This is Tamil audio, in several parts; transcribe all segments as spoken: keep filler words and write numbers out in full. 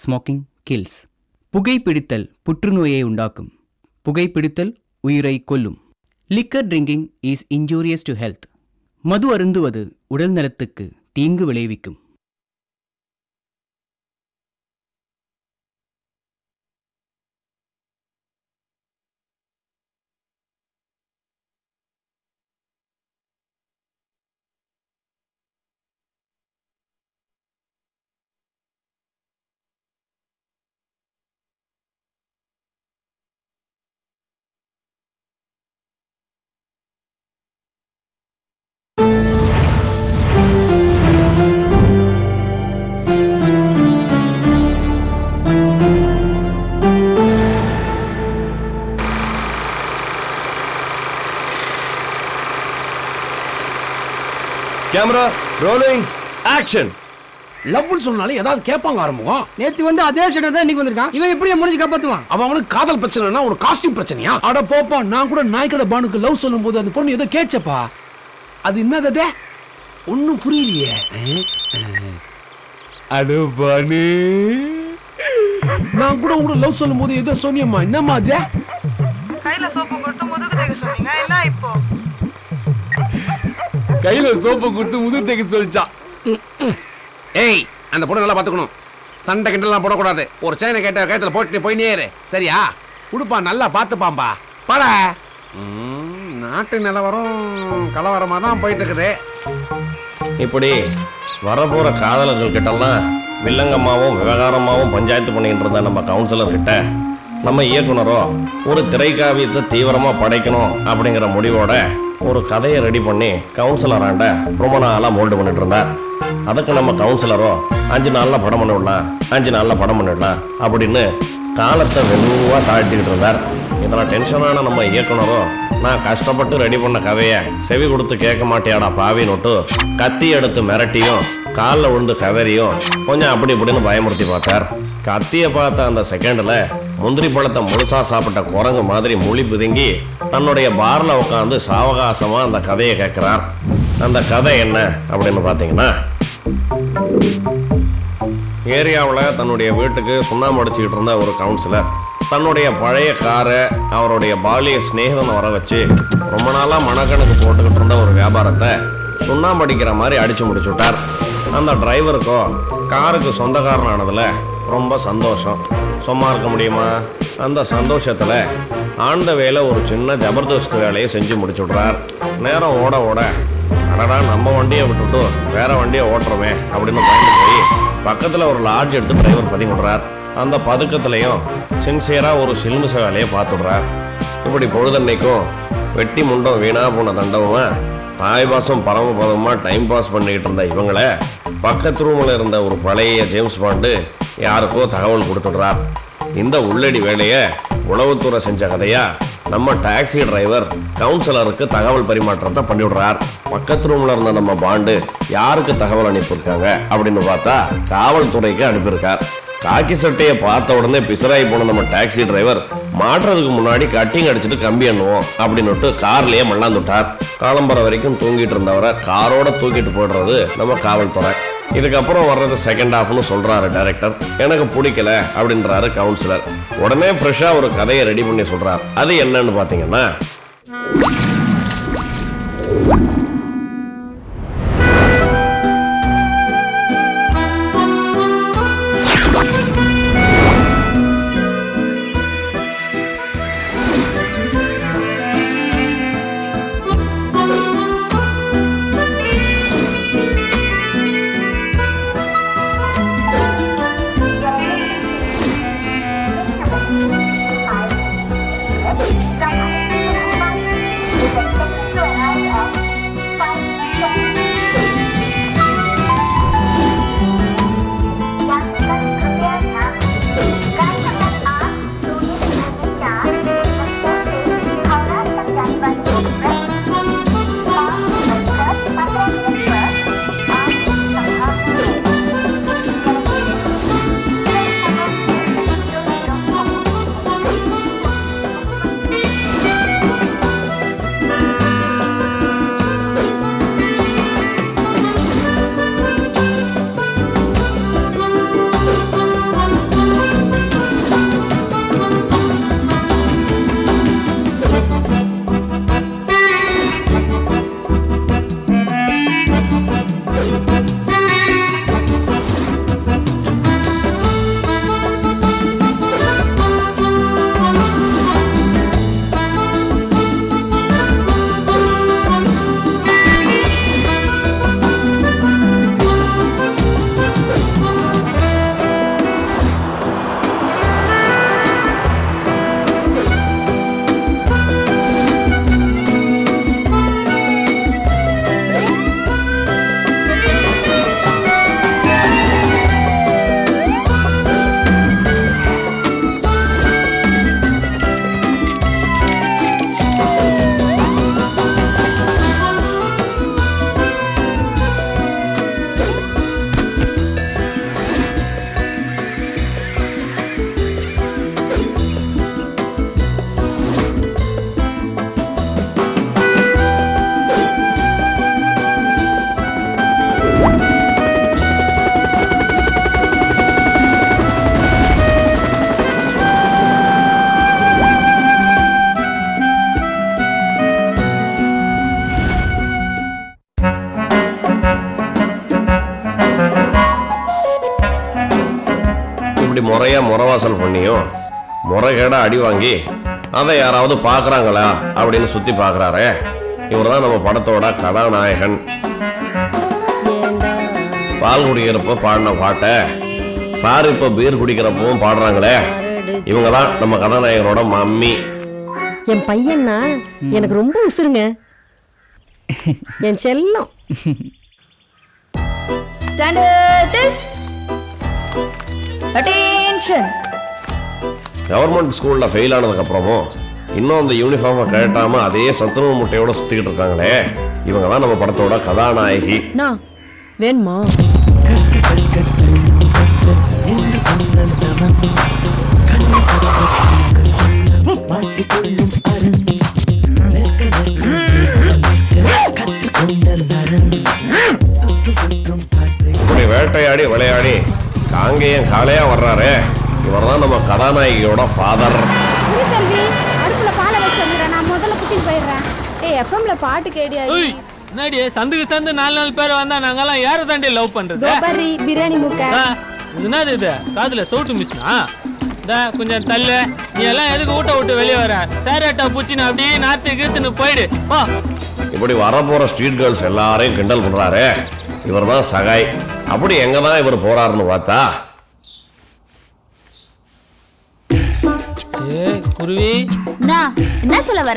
Smoking kills. புகைப்பிடித்தல் புற்றுநோயை உண்டாக்கும். புகைப்பிடித்தல் உயிரை கொல்லும். Liquor drinking is injurious to health. மது அருந்துவது உடல் நலத்துக்கு தீங்கு விளைவிக்கும். Camera, rolling, action. லவ்னு சொன்னாலே ஏதாவது கேட்பாங்க ஆரம்பம். நேத்து வந்து அதே ஷர்ட் தான் இன்னைக்கு வந்திருக்கான். இவன் எப்படி முடிஞ்சு காப்பாத்துவான்? அவன் அவனுக்கு காதல் பிரச்சனைனா ஒரு காஸ்டியூம் பிரச்சனையா? அட போப்பா, நான் கூட நாய்க்கட பானுக்கு லவ் சொல்லும்போது அந்த பொண்ணு ஏதோ கேச்சப்பா. அது என்னதே? ஒண்ணும் புரியலையே. அட பானு, நான் கூட உங்களுக்கு லவ் சொல்லும்போது ஏதோ சொன்னியம்மா. என்னம்மா அது? கையில சோப்பு கொடுத்து முதுகு தேய்க்க சொன்னீங்க. என்ன இப்போ? கையில சோப்பு கொடுத்து முதுகு தேய்க்க சொல்லிச்சான். ஏய், அந்த பொண்ணு நல்லா பாத்துக்கணும். சண்டை கிண்டலாம் போடக்கூடாது. ஒரு செயினை கேட்ட கயத்துல போட்டு போயினே இரு. சரியா? உடுப்பா, நல்லா பாத்துப்பாம்பா. பட நாட்டு நிலவரம் கலவரமா தான் போயிட்டு இருக்குது. இப்படி வரப்போற காதலர்கள் கிட்டலாம் வில்லங்கமாவும் விவகாரமாவும் பஞ்சாயத்து பண்ணிட்டு இருந்த நம்ம கவுன்சிலர் கிட்ட நம்ம இயக்குனரோ ஒரு திரைக்காவியத்தை தீவிரமா படைக்கணும் அப்படிங்கிற முடிவோட ஒரு கதையை ரெடி பண்ணி கவுன்சிலராண்ட ரொம்ப நாளா மோல்டு பண்ணிட்டு இருந்தார். அதுக்கு நம்ம கவுன்சிலரோ அஞ்சு நாள்ல படம் பண்ணிவிடலாம் அஞ்சு நாள்ல படம் பண்ணிடலாம் அப்படின்னு காலத்தை வெகுவா தாழ்த்திக்கிட்டு இருந்தார். இதெல்லாம் டென்ஷனான நம்ம இயக்குனரோ நான் கஷ்டப்பட்டு ரெடி பண்ண கதையை செவி கொடுத்து கேட்க மாட்டியாடா பாவின்னு கத்தி எடுத்து மிரட்டியும் காலில் விழுந்து கவரியும் கொஞ்சம் அப்படி இப்படின்னு பயமுறுத்தி பார்த்தார். கத்தியை பார்த்த அந்த செகண்டில் முந்திரி பழத்தை முழுசா சாப்பிட்ட குரங்கு மாதிரி மொழி பிதுங்கி தன்னுடைய பார்ல உட்காந்து சாவகாசமாக அந்த கதையை கேட்குறார். அந்த கதை என்ன அப்படின்னு பார்த்தீங்கன்னா, ஏரியாவில் தன்னுடைய வீட்டுக்கு சுண்ணாம்பு அடிச்சுக்கிட்டு இருந்த ஒரு கவுன்சிலர் தன்னுடைய பழைய காரை அவருடைய பாலிய ஸ்நேகிதனை வர வச்சு ரொம்ப நாளாக மனக்கணக்கு போட்டுக்கிட்டு இருந்த ஒரு வியாபாரத்தை சுண்ணாம்பு அடிக்கிற மாதிரி அடித்து முடிச்சு விட்டார். அந்த டிரைவருக்கோ காருக்கு சொந்தக்காரனானதில் ரொம்ப சந்தோஷம். சும்மா இருக்க முடியுமா? அந்த சந்தோஷத்தில் ஆண்ட வேலை ஒரு சின்ன ஜபர்தஸ்த் வேலையை செஞ்சு முடிச்சு விட்றார். நேரம் ஓட ஓட அடடா நம்ம வண்டியை விட்டுட்டு வேற வண்டியை ஓட்டுறோமே அப்படின்னு பயந்து போய் பக்கத்தில் ஒரு லாட்ஜ் எடுத்து டிரைவர் பதி விடுறார். அந்த பதுக்கத்துலையும் சின்சியராக ஒரு சில்மிச வேலையை பார்த்துடுறார். இப்படி பொழுதன்னைக்கும் வெட்டி முண்டம் வீணா போன தண்டவமா தாய் பாசம் பரமபதமாக டைம் பாஸ் பண்ணிக்கிட்டு இருந்த இவங்களை பக்கத்து ரூமில் இருந்த ஒரு பழைய ஜேம்ஸ் பாண்டு யாருக்கோ தகவல் கொடுத்துடுறார். இந்த உள்ளடி வேலையை உளவுத்துறை செஞ்ச கதையா நம்ம டாக்ஸி டிரைவர் கவுன்சிலருக்கு தகவல் பரிமாற்றத்தை பண்ணிவிடுறார். பக்கத்து ரூம்ல இருந்த நம்ம பாண்டு யாருக்கு தகவல் அனுப்பியிருக்காங்க அப்படின்னு பார்த்தா காவல்துறைக்கு அனுப்பியிருக்கார். காக்கி சட்டையை பார்த்த உடனே பிசராகி போன நம்ம டாக்ஸி டிரைவர் மாட்டுறதுக்கு முன்னாடி கட்டிங் அடிச்சுட்டு கம்பி எண்ணுவோம் அப்படின்னு கார்லயே மல்லாந்துட்டார். காலம்பர வரைக்கும் தூங்கிட்டு இருந்தவரை காரோட தூக்கிட்டு போடுறது நம்ம காவல்துறை. இதுக்கப்புறம் வர்றது செகண்ட் ஹாஃப்னு சொல்றாரு டைரக்டர். எனக்கு பிடிக்கல அப்படின்றாரு கவுன்சிலர். உடனே ஃப்ரெஷ்ஷா ஒரு கதையை ரெடி பண்ணி சொல்றார். அது என்னன்னு பாத்தீங்கன்னா, இப்படி முறையா முறவாசல் பண்ணியும் முறைகேடா அடி வாங்கி அதை யாராவது பாக்குறாங்களா அப்படின்னு சுத்தி பாக்குறாரே, இவர் தான் நம்ம படத்தோட கதாநாயகன். பால் குடிக்கிறப்ப பாடின பாட்டை சார் இப்ப பீர் குடிக்கிறப்பவும் பாடுறாங்களே, இவங்க தான் நம்ம கதாநாயகனோட மம்மி. என் பையன்னா எனக்கு ரொம்ப உசுருங்க, என் செல்லம். கவர்மெண்ட் ஸ்கூல்ல ஃபெயில் ஆனதுக்கு அப்புறமும் இன்னும் அந்த யூனிஃபார்மை கழட்டாம அதே சத்துணவு முட்டையோட சுத்திக்கிட்டு இருக்காங்களே, இவங்க தான் நம்ம படத்தோட கதாநாயகி. வேணுமா? இப்படி வேட்டையாடி விளையாடி காங்கேயம் காளையா வர்றாரு, இவர் தான் நம்ம கதாநாயகியோட ஃபாதர். பாட்டு கேடியா? என்னடி சந்துக்கு சந்து நாலு நாலு பேர் வந்தா நாங்கெல்லாம் யார தாண்டி லவ் பண்றது? பிரியாணி முக்கா என்னது இது? காதுல சவுட்டு மிஸ்னா? கொஞ்சம் தள்ளு. நீ எல்லாம் எதுக்கு ஊட்ட விட்டு வெளியே வர? சேரட்டா பூச்சின்னு அப்படியே நாத்து கீத்துன்னு போயிடு. இப்படி வரப்போற ஸ்ட்ரீட் கேர்ள்ஸ் எல்லாரையும் கிண்டல் பண்றாரு, இவர் தான் சகாய். அப்படி எங்கதான் இவர் போறாருன்னு பார்த்தா, குருவி என்ன சொல்ல வர?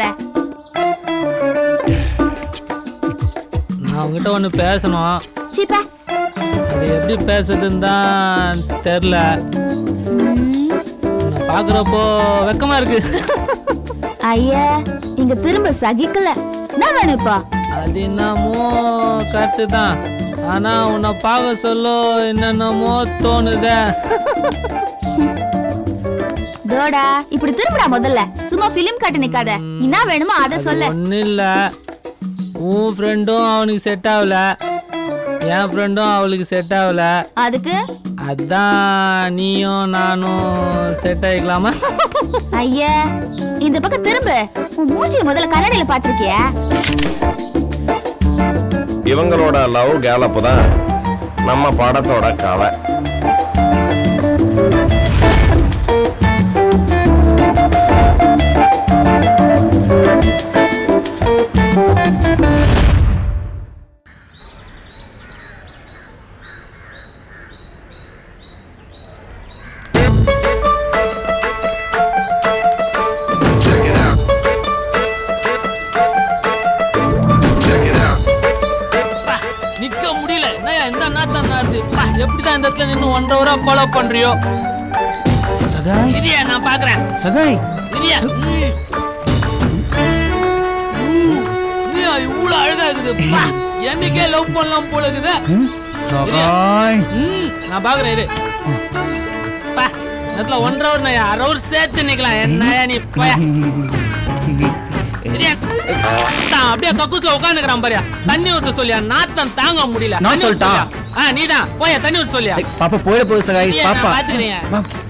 நான் உங்ககிட்ட ஒண்ணு பேசணும். அது எப்படி பேசுறதுன்னு தான் தெரியல. பாக்குறப்போ வெக்கமா இருக்கு. ஐயா இங்க திரும்ப சகிக்கல. என்ன வேணுப்பா? அது என்னமோ கரெக்டு தான், ஆனா உன்னை பார்க்க சொல்ல என்னென்னமோ தோணுத. தோடா இப்படி திரும்படா, முதல்ல சும்மா பிலிம் காட்டி நிக்காத. என்ன வேணுமோ அத சொல்ல. ஒன்னும் இல்ல, உன் ஃப்ரெண்டும் அவனுக்கு செட் ஆகல, என் ஃப்ரெண்டும் அவளுக்கு செட் ஆகல. அதுக்கு அதான் நீயும் நானும் செட் ஆயிக்கலாமா? ஐயா இந்த பக்கம் திரும்ப. உன் மூஞ்சியை முதல்ல கண்ணாடியில பாத்திருக்கியா? இவங்களோட லவ் கேலப் தான் நம்ம படத்தோட கதை. எப்படிதான் இந்த இடத்துல நின்னு ஒன்றரை ஹவரா ஃபாலோ பண்றியோ? சகாய் இரியா, நான் பாக்குறேன். சகாய் இரியா, இரியா இவ்வளவு அழகா இருக்குது. என்னைக்கே லவ் பண்ணலாம் போல இருக்குது. சகாய் நான் பாக்குறேன். இரு பா, இடத்துல ஒன்றரை ஹவர் நான் அரை ஹவர் சேர்த்து நிக்கலாம். என்னயா நீ போயா? அப்படியே கக்கூஸ்ல உட்காந்துக்கிறான் பாரியா. தண்ணி ஊத்த சொல்லியா? நாத்தம் தாங்க முடியல. நான் சொல்லிட்டா? ஆ நீதான் போயா, தண்ணி ஊத்த சொல்லியா? பாப்பா போயிட போகுது சகாய். பாப்பா பாத்துக்கிறேன்.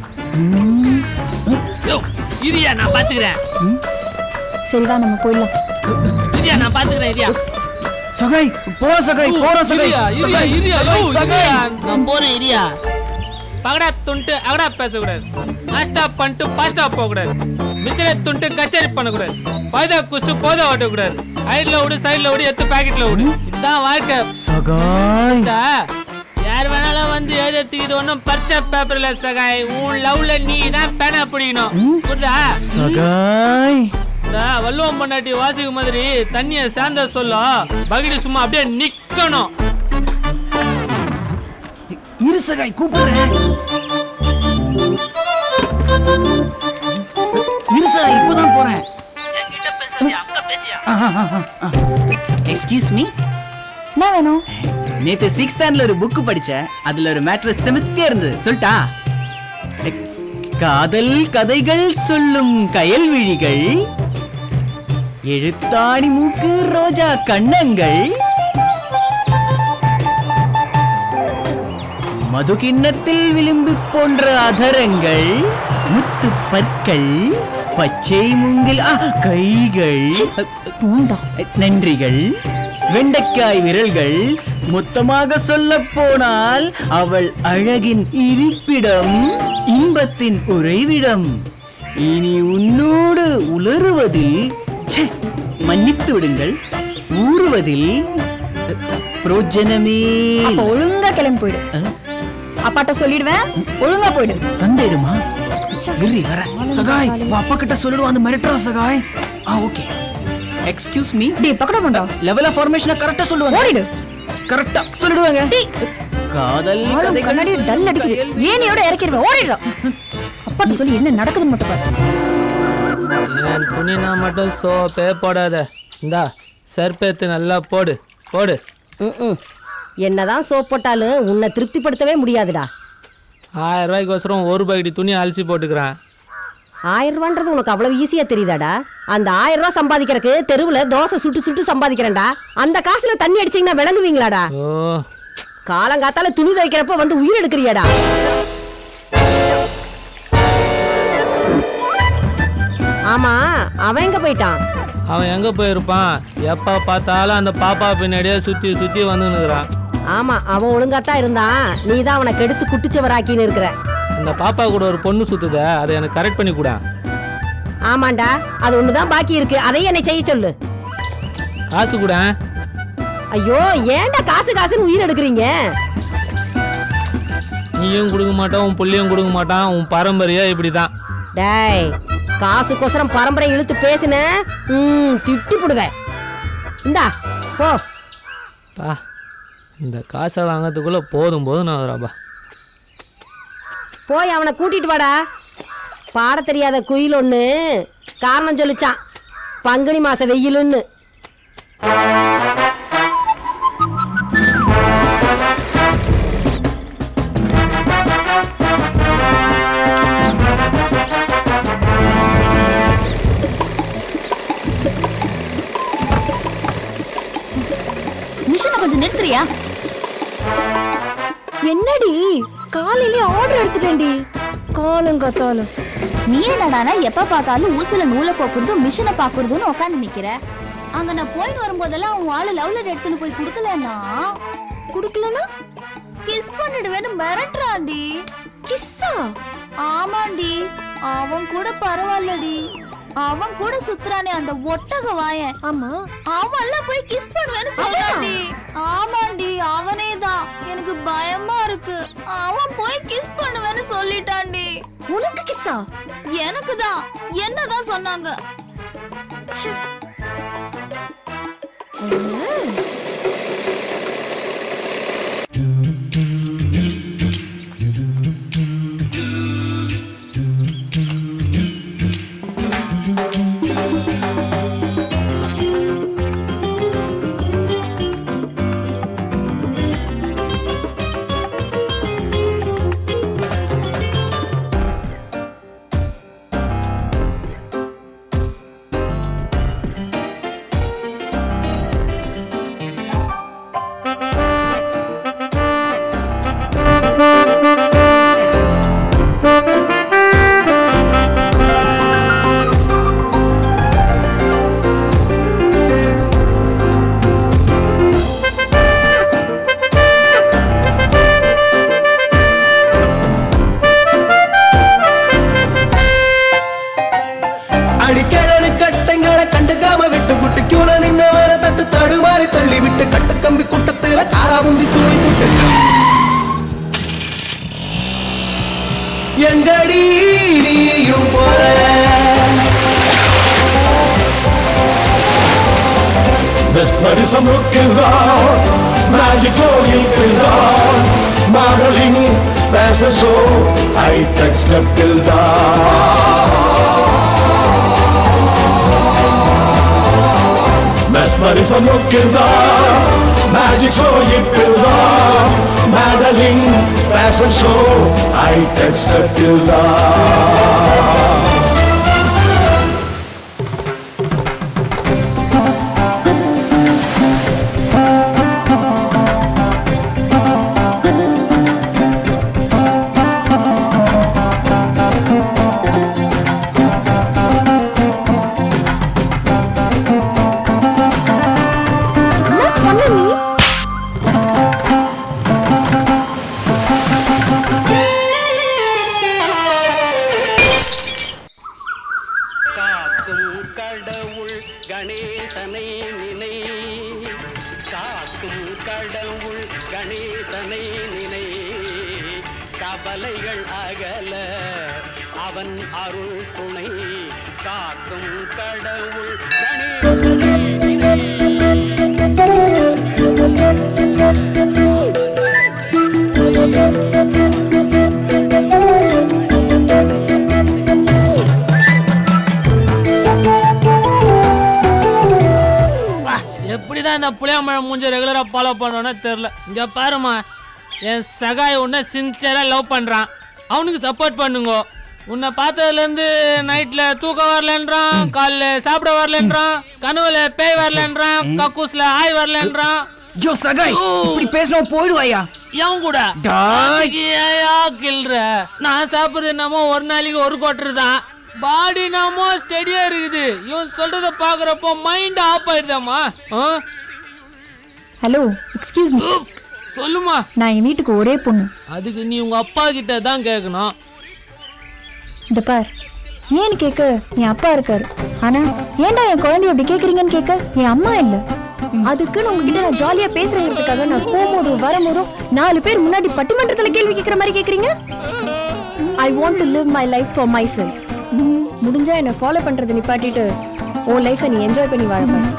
இரியா, நான் பாத்துக்கிறேன். சரிவா நம்ம போயிடலாம். இரியா, நான் பாத்துக்கிறேன். இரியா சகாய் போ. சகாய் போற சகாய். இரியா இரியா சகாய் நான் போறேன். இரியா பகடா துண்டு அகடா பேசக்கூடாது. நாஸ்டா பண்ணிட்டு பாஸ்டா போகக்கூடாது. மிச்சரை துண்டு கச்சேரி பண்ணக்கூடாது. பைதா குஸ்து போதா ஓட்டக்கூடாது. சைட்ல விடு, சைட்ல விடு, எத்து பாக்கெட்ல விடு. இதுதான் வாழ்க்கை சகாய். யார் வேணாலும் வந்து எழுதுறதுக்கு இது ஒன்றும் பர்ச்சை பேப்பர் இல்ல சகாய். உன் லவ்ல நீ தான் பேனா பிடிக்கணும். புரியுதா சகாய்? வல்லுவம் பண்ணாட்டி வாசிக்கு மாதிரி தண்ணிய சேர்ந்த சொல்லும். பகிடி சும்மா அப்படியே நிக்கணும். இரு சகாய் கூப்பிடுறேன். இரு சகாய் இப்பதான் போறேன். எக்ஸ்கியூஸ் மீ, என்ன வேணும்? நேத்து சிக்ஸ்த் ஸ்டாண்டர்ட்ல ஒரு புக் படிச்சேன். அதுல ஒரு மேட்டர் செமத்தியா இருந்தது. சொல்லிட்டா? காதல் கதைகள் சொல்லும் கயல்விழிகள், எழுத்தாணி மூக்கு ரோஜா கண்ணங்கள், மது கிண்ணத்தில் விளிம்பு போன்ற அதரங்கள், முத்து பற்கள், பச்சை மூங்கில் கைகள், நன்றிகள், வெண்டைக்காய் விரல்கள், மொத்தமாக சொல்ல போனால் அவள் அழகின் இருப்பிடம் இன்பத்தின் உறைவிடம். இனி உன்னோடு உலருவதில் மன்னித்து விடுங்கள், ஊறுவதில் புரோஜனமே. ஒழுங்கா கிளம்பி போயிடு. அப்பாட்ட சொல்லிடுவேன், ஒழுங்கா போயிடு. தந்தேடுமா இரு வர. சகாய் அப்பா கிட்ட சொல்லிடுவான், மிரட்டறா சகாய். ஆ ஓகே. Excuse me. டேய் பக்கட போடா. லெவல் ஆஃப் ஃபார்மேஷனை கரெக்ட்டா சொல்லுவாங்க. ஓடிடு. கரெக்ட்டா சொல்லிடுவாங்க. காதல் கதை கண்ணாடி டல் அடிக்குது. ஏனியோட இறக்கிடுவேன். ஓடிடுறா. அப்பாட்ட சொல்லி என்ன நடக்குதுன்னு மட்டும் பாரு. என் துணினா மட்டும் சோப்பே போடாத. இந்தா சர்பேத்து நல்லா போடு போடு. ம் என்னதான் சோப் போட்டாலும் உன்னை திருப்திப்படுத்தவே முடியாதுடா. ஆயிரம் ரூபாய்க்கு வசரம் ஒரு பக்கெட் துணி அலசி போட்டுக்கிறான். ஆயிரம் ரூபான்றது உனக்கு அவ்வளவு ஈஸியா தெரியுதாடா? அந்த ஆயிரம் ரூபாய் சம்பாதிக்கிறதுக்கு தெருவுல தோசை சுட்டு சுட்டு சம்பாதிக்கிறேன்டா. அந்த காசுல தண்ணி அடிச்சீங்கன்னா விளங்குவீங்களாடா? ஓ காலங்காத்தால துணி துவைக்கிறப்ப வந்து உயிர் எடுக்கிறியாடா? ஆமா அவன் எங்க போயிட்டான்? அவன் எங்க போயிருப்பான்? எப்ப பார்த்தாலும் அந்த பாப்பா பின்னாடியே சுத்தி சுத்தி வந்துன்னுக்குறான். ஆமா அவன் ஒழுங்காத்தான் இருந்தான். நீ தான் அவனை கெடுத்து குட்டிச்சவராக்கின்னு இருக்கிற. அந்த பாப்பா கூட ஒரு பொண்ணு சுத்துத, அதை எனக்கு கரெக்ட் பண்ணி கூட. ஆமாண்டா அது ஒண்ணுதான் பாக்கி இருக்கு, அதையும் என்னை செய்ய சொல்லு. காசு கூட. ஐயோ ஏன்டா காசு காசுன்னு உயிர் எடுக்கிறீங்க? நீயும் கொடுக்க மாட்டான், உன் புள்ளியும் கொடுக்க மாட்டான், உன் பரம்பரையா இப்படிதான். டேய் காசுக்கோசரம் பரம்பரை இழுத்து பேசின திட்டி போடுவேன். இந்தா போ. பா இந்த காசை வாங்கிறதுக்குள்ள போதும் போதும் நான் வராப்பா. போய் அவனை கூட்டிட்டு வாடா. பாட தெரியாத குயில் ஒன்று காரணம் சொல்லிச்சான், பங்குனி மாச வெயிலுன்னு. மிஷனை கொஞ்சம் நிறுத்துறியா? என்னடி காலையிலே ஆர்டர் எடுத்துட்டேன்டி. காலங்காத்தால நீ என்னடானா எப்ப பார்த்தாலும் ஊசில நூலை கோக்குறதும் மிஷனை பாக்குறதுன்னு உட்காந்து நிக்கிற. அங்க நான் போயிட்டு வரும்போதெல்லாம் உன் ஆளு லவ் லெட்டர் எடுத்துன்னு போய் குடுக்கலன்னா குடுக்கலன்னா கிஸ் பண்ணிடுவேன்னு மிரட்டுறான்டி. கிஸ்ஸா? ஆமாண்டி, அவன் கூட பரவாயில்லடி. அவன் கூட சுத்துறானே அந்த ஒட்டக வாயன். ஆமா அவன்ல போய் கிஸ் பண்ணுவேன்னு சொல்றான்டி. ஆமாண்டி அவனே தான். எனக்கு பயமா இருக்கு. அவன் போய் கிஸ் பண்ணுவேன்னு சொல்லிட்டான்டி. உனக்கு கிஸ்ஸா? எனக்கு தான். என்னதான் சொன்னாங்க. எங்கடி நீயும் போற Mesmerism looking down, magic soul down, modeling fashion show, high tech step till down. Mesmerism looking down, magic show till down, modeling fashion show, high tech step till down. கணேசனை நினை காக்கும் கடவுள் கணேசனை நினை கவலைகள் அகல அவன் அருள் துணை காக்கும் கடவுள் கணேசனை நினை. எப்படிதான் இந்த புளியாமழை மூஞ்ச ரெகுலரா ஃபாலோ பண்ணோன்னு தெரியல. இங்க பாருமா, என் சகாய் உன்னை சின்சியரா லவ் பண்றான், அவனுக்கு சப்போர்ட் பண்ணுங்க. உன்னை பார்த்ததுல இருந்து நைட்ல தூக்கம் வரலன்றான், காலைல சாப்பிட வரலன்றான், கனவுல பேய் வரலன்றான், கக்கூஸ்ல ஆய் வரலன்றான். ஜோ சகாய் இப்படி பேசினா போயிடுவாயா? எவன் கூட கில்ற? நான் சாப்பிடுறது என்னமோ ஒரு நாளைக்கு ஒரு கோட்டர் தான், பாடி நாமோ ஸ்டெடியா இருக்குது. இவன் சொல்றத பாக்குறப்போ மைண்ட் ஆஃப் ஆயிடுதாமா. Hello, excuse me. சொல்லுமா. நான் என் வீட்டுக்கு ஒரே பொண்ணு. அதுக்கு நீ உங்க அப்பா கிட்ட தான் கேட்கணும். இந்த பார், ஏன்னு கேட்க என் அப்பா இருக்காரு, ஆனா ஏன்டா என் குழந்தைய அப்படி கேக்குறீங்கன்னு கேட்க என் அம்மா இல்ல. அதுக்குன்னு உங்ககிட்ட நான் ஜாலியா பேசுறதுக்காக நான் போகும்போதும் வரும்போதும் நாலு பேர் முன்னாடி பட்டிமன்றத்துல கேள்வி கேட்கிற மாதிரி கேக்குறீங்க. I want to live my life for myself. முடிஞ்சா என்ன ஃபாலோ பண்றதை நிப்பாட்டிட்டு உன் லைஃபை நீ என்ஜாய் பண்ணி வாழ பாரு.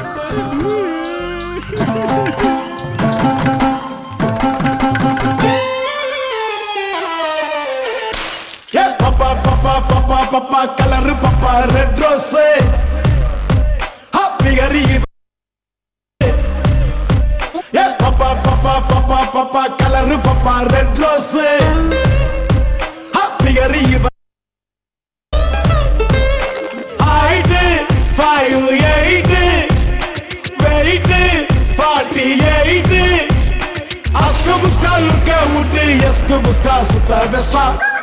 Papa, papa, papa, papa, color, papa, red rose. Happy gari. Yeah, papa, papa, papa, papa, color, papa, red rose. Happy gari. Height five eight, weight forty-eight. Ask buska look out, yes buska suta vesta.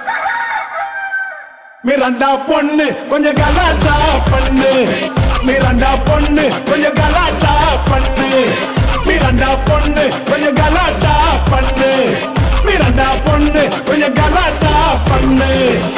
மிரண்டா பொண்ணு கொஞ்சம் கலாட்டா பண்ணு, மிரண்டா பொண்ணு கொஞ்சம் கலாட்டா பண்ணு, மிரண்டா பொண்ணு கொஞ்சம் கலாட்டா பண்ணு, மிரண்டா பொண்ணு கொஞ்சம் கலாட்டா பண்ணு.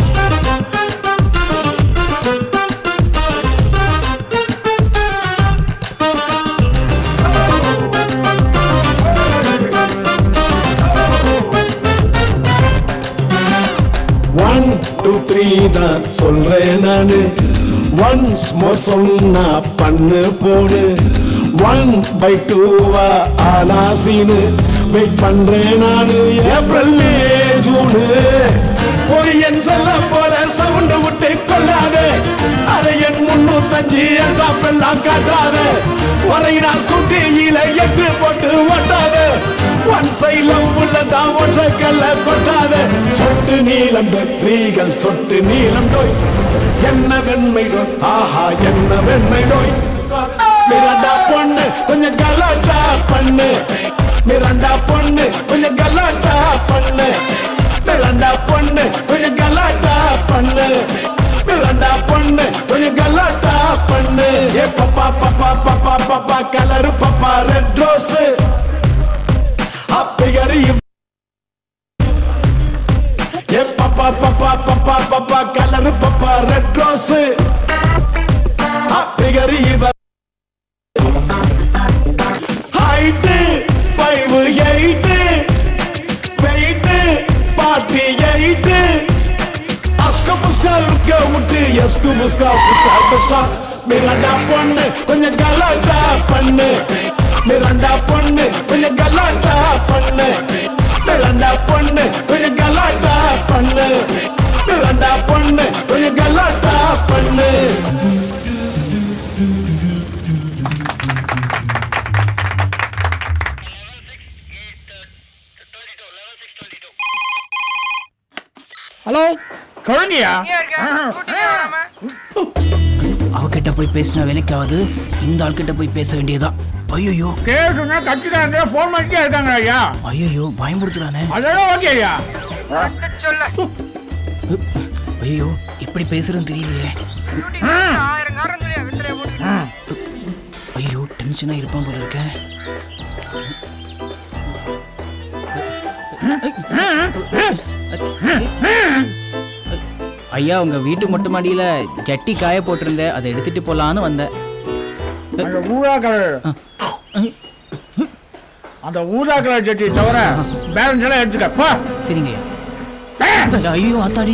ஒன் டூ த்ரீ தான் சொல்றேன் நானு, ஒன்ஸ் மோர் சொன்னா பண்ணு போடு, ஒன் பை டூவா ஆலாசீனு வெயிட் பண்றேன் நானு. ஏப்ரல் மே ஜூனு ஒரு என் செல்ல போல சவுண்ட் விட்டு கொள்ளாதே, அதை என் முன்னூத்தஞ்சு எல்லாம் காட்டாத, ஒரையினா ஸ்கூட்டியில எட்டு போட்டு ஓட்டாத, ஒன் சைலம் உள்ளதான் ஒற்றை கல்ல கொட்டாத. சொட்டு நீளம் ரீகள் சொட்டு நீளம் நோய், என்ன வெண்மை நோய், ஆஹா என்ன வெண்மை நோய். மிரண்டா பொண்ணு கொஞ்சம் கலாட்டா பண்ணு, மிரண்டா பொண்ணு கொஞ்சம் கலாட்டா பண்ணு, மிரண்டா பொண்ணு கொஞ்சம் கலாட்டா பண்ணு, மிரண்டா பொண்ணு கொஞ்சம் கலாட்டா பண்ணு. ஏ பப்பா பப்பா பப்பா பப்பா கலரு பப்பா ரெட் ரோஸ். அப்படி ஏ பப்பா பப்பா பப்பா பப்பா கலரு பப்பா ரெட் ரோஸ். அப்படி height five eight, weight forty eight. அஸ்கு புஸ்கா லுக்க விட்டு எஸ்கு புஸ்கா சுத்தா பெஸ்டா. மிரண்டா பொண்ணு கொஞ்சம் கலாட்டா பண்ணு, மிரண்டா பொண்ணு கொஞ்சம் கலாட்டா பண்ணு, மிரண்டா பொண்ணு கொஞ்சம் கலாட்டா பண்ணு, மிரண்டா பொண்ணு கொஞ்சம் கலாட்டா பண்ணு. ஹலோ, குழந்தையா? அவகிட்ட போய் பேசினா வேலைக்காவது, இந்த ஆள்கிட்ட போய் பேச வேண்டியதான். ஐயோ கேசுனா கட்டிட்டாங்க, போன் பண்ணிட்டே இருக்காங்க ஐயா. ஐயோ பயமுறுத்துறானே. அதெல்லாம் ஓகே ஐயா. ஐயோ இப்படி பேசுறேன்னு தெரியலையே. ஐயோ டென்ஷனா இருப்பான் போல இருக்கேன். ஐயா உங்க வீட்டு மொட்டை மாடியில ஜட்டி காய போட்டிருந்தேன், அதை எடுத்துட்டு போலான்னு வந்தேன். அந்த ஊதா கலர் அந்த ஊதா கலர் ஜட்டி தவிர பேலன்ஸ் எல்லாம் எடுத்துக்க போ. சரிங்க. ஐயோ ஆத்தாடி,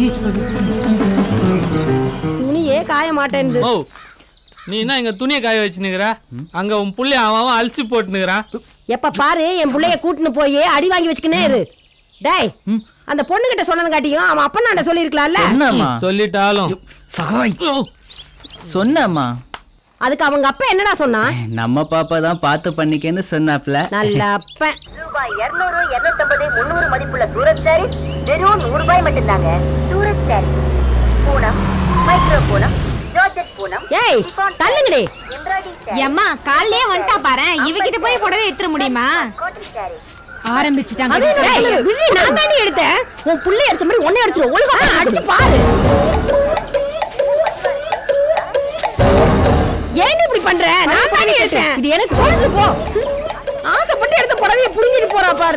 துணியே காய மாட்டேன். ஓ நீ என்ன இங்க துணியை காய வச்சுனுக்குற? அங்க உன் புள்ளைய அவன் அழிச்சு போட்டுனுக்குறான். எப்ப பாரு என் பிள்ளைய கூட்டுன்னு போய் அடி வாங்கி வச்சுக்கினே இரு. டேய் அந்த பொண்ணு கிட்ட சொன்னது காட்டியும் அவன் அப்பனாண்ட சொல்லிருக்கலாம்ல. சொல்லிட்டாலும் சொன்னம்மா. அதுக்கு அவங்க அப்பா என்னடா சொன்னா? நம்ம பாப்பா தான் பார்த்து பண்ணிக்கன்னு சொன்னாப்ல. நல்ல அப்ப. ரூபாய் இருநூறு இருநூத்தி ஐம்பது முன்னூறு மதிப்புள்ள சூரத் சாரீஸ் வெறும் நூறு ரூபாய் மட்டும்தாங்க. Surat sarees Poonam, micro Poonam, georgette Poonam. ஏய் தள்ளுங்கடி. அம்மா காலையே வந்துட்டா பாரு, இவகிட்ட போய் புடவை எடுத்துற முடியுமா? ஆரம்பிச்சிட்டாங்க. நான் தானே எடுத்தேன். உன் புள்ளை அடிச்ச மாதிரி ஒன்னே அடிச்சிரும். ஒழுங்கா அடிச்சு பாரு. ஏன் இப்படி பண்ற? நான் தானே எடுத்தேன். இது எனக்கு புரிஞ்சு போ. ஆசைப்பட்டு எடுத்த புடவைய புடுங்கிட்டு போறா பாரு.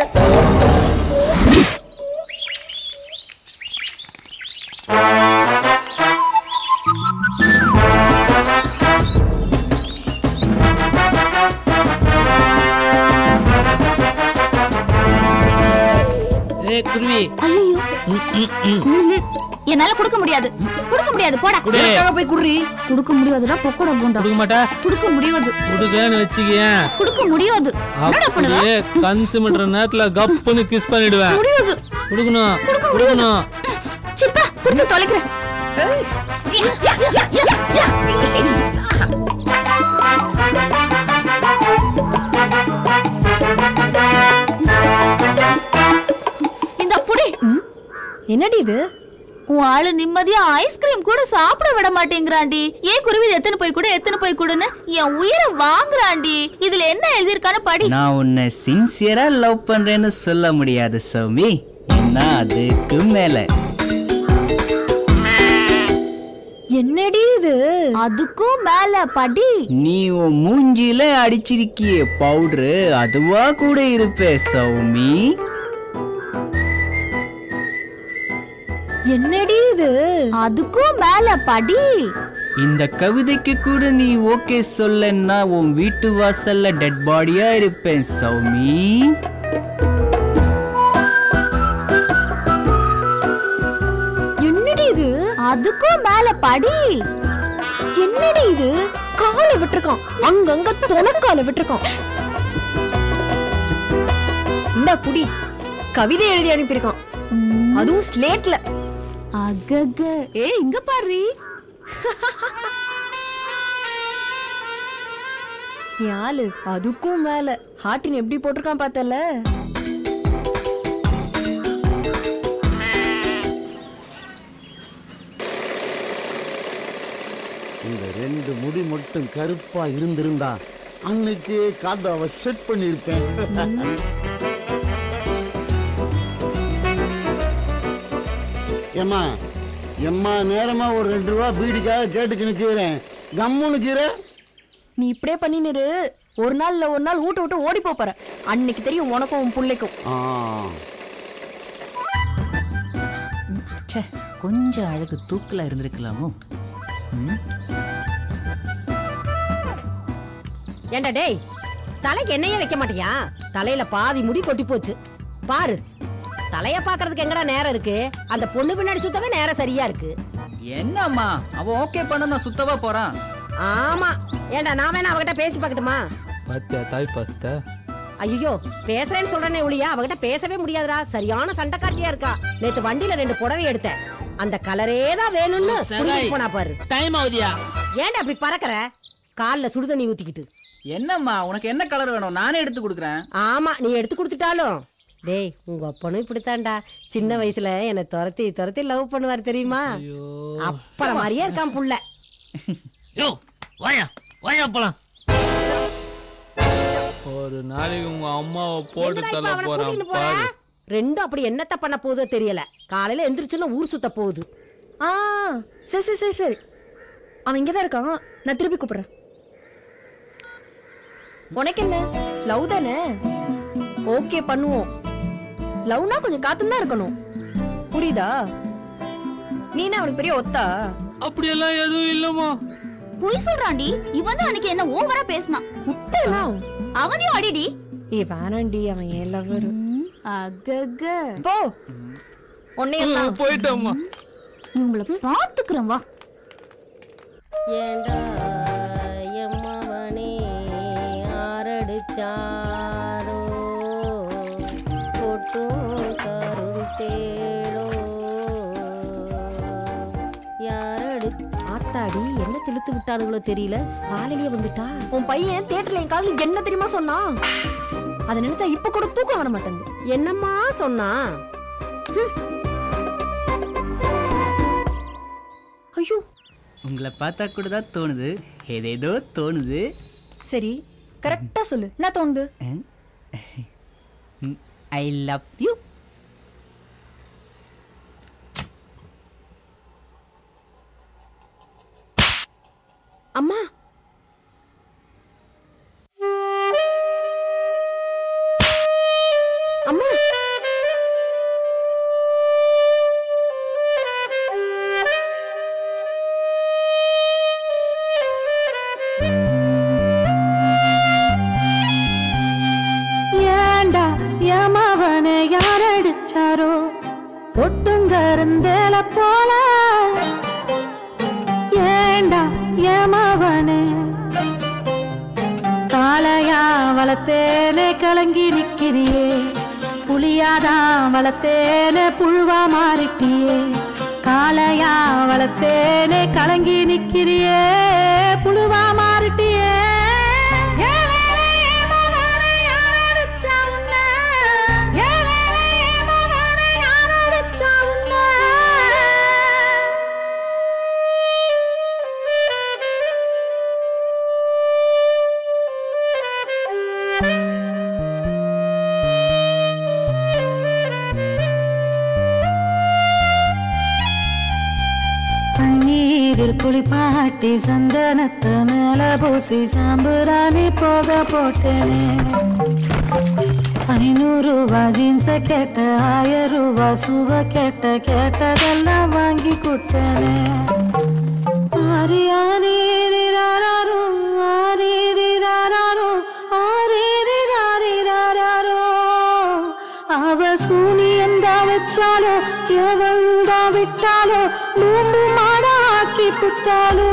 ஏய் குருவி. ஐயோ என்னால குடுக்க முடியாது. குடுக்க முடியாது போடா. குடுக்காக போய் குடுறி. குடுக்க முடியாதுடா பொக்கட போண்டா. குடுக்க மாட்டா? குடுக்க முடியாது. குடுக்கன்னு வெச்சிக்கியேன். குடுக்க முடியாது. என்னடா பண்ணுவ? ஏய் கன்சிமன்ற நேரத்துல கப்புன்னு கிஸ் பண்ணிடுவேன். முடியாது. குடுக்கணும். குடுக்கணும். சிப்பா குடுத்து தொலைக்கிறேன். இந்த புடி. என்னடி இது? உன் ஆளு நிம்மதியா ஐஸ்கிரீம் கூட சாப்பிட விட மாட்டேங்கிறாண்டி. ஏன் குருவி எத்தனை போய் கூட எத்தனை போய் கூடன்னு என் உயிரை வாங்குறாண்டி. இதுல என்ன எழுதிருக்கான்னு படி. நான் உன்னை சின்சியரா லவ் பண்றேன்னு சொல்ல முடியாது சௌமி. என்ன அதுக்கு மேல. என்னடி இது? அதுக்கும் மேல படி. நீ உன் மூஞ்சில அடிச்சிருக்கிய பவுடரு அதுவா கூட இருப்பே சௌமி. என்னடி இது? அதுக்கும் மேல படி. இந்த கவிதைக்கு கூட நீ ஓகே சொல்லன்னா உன் வீட்டு வாசல்ல டெட் பாடியா இருப்பேன் சௌமி. என்னடி இது? அதுக்கும் மேல படி. என்னடி இது? காலை விட்டுருக்கான். அங்கங்க தொலைக்கால விட்டுருக்கான். இந்த புடி கவிதை எழுதி அனுப்பியிருக்கான். அதுவும் ஸ்லேட்ல. அகக ஏ இங்க பாரு. யாரு அதுக்கும் மேல ஹார்ட்டின் எப்படி போட்டிருக்கான் பார்த்தல. இந்த ரெண்டு முடி மட்டும் கருப்பா இருந்திருந்தா அன்னைக்கு காதாவை செட் பண்ணிருப்பேன். ஏமா எம்மா நேரமா ஒரு ரெண்டு ரூபா பீடிக்காக கேட்டுக்கு நிக்கிறேன். கம்முன்னு கீர. நீ இப்படியே பண்ணினிரு. ஒரு நாள் இல்ல ஒரு நாள் ஊட்ட விட்டு ஓடி போற. அன்னைக்கு தெரியும் உனக்கும் உன் பிள்ளைக்கும். கொஞ்சம் அழகு தூக்கலா இருந்திருக்கலாமோ. ஏண்டா டேய் தலைக்கு என்னையே வைக்க மாட்டியா? தலையில பாதி முடி கொட்டி போச்சு பாரு. தலைய பாக்குறதுக்கு எங்கடா நேரம் இருக்கு? அந்த பொண்ணு பின்னாடி சுத்தவே நேரம் சரியா இருக்கு. என்னம்மா அவ ஓகே பண்ண சுத்தவா போறான். ஆமா ஏண்டா நான் வேணா அவகிட்ட பேசி பார்க்கட்டுமா? பாத்தியா தாய் பாஸ்தா. ஐயோ பேசுறேன்னு சொல்றேனே ஒளியா அவகிட்ட பேசவே முடியாதுடா. சரியான சண்டை காட்சியா இருக்கா. நேத்து வண்டியில ரெண்டு புடவை எடுத்தேன். அந்த கலரே தான் வேணும்னு போனா பாரு. டைம் ஆகுதியா? ஏண்டா அப்படி பறக்கற? கால்ல சுடுதண்ணி ஊத்திக்கிட்டு. என்னம்மா உனக்கு என்ன கலர் வேணும்? நானே எடுத்து கொடுக்குறேன். ஆமா நீ எடுத்து கொடுத்துட்டாலும் டேய் உங்க அப்பனும் இப்படித்தான்டா. சின்ன வயசுல என்ன துரத்தி துரத்தி லவ் பண்ணுவார் தெரியுமா? அப்புறம் மாதிரியே இருக்கான் புள்ள. யோ வாயா வாயா போலாம். ஒரு நாளைக்கு உங்க அம்மாவை போட்டு தள்ள போறான் பாரு. ரெண்டும் அப்படி என்னத்த பண்ண போதோ தெரியல. காலையில எந்திரிச்சுன்னா ஊர் சுத்த போகுது. ஆ சரி சரி சரி சரி அவன் இங்கதான் இருக்கான். நான் திருப்பி கூப்பிடுறேன். உனக்கு என்ன லவ் தானே? ஓகே பண்ணுவோம். லவ்னா கொஞ்சம் காத்துதான் இருக்கணும். புரியுதா? நீனா அவனுக்கு பெரிய ஒத்தா? அப்படியெல்லாம் எதுவும் இல்லம்மா. பொய் சொல்றான்டி. இவன் தான் அன்னைக்கு என்ன ஓவரா பேசினான். விட்டேனா அவனையும் அடிடி. ஏ வேணாண்டி, அவன் ஏன் லவ்வர். அகக போ. உன்னையும் போயிட்டோம்மா. இவங்கள பாத்துக்கிறேன் வா. ஏண்டா எம்மவனே ஆரடிச்சாரோ கொட்டும் கரும் தேடோ யாரடி ஆத்தாடி என்ன திழுத்து விட்டானுங்களோ தெரியல. காலையிலேயே வந்துட்டா. உன் பையன் தியேட்டர்ல என் காதுல என்ன தெரியுமா சொன்னான்? அதை நினைச்சா இப்ப கூட தூக்கம் வர மாட்டேங்குது. என்னம்மா சொன்னா? ஐயோ, உங்களை பார்த்தா கூட தான் தோணுது, ஏதேதோ தோணுது. சரி கரெக்டா சொல்லு, என்ன தோணுது? I love you. அம்மா அம்மா ஏண்டா யமவனை யார் அடிச்சாரோ பொட்டுங்கருந்தேல போல. ஏண்டா யமவனை காளையா வளத்தேனே கலங்கி நிக்கிறியே, புளியாதான் வளத்தேனே புழுவா மாறிட்டியே. காளையா வளத்தேனே கலங்கி நிக்கிறியே, புழுவா மாறிட்டியே. குளிப்பாட்டி சந்தனத்தை மேல பூசி சாம்புராணி போக போட்டேனே. ஐநூறு ரூபா ஜீன்ஸ கேட்ட, ஆயிரம் ரூபா சுவ கேட்ட, கேட்டதெல்லாம் வாங்கி கொடுத்தேனே. ஆரி ஆரி ராரோ ஆரி ராரோ ஆரி ராரோ. அவ சூனியந்தா வச்சாலோ எவள்தா விட்டாலோ பூம்பு மாடா ஆக்கி புட்டாலோ.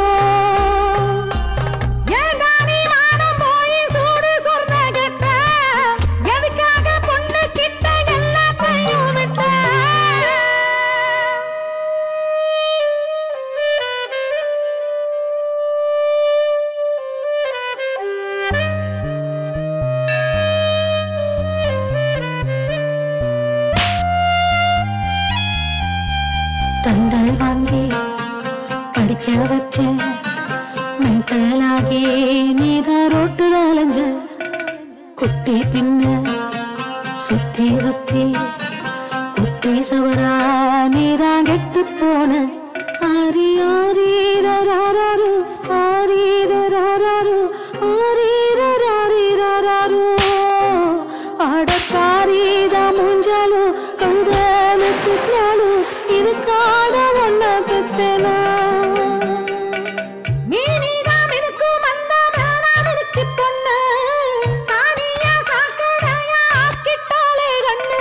தண்டல் வாங்கி படிக்க வச்ச மென்டலாகி நீதான் ரோட்டுல அலைஞ்ச. குட்டி பின்ன சுத்தி சுத்தி குட்டி சவரா நீதான் கெட்டு போன. ஆரி ஆரி ராரோ ஆரி ராரோ ஆரி ராரோ. ஆடக்காரிதான் மூஞ்சாலோ கழுத திட்டாலோ இதுக்காக ஒன்ன பெத்தனா. மீனிதான் மினுக்கும் அந்த மேலாம் மினுக்கி பொண்ணு, சாணியா சாக்கடையா ஆக்கிட்டாலே கண்ணு.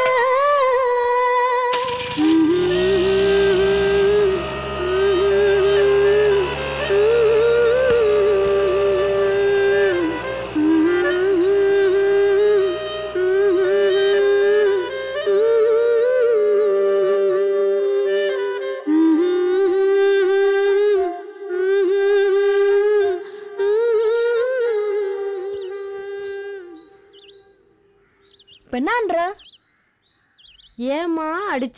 பெண்ணான்ற ஏமா அடிச்ச?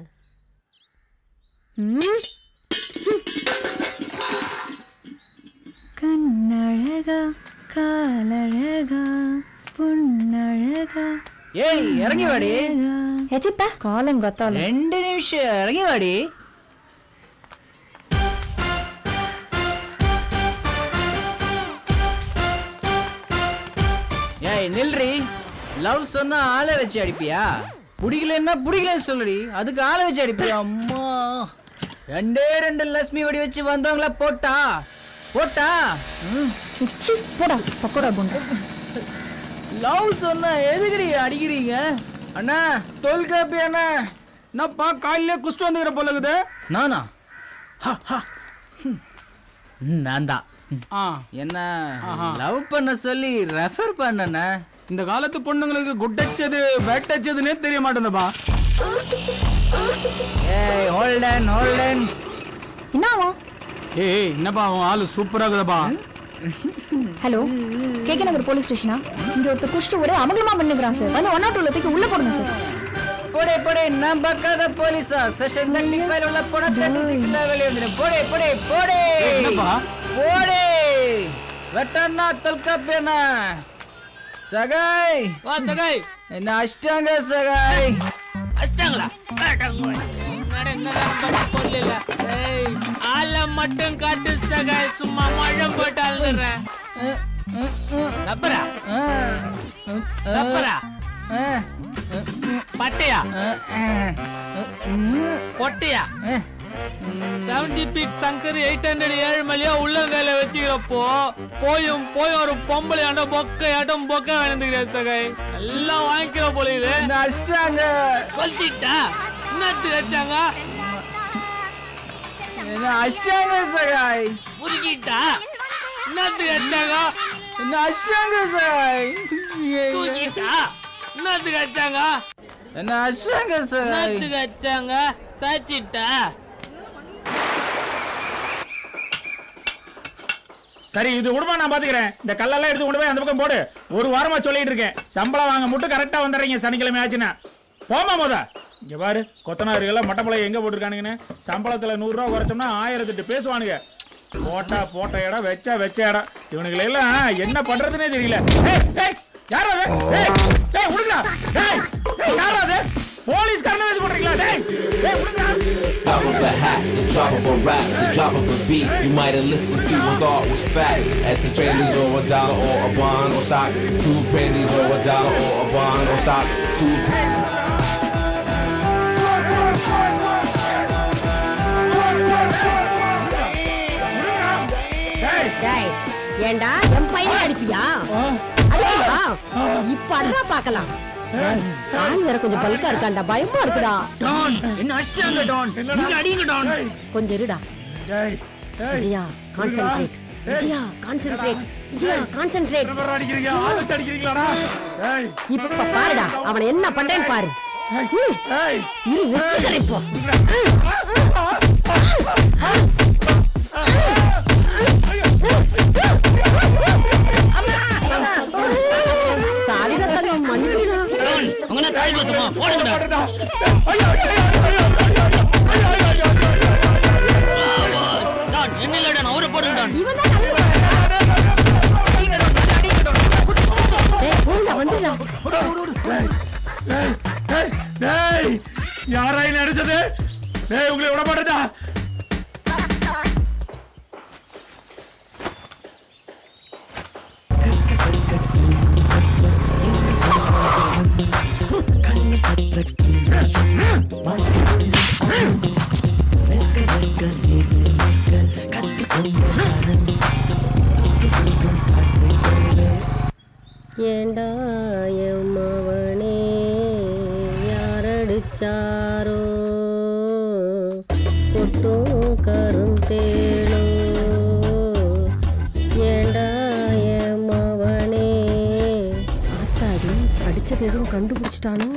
கண்ணழகா காலழகா பொன்னழகா. ஏய் இறங்கி வாடி. ஏச்சிப்பா காலம் கத்தால ரெண்டு நிமிஷம் இறங்கி வாடி. ஏய் நில்றி. லவ் சொன்னா ஆளை வச்சு அடிப்பியா? பிடிக்கலன்னா பிடிக்கலன்னு சொல்லுடி, அதுக்கு ஆளை வச்சு அடிப்பியா? அம்மா ரெண்டே ரெண்டு லட்சுமி வடி வச்சு வந்தவங்கள போட்டா போட்டா சி போடா பக்கோடா குண்டு. லவ் சொன்னா எதுக்குடி அடிக்கிறீங்க? அண்ணா தொல்காப்பி அண்ணா. என்னப்பா காலையிலே குஸ்ட் வந்துக்கிற போல இருக்குது. நானா? நான் தான். என்ன லவ் பண்ண சொல்லி ரெஃபர் பண்ணன. இந்த காலத்து பொண்ணுங்களுக்கு குட் அடிச்சது பேட் அடிச்சதுன்னே தெரிய மாட்டேங்குதுப்பா. ஏய் ஹோல்டன் ஹோல்டன். என்னவா? ஏய் என்னப்பா அவன் ஆளு சூப்பரா இருக்குதுப்பா. Hello K K Nagar police ஸ்டேஷனா? இங்க ஒருத்தர் குஷ்டு ஒரே அமங்கலமா பண்ணுகிறான் சார். வந்து ஒன் நாட் டூல தூக்கி உள்ள போடுங்க சார். போடே போடே நான் பக்காத போலீஸா? செஷன் தேர்ட்டி ஃபைவ் உள்ள போனா தேர்ட்டி சிக்ஸ் ல வெளிய வந்து போடே போடே போடே. என்னப்பா? போடே. வெட்டன்னா தொல்காப்பியனா. சகாய் வா சகாய். என்ன அஷ்டாங்க சகாய்? அஷ்டாங்களா? என்னடா என்ன பண்ண போறல? ஏய் ஆள மட்டும் காட்டு சகாய், சும்மா மழம் போட்டு அழுறேன். ரப்பரா ரப்பரா பட்டையா பொட்டையா seventy feet Shankar eight hundred ஏழு மலையா உள்ள வேலை வச்சுக்கிறப்போ போயும் போய் ஒரு பொம்பளை ஆட்டம் பொக்கை ஆட்டம் பொக்கை வேணுங்கிறேன் சகாய். எல்லாம் வாங்கிக்கிற போல இது. அஷ்டாங்க கொல்த்திட்டா என்னத்து வச்சாங்க? என்ன அஷ்டாங்க சகாய்? முறுக்கிட்டா என்னத்து வச்சாங்க? என்ன அஷ்டாங்க சகாய்? தூக்கிட்டா என்னத்து வச்சாங்க? என்ன அஷ்டாங்க சகாய்? என்னத்து வச்சாங்க? சாச்சிட்டா. சரி இது விடுமா, நான் பாத்துக்கிறேன். இந்த கல்லெல்லாம் எடுத்து கொண்டு போய் அந்த பக்கம் போடு. ஒரு வாரமா சொல்லிட்டு இருக்கேன், சம்பளம் வாங்க மட்டும் கரெக்டா வந்துடுறீங்க சனிக்கிழமை ஆச்சுன்னா. போமா போத இங்க பாரு, கொத்தனாருக்கெல்லாம் மட்டப்பளை எங்க போட்டுருக்கானுங்கன்னு சம்பளத்துல நூறு ரூபா குறைச்சோம்னா ஆயிரத்தெட்டு பேசுவானுங்க. போட்டா போட்ட இடம், வச்சா வச்ச இடம். இவனுங்களை எல்லாம் என்ன பண்றதுன்னே தெரியல. யாரா அது? டேய் உடுங்கடா. டேய் டேய் யாரா அது? போலீஸ்காரனே இது பண்றீங்களா? டேய் டேய் உடுங்கடா. Drop of a hat, the drop of a rap, the drop of a beat. You might have listened to and thought was fat. At the trailers or a dollar or a bond or stock. Two pennies or a dollar or a bond or stock. Two pennies. டேய் ஏண்டா என் பையனை அடிப்பியா? அடியா இப்ப அண்ணா பார்க்கலாம். ஆள் வேற கொஞ்சம் பல்கா இருக்காண்டா, பயமா இருக்குடா. டான் என்ன அஷ்டாங்க டான்? நீங்க அடிங்க டான். கொஞ்சம் இருடா. Vijaya concentrate. Vijaya concentrate. Vijaya concentrate. அடிக்கிறீங்க, ஆளு அடிக்கிறீங்களாடா? டேய் இப்ப பாருடா அவனை என்ன பண்றேன்னு பாரு. ஏய் இரு வெச்சுக்கறேன் இப்போ. சாரிடா தங்க மன்னிச்சிடுடா. உங்கனா தாய் பேசுமா போடுங்கடா. ஐயோ ஐயோ ஐயோ டான் என்னல டான் அவரை போடுங்க டான். இவன் தான் டேய் போடா வந்துடா. டேய் டேய் டேய் யாரா என்ன அடிச்சது? டேய் உங்களை விட மாட்டேடா. ஏண்டா எம்மவனே யாரடிச்சாரோ கொட்டும் கரும் தேளோ. ஏண்டா எம்மவனே. ஆத்தாடி படிச்சது எதுவும் கண்டுபிடிச்சிட்டானோ?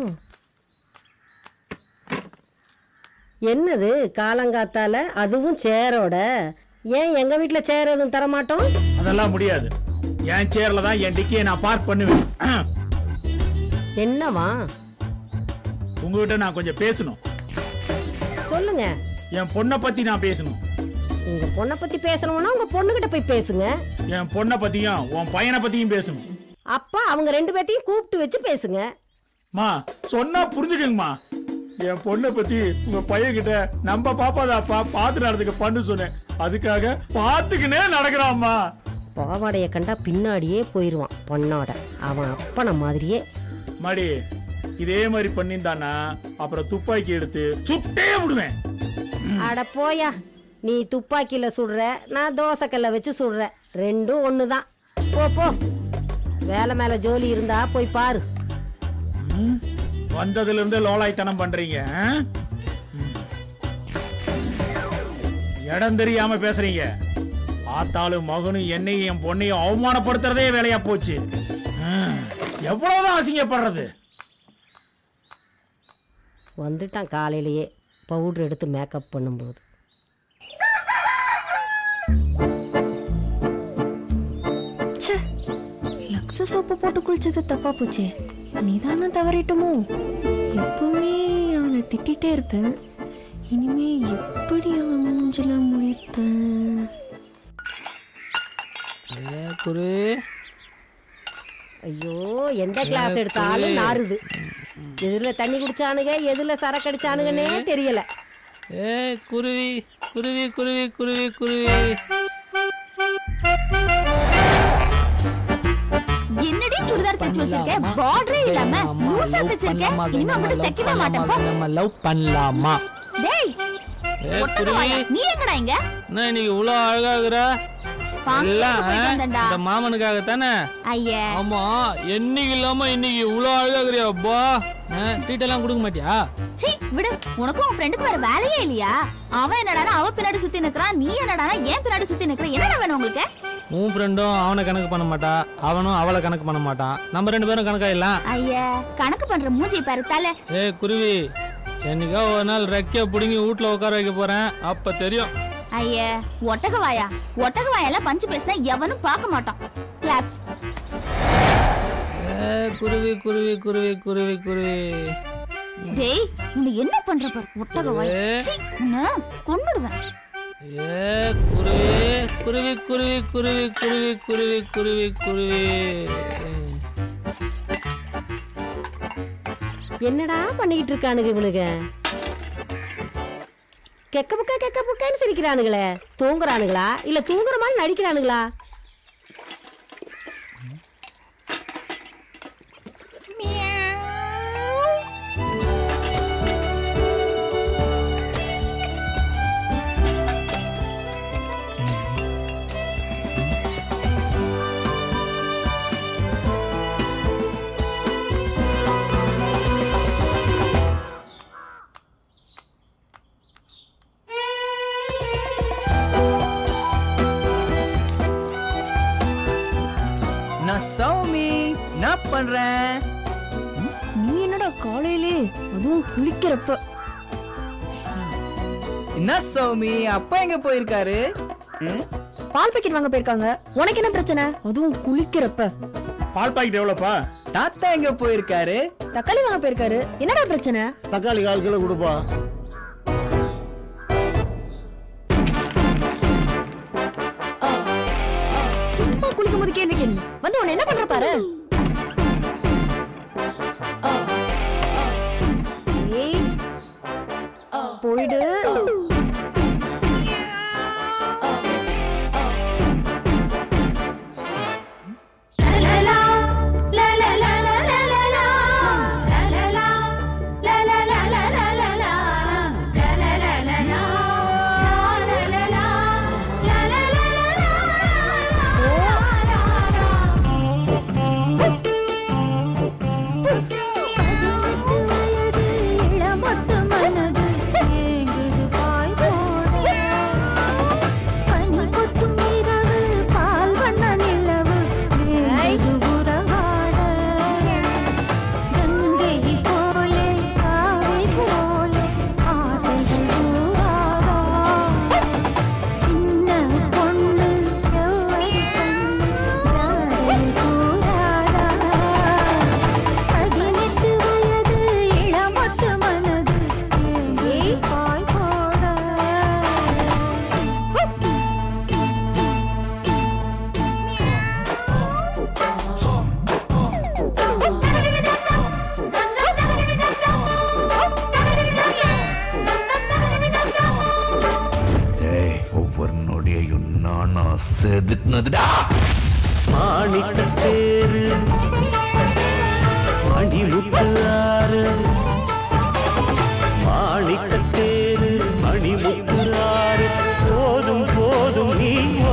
என்னது காலங்காத்தால அதுவும் சேரோட? ஏன் எங்க வீட்டுல சேர் எதுவும் தரமாட்டோம்? அதெல்லாம் முடியாது. என் சேர்ல தான் என் டிக்கியை நான் பார்க் பண்ணுவேன். என்னவா? உங்ககிட்ட நான் கொஞ்சம் பேசணும். சொல்லுங்க. என் பொண்ணை பத்தி நான் பேசணும். உங்க பொண்ணை பத்தி பேசணும்னா உங்க பொண்ணுகிட்ட போய் பேசுங்க. என் பொண்ணை பத்தியும் உன் பையனை பத்தியும் பேசணும். அப்பா அவங்க ரெண்டு பேத்தையும் கூப்பிட்டு வச்சு பேசுங்க. மா சொன்னா புரிஞ்சுக்கங்கம்மா. என் பொண்ணை பத்தி உங்க பையன் கிட்ட நம்ம பாப்பாதாப்பா பார்த்து நடந்துக்க பண்ணு சொன்னேன். அதுக்காக பார்த்துக்கினே நடக்கிறாம்மா. பாவாடைய கண்டா பின்னாடியே போயிருவான் பொண்ணோட. அவன் அப்பன மாதிரியே. மாடி இதே மாதிரி பண்ணிருந்தானா அப்புறம் துப்பாக்கி எடுத்து சுட்டே விடுவேன். அட போயா, நீ துப்பாக்கியில சுடுற, நான் தோசைக்கல்ல வச்சு சுடுறேன். ரெண்டும் ஒண்ணுதான். போ போ, வேலை மேல ஜோலி இருந்தா போய் பாரு. வந்ததுல இருந்து லோலாய்த்தனம் பண்றீங்க. இடம் தெரியாம பேசுறீங்க. பார்த்தாலும் மகனும் என்னையும் என் பொண்ணையும் அவமானப்படுத்துறதே வேலையா போச்சு. எவ்வளவுதான் அசிங்கப்படுறது. வந்துட்டான் காலையிலேயே பவுடர் எடுத்து மேக்கப் பண்ணும்போது. லக்ஸ சோப்பு போட்டு குளிச்சது தப்பா போச்சு. நீதானே தவறிட்டோமோ? எப்பவுமே அவனை திட்டிகிட்டே இருப்பேன். இனிமே எப்படி அவன் மூஞ்சில முடிப்பேன்? குரு, ஐயோ, எந்த கிளாஸ் எடுத்தாலும் நாறுது. எதுல தண்ணி குடிச்சானுங்க, எதுல சரக்கு அடிச்சானுங்கன்னே தெரியல. ஏ குருவி குருவி குருவி குருவி குருவி என்னடி சுடிதார் தச்சு வச்சிருக்க? பார்டரே இல்லாம லூசா தச்சிருக்க. இனிமே மட்டும் தைக்கவே மாட்டேன். நம்ம லவ் பண்ணலாமா? டேய், ஏ குருவி, நீ எங்கடா இங்க? நான் இன்னைக்கு இவ்வளோ அழகாகுற இந்த மாமனுக்காக தானே? ஐயா, ஆமா, என்னைக்கு இல்லாம இன்னைக்கு இவ்வளோ அழகாகுறியா? அப்பா, ட்ரீட் எல்லாம் கொடுக்க மாட்டியா? சீ விடு, உனக்கும் உன் ஃப்ரெண்டுக்கு வேற வேலையே இல்லையா? அவன் என்னடானா அவ பின்னாடி சுத்தி நிக்கிறான், நீ என்னடானா ஏன் பின்னாடி சுத்தி நிக்கிற? என்னடா வேணும் உங்களுக்கு? உன் ஃப்ரெண்டும் அவனை கணக்கு பண்ண மாட்டா, அவனும் அவளை கணக்கு பண்ண மாட்டான். நம்ம ரெண்டு பேரும் கணக்காயிடலாம். ஐயா, கணக்கு பண்ற மூஞ்சி பாரு தலை. ஏ குருவி, என்னைக்கா ஒரு நாள் ரெக்கைய பிடுங்கி வீட்டுல உட்கார வைக்க போறேன், அப்ப தெரியும். ஐயா, ஒட்டகவாயா ஒட்டகவாயெல்லாம் பஞ்சு பேசினா எவனும் பார்க்க மாட்டான். கிளாப்ஸ். ஏ குருவி குருவி குருவி குருவி குருவி. டேய், உன்னை என்ன பண்ற பாரு ஒட்டகவாய். சீ, உன்னை கொன்னுடுவேன். ஏ குருவி குருவி குருவி குருவி குருவி குருவி குருவி குருவி. என்னடா பண்ணிக்கிட்டு இருக்கானுங்க இவனுங்க? கெக்க புக்க கெக்க புக்கன்னு சிரிக்கிறானுங்களே. தூங்குறானுங்களா இல்ல தூங்குற மாதிரி நடிக்கிறானுங்களா? நீ என்னடா காலையிலே அதுவும் குளிக்கிறப்ப? என்ன சௌமி, அப்பா எங்க போயிருக்காரு? பால் பாக்கெட் வாங்க போயிருக்காங்க. உனக்கு என்ன பிரச்சனை? அதுவும் குளிக்கிறப்ப. பால் பாக்கெட் எவ்வளவுப்பா? தாத்தா எங்க போயிருக்காரு? தக்காளி வாங்க போயிருக்காரு. என்னடா பிரச்சனை? தக்காளி கால் கிலோ கொடுப்பா. சும்மா குளிக்கும் போது கேள்வி கேள்வி வந்து உன்னை என்ன பண்ற பாரு. போயிடு. செதுக்குனதுடா. மாணிக்கத்தேரு மணிமுத்தாறு, மாணிக்கத்தேரு மணிமுத்தாறு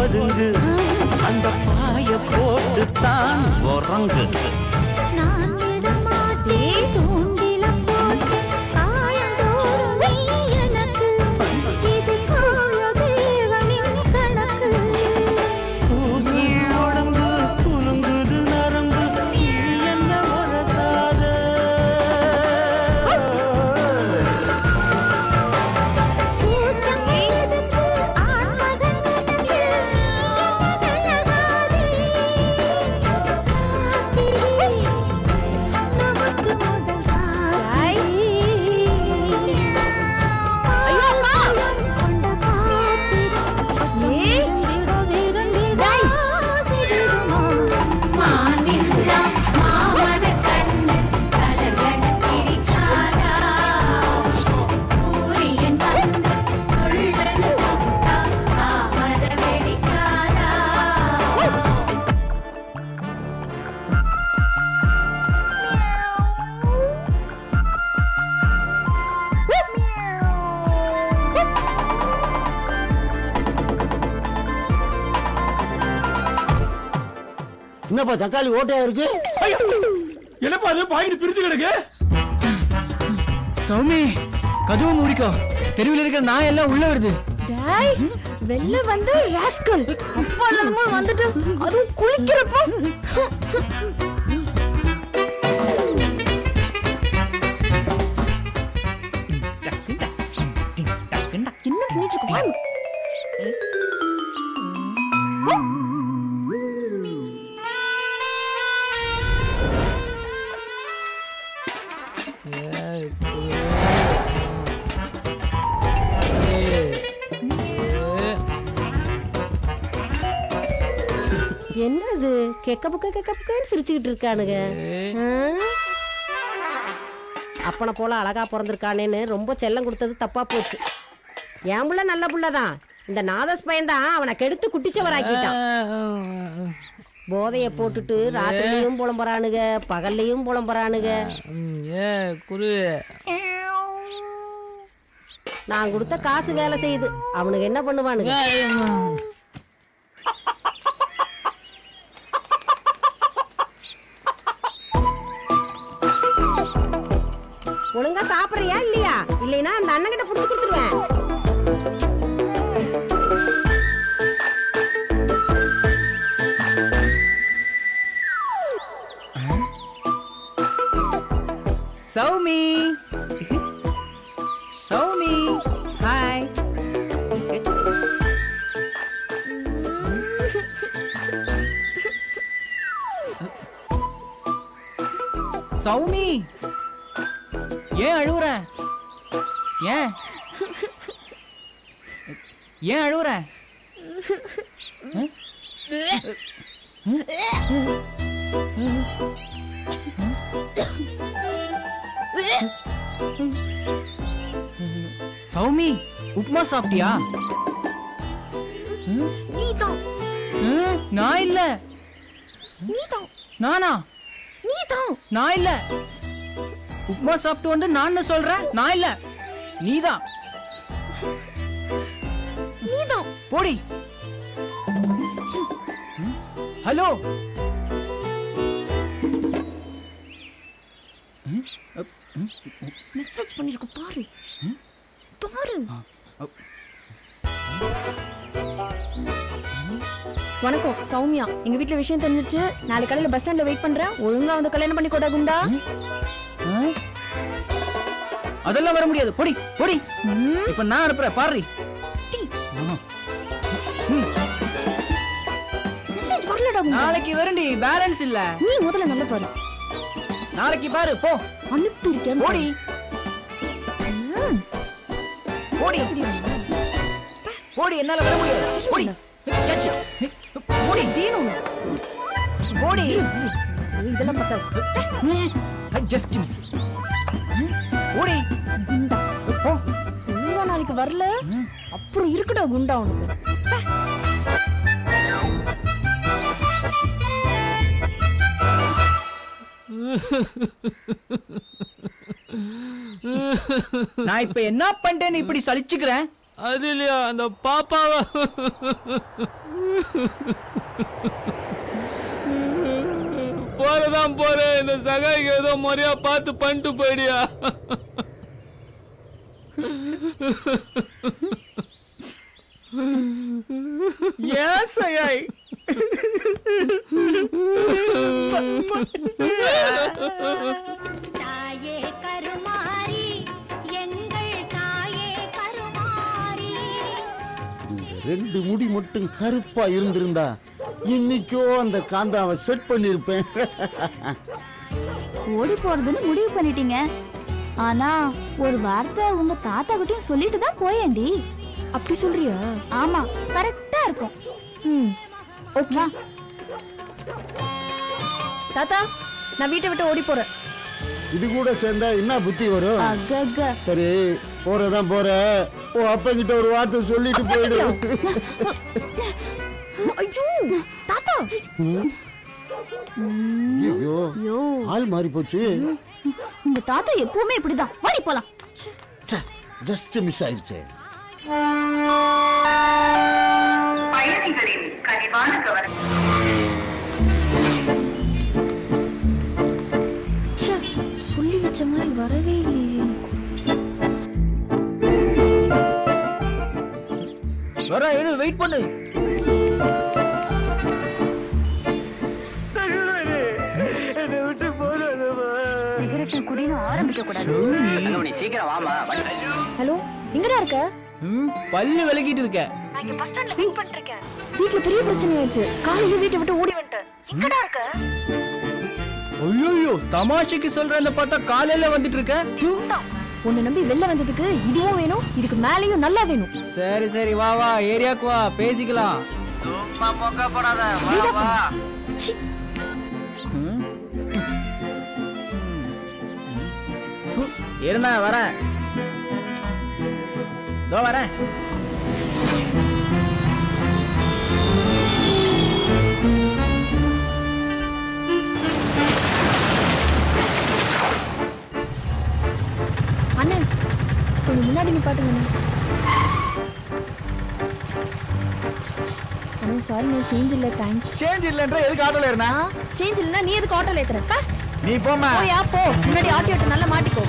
ஒதுங்கு அந்த பாய போட்டு தான் உறங்கு நான் விட மாட்டேன் தூண்டில போட்டு காயந்தோறும் நீ எனக்கு இது காயதேவனின் கணக்கு கூசு உடம்பு குலுங்குது நரம்பு நீ என்ன உரசாத என்னப்பா தக்காளி ஓட்டையா இருக்கு? என்னப்பா அது பாக்கெட் பிரிச்சு கிடக்கு? சௌமி கதவு மூடிக்கோ. தெருவில் இருக்கிற நாய் எல்லாம் உள்ள வருது. டாய் வெளில வந்து ராஸ்கல் அப்பா இல்லாம வந்துட்டு அதுவும் குளிக்கிறப்போ என்ன பண்ணிட்டு இருக்க? என்னது கெக்க புக்க கெக்க புக்கன்னு சிரிச்சுக்கிட்டு இருக்கானுங்க. அப்பனை போல அழகா பிறந்திருக்கானேன்னு ரொம்ப செல்லம் கொடுத்தது தப்பா போச்சு. என் புள்ள நல்ல புள்ளதான். இந்த நாதஸ் பையன்தான் அவனை கெடுத்து குட்டிச்சவராக்கிட்டான். போதைய போட்டுட்டு ராத்திரிலையும் புலம்புறானுங்க பகல்லையும் புலம்புறானுங்க. நான் கொடுத்த காசு வேலை செய்யுது. அவனுக்கு என்ன பண்ணுவானுங்க? ஒழுங்கா சாப்பிடுறியா இல்லையா? இல்லைன்னா அந்த அண்ணன் கிட்ட புடிச்சு கொடுத்துருவேன். சௌமி சௌமி ஹாய். சௌமி ஏன் அழுவுற? ஏன் ஏன் அழுவுற? சௌமி உப்புமா சாப்பிட்டியா? நீதான். நான் இல்ல. நீதான். நானா? நீதான். நான் இல்ல. உப்புமா சாப்பிட்டு வந்து நான் சொல்றேன். நான் இல்ல, நீதான். நீதான். போடி. ஹலோ. மெசேஜ் பண்ணிருக்க பாரு. பாரு. வணக்கம் சௌமியா. எங்க வீட்ல விஷயம் தெரிஞ்சிருச்சு. நாளைக்கு காலையில பஸ் ஸ்டாண்ட்ல வெயிட் பண்றேன். ஒழுங்கா வந்து கல்யாணம் பண்ணி கொடா குண்டா. அதெல்லாம் வர முடியாது. போடி போடி. இப்ப நான் அனுப்புறேன் பாரு. மெசேஜ் வரலடா குண்டா. நாளைக்கு வரண்டி. பேலன்ஸ் இல்ல. நீ முதல்ல நல்ல பாரு. நாளைக்கு பாரு போ. அனுப்பி இருக்கேன். போடி போடி போடி. என்னால வர முடியாது. போடி கேட்ச். போடி வேணும். போடி. இதெல்லாம் பத்தாது. Just miss. போடி குண்டா. போ. ஒழுங்கா நாளைக்கு வரல அப்புறம் இருக்குடா குண்டா உனக்கு. நான் இப்ப என்ன பண்ணிட்டேன்னு இப்படி சலிச்சுக்கிறேன்? அது இல்லையா அந்த பாப்பாவை போறதான் போறேன். இந்த சகாய்க்கு ஏதோ முறையா பார்த்து பண்ணிட்டு போயிடியா. Yes, சகாய். தாயே கருமாரி எங்கள் தாயே கருமாரி. இந்த ரெண்டு முடி மட்டும் கருப்பா இருந்திருந்தா இன்னைக்கோ அந்த காந்தாவை செட் பண்ணிருப்பேன். ஓடி போறதுன்னு முடிவு பண்ணிட்டீங்க. ஆனா ஒரு வார்த்தை உங்க தாத்தா கிட்டயும் சொல்லிட்டு தான் போயேண்டி. அப்படி சொல்றியா? ஆமா, கரெக்டா இருக்கும். ம் ஓகே. தாத்தா நான் வீட்டை விட்டு ஓடி போறேன். இது கூட சேர்ந்தா என்ன புத்தி வரும்? அகக. சரி போறதான் போற. ஓ அப்பா கிட்ட ஒரு வார்த்தை சொல்லிட்டு போயிடு. ஐயோ தாத்தா. ஐயோ ஆள் மாறி போச்சு. உங்க தாத்தா எப்பவுமே இப்படிதான். வாடி போலாம். ஜஸ்ட் மிஸ் ஆயிடுச்சு. பயணிகளின் கனிவான கவனம். சொல்லி வச்ச மாதிரி வரவே இல்லையே. வர இரு, வெயிட் பண்ணு. என்னை விட்டு போறாதமா. சிகரெட் குடின்னு ஆரம்பிக்க கூடாது. சீக்கிரம் வாமா. ஹலோ எங்கடா இருக்க? பல்லு விளக்கிட்டு இருக்க. நான் இங்க பஸ் ஸ்டாண்ட்ல வெயிட் பண்ணிட்டு இருக்கேன். வீட்ல பெரிய பிரச்சனை ஆயிடுச்சு. காலையில வீட்டை விட்டு ஓடி வந்துட்டேன். எங்கடா இருக்க? ஐயோ தமாஷைக்கு சொல்றேன்னு பார்த்தா காலையில வந்துட்டு இருக்க. உன்னை நம்பி வெளில வந்ததுக்கு இதுவும் வேணும், இதுக்கு மேலேயும் நல்லா வேணும். சரி சரி வா வா, ஏரியாக்கு வா, பேசிக்கலாம். சும்மா மொக்க போடாத, வா வா. இருண்ணா வரேன். இதோ வரேன். அண்ணா கொஞ்சம் முன்னாடி நிப்பாட்டுங்க. அண்ணா சாரி நான் சேஞ்ச் இல்ல. தேங்க்ஸ். சேஞ்ச் இல்லன்ற எதுக்கு ஆட்டோல ஏறனா? சேஞ்ச் இல்லனா நீ எதுக்கு ஆட்டோல ஏத்துறப்ப? நீ போமா. போயா போ. முன்னாடி ஆட்டோ ஏத்த நல்லா மாட்டிக்கோ.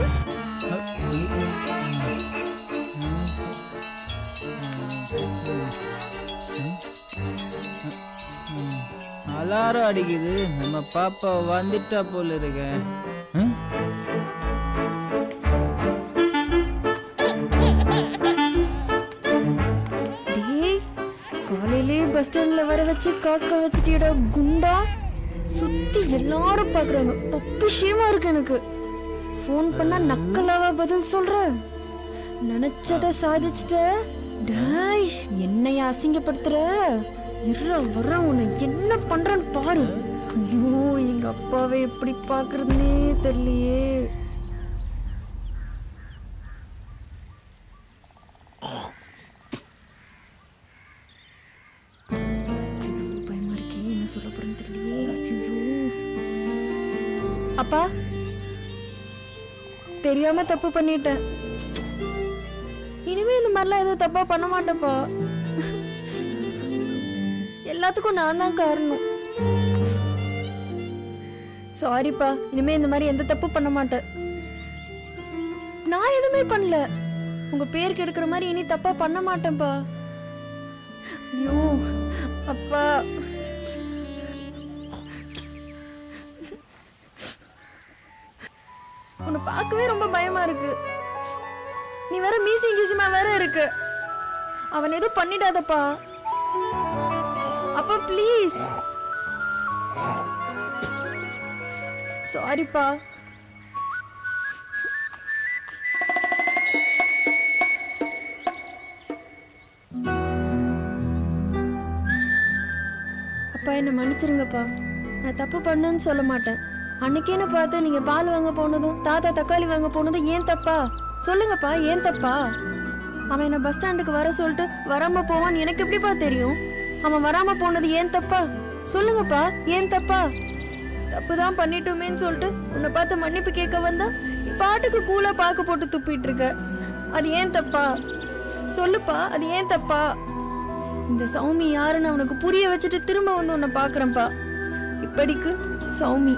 அலாரம் அடிக்குது. நம்ம பாப்பா வந்துட்டா போல இருக்க. காலையிலே பஸ் ஸ்டாண்ட்ல வர வச்சு காக்க வச்சுட்டியடா குண்டா. சுத்தி எல்லாரும் பாக்குறாங்க. பப்பிஷயமா இருக்கு எனக்கு. போன் பண்ணா நக்கலாவா பதில் சொல்ற? நினைச்சத சாதிச்சுட்ட. டாய் என்னைய அசிங்கப்படுத்துற? இருற வர உன்னை என்ன பண்றன்னு பாரு. ஐயோ எங்க அப்பாவை எப்படி பாக்குறதுன்னே தெரியலையே. பயமா இருக்கே, என்ன சொல்ல போறேன்னு தெரியலையே. அப்பா தெரியாம தப்பு பண்ணிட்டேன். இனிமே இந்த மாதிரிலாம் எதுவும் தப்பா பண்ண மாட்டேப்பா. எல்லாத்துக்கும் நான் தான் காரணம். சாரிப்பா. இனிமே இந்த மாதிரி எந்த தப்பு பண்ண மாட்டேன். நான் எதுவுமே பண்ணல. உங்க பேர் கெடுக்கிற மாதிரி இனி தப்பா பண்ண மாட்டேன்ப்பா. ஐயோ அப்பா. உன்னை பார்க்கவே ரொம்ப பயமா இருக்கு. நீ வேற மீசிங் கீசிமா வேற இருக்கு. அவன் எதுவும் பண்ணிடாதப்பா. அப்பா ப்ளீஸ். சாரிப்பா. அப்பா என்ன மன்னிச்சிருங்கப்பா. நான் தப்பு பண்ணேன்னு சொல்ல மாட்டேன். அன்னைக்கே என்ன பார்த்து நீங்க பால் வாங்க போனதும் தாத்தா தக்காளி வாங்க போனதும் ஏன் தப்பா? சொல்லுங்கப்பா ஏன் தப்பா? அவன் என்ன பஸ் ஸ்டாண்டுக்கு வர சொல்லிட்டு வராம போவான்னு எனக்கு எப்படிப்பா தெரியும்? அவன் வராம போனது ஏன் தப்பா? சொல்லுங்கப்பா ஏன் தப்பா? தப்புதான் பண்ணிட்டோமேன்னு சொல்லிட்டு உன்னை பார்த்து மன்னிப்பு கேட்க வந்தா நீ பாட்டுக்கு கூலா பாக்கு போட்டு துப்பிட்டு இருக்க. அது ஏன் தப்பா? சொல்லுப்பா, அது ஏன் தப்பா? இந்த சௌமி யாருன்னு அவனுக்கு புரிய வச்சுட்டு திரும்ப வந்து உன்னை பாக்குறேன்ப்பா. இப்படிக்கு சௌமி.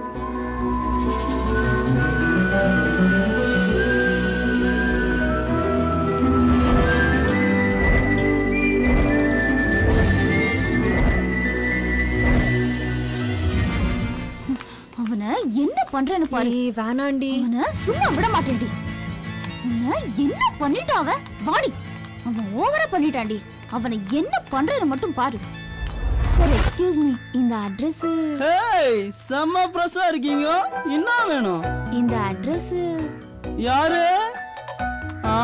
அவனை என்ன பண்றேன்னு பாரு. வேணாண்டி, அவனை சும்மா விட மாட்டேன்டி. அவனை என்ன பண்ணிட்டான் அவன்? வாடி, அவன் ஓவரா பண்ணிட்டான்டி. அவனை என்ன பண்றேன்னு மட்டும் பாரு. சார் எக்ஸ்கியூஸ் மீ, இந்த அட்ரஸ். ஹேய், செம்ம பிரஷா இருக்கீங்க. என்ன வேணும்? இந்த அட்ரஸ் யாரு? ஆ,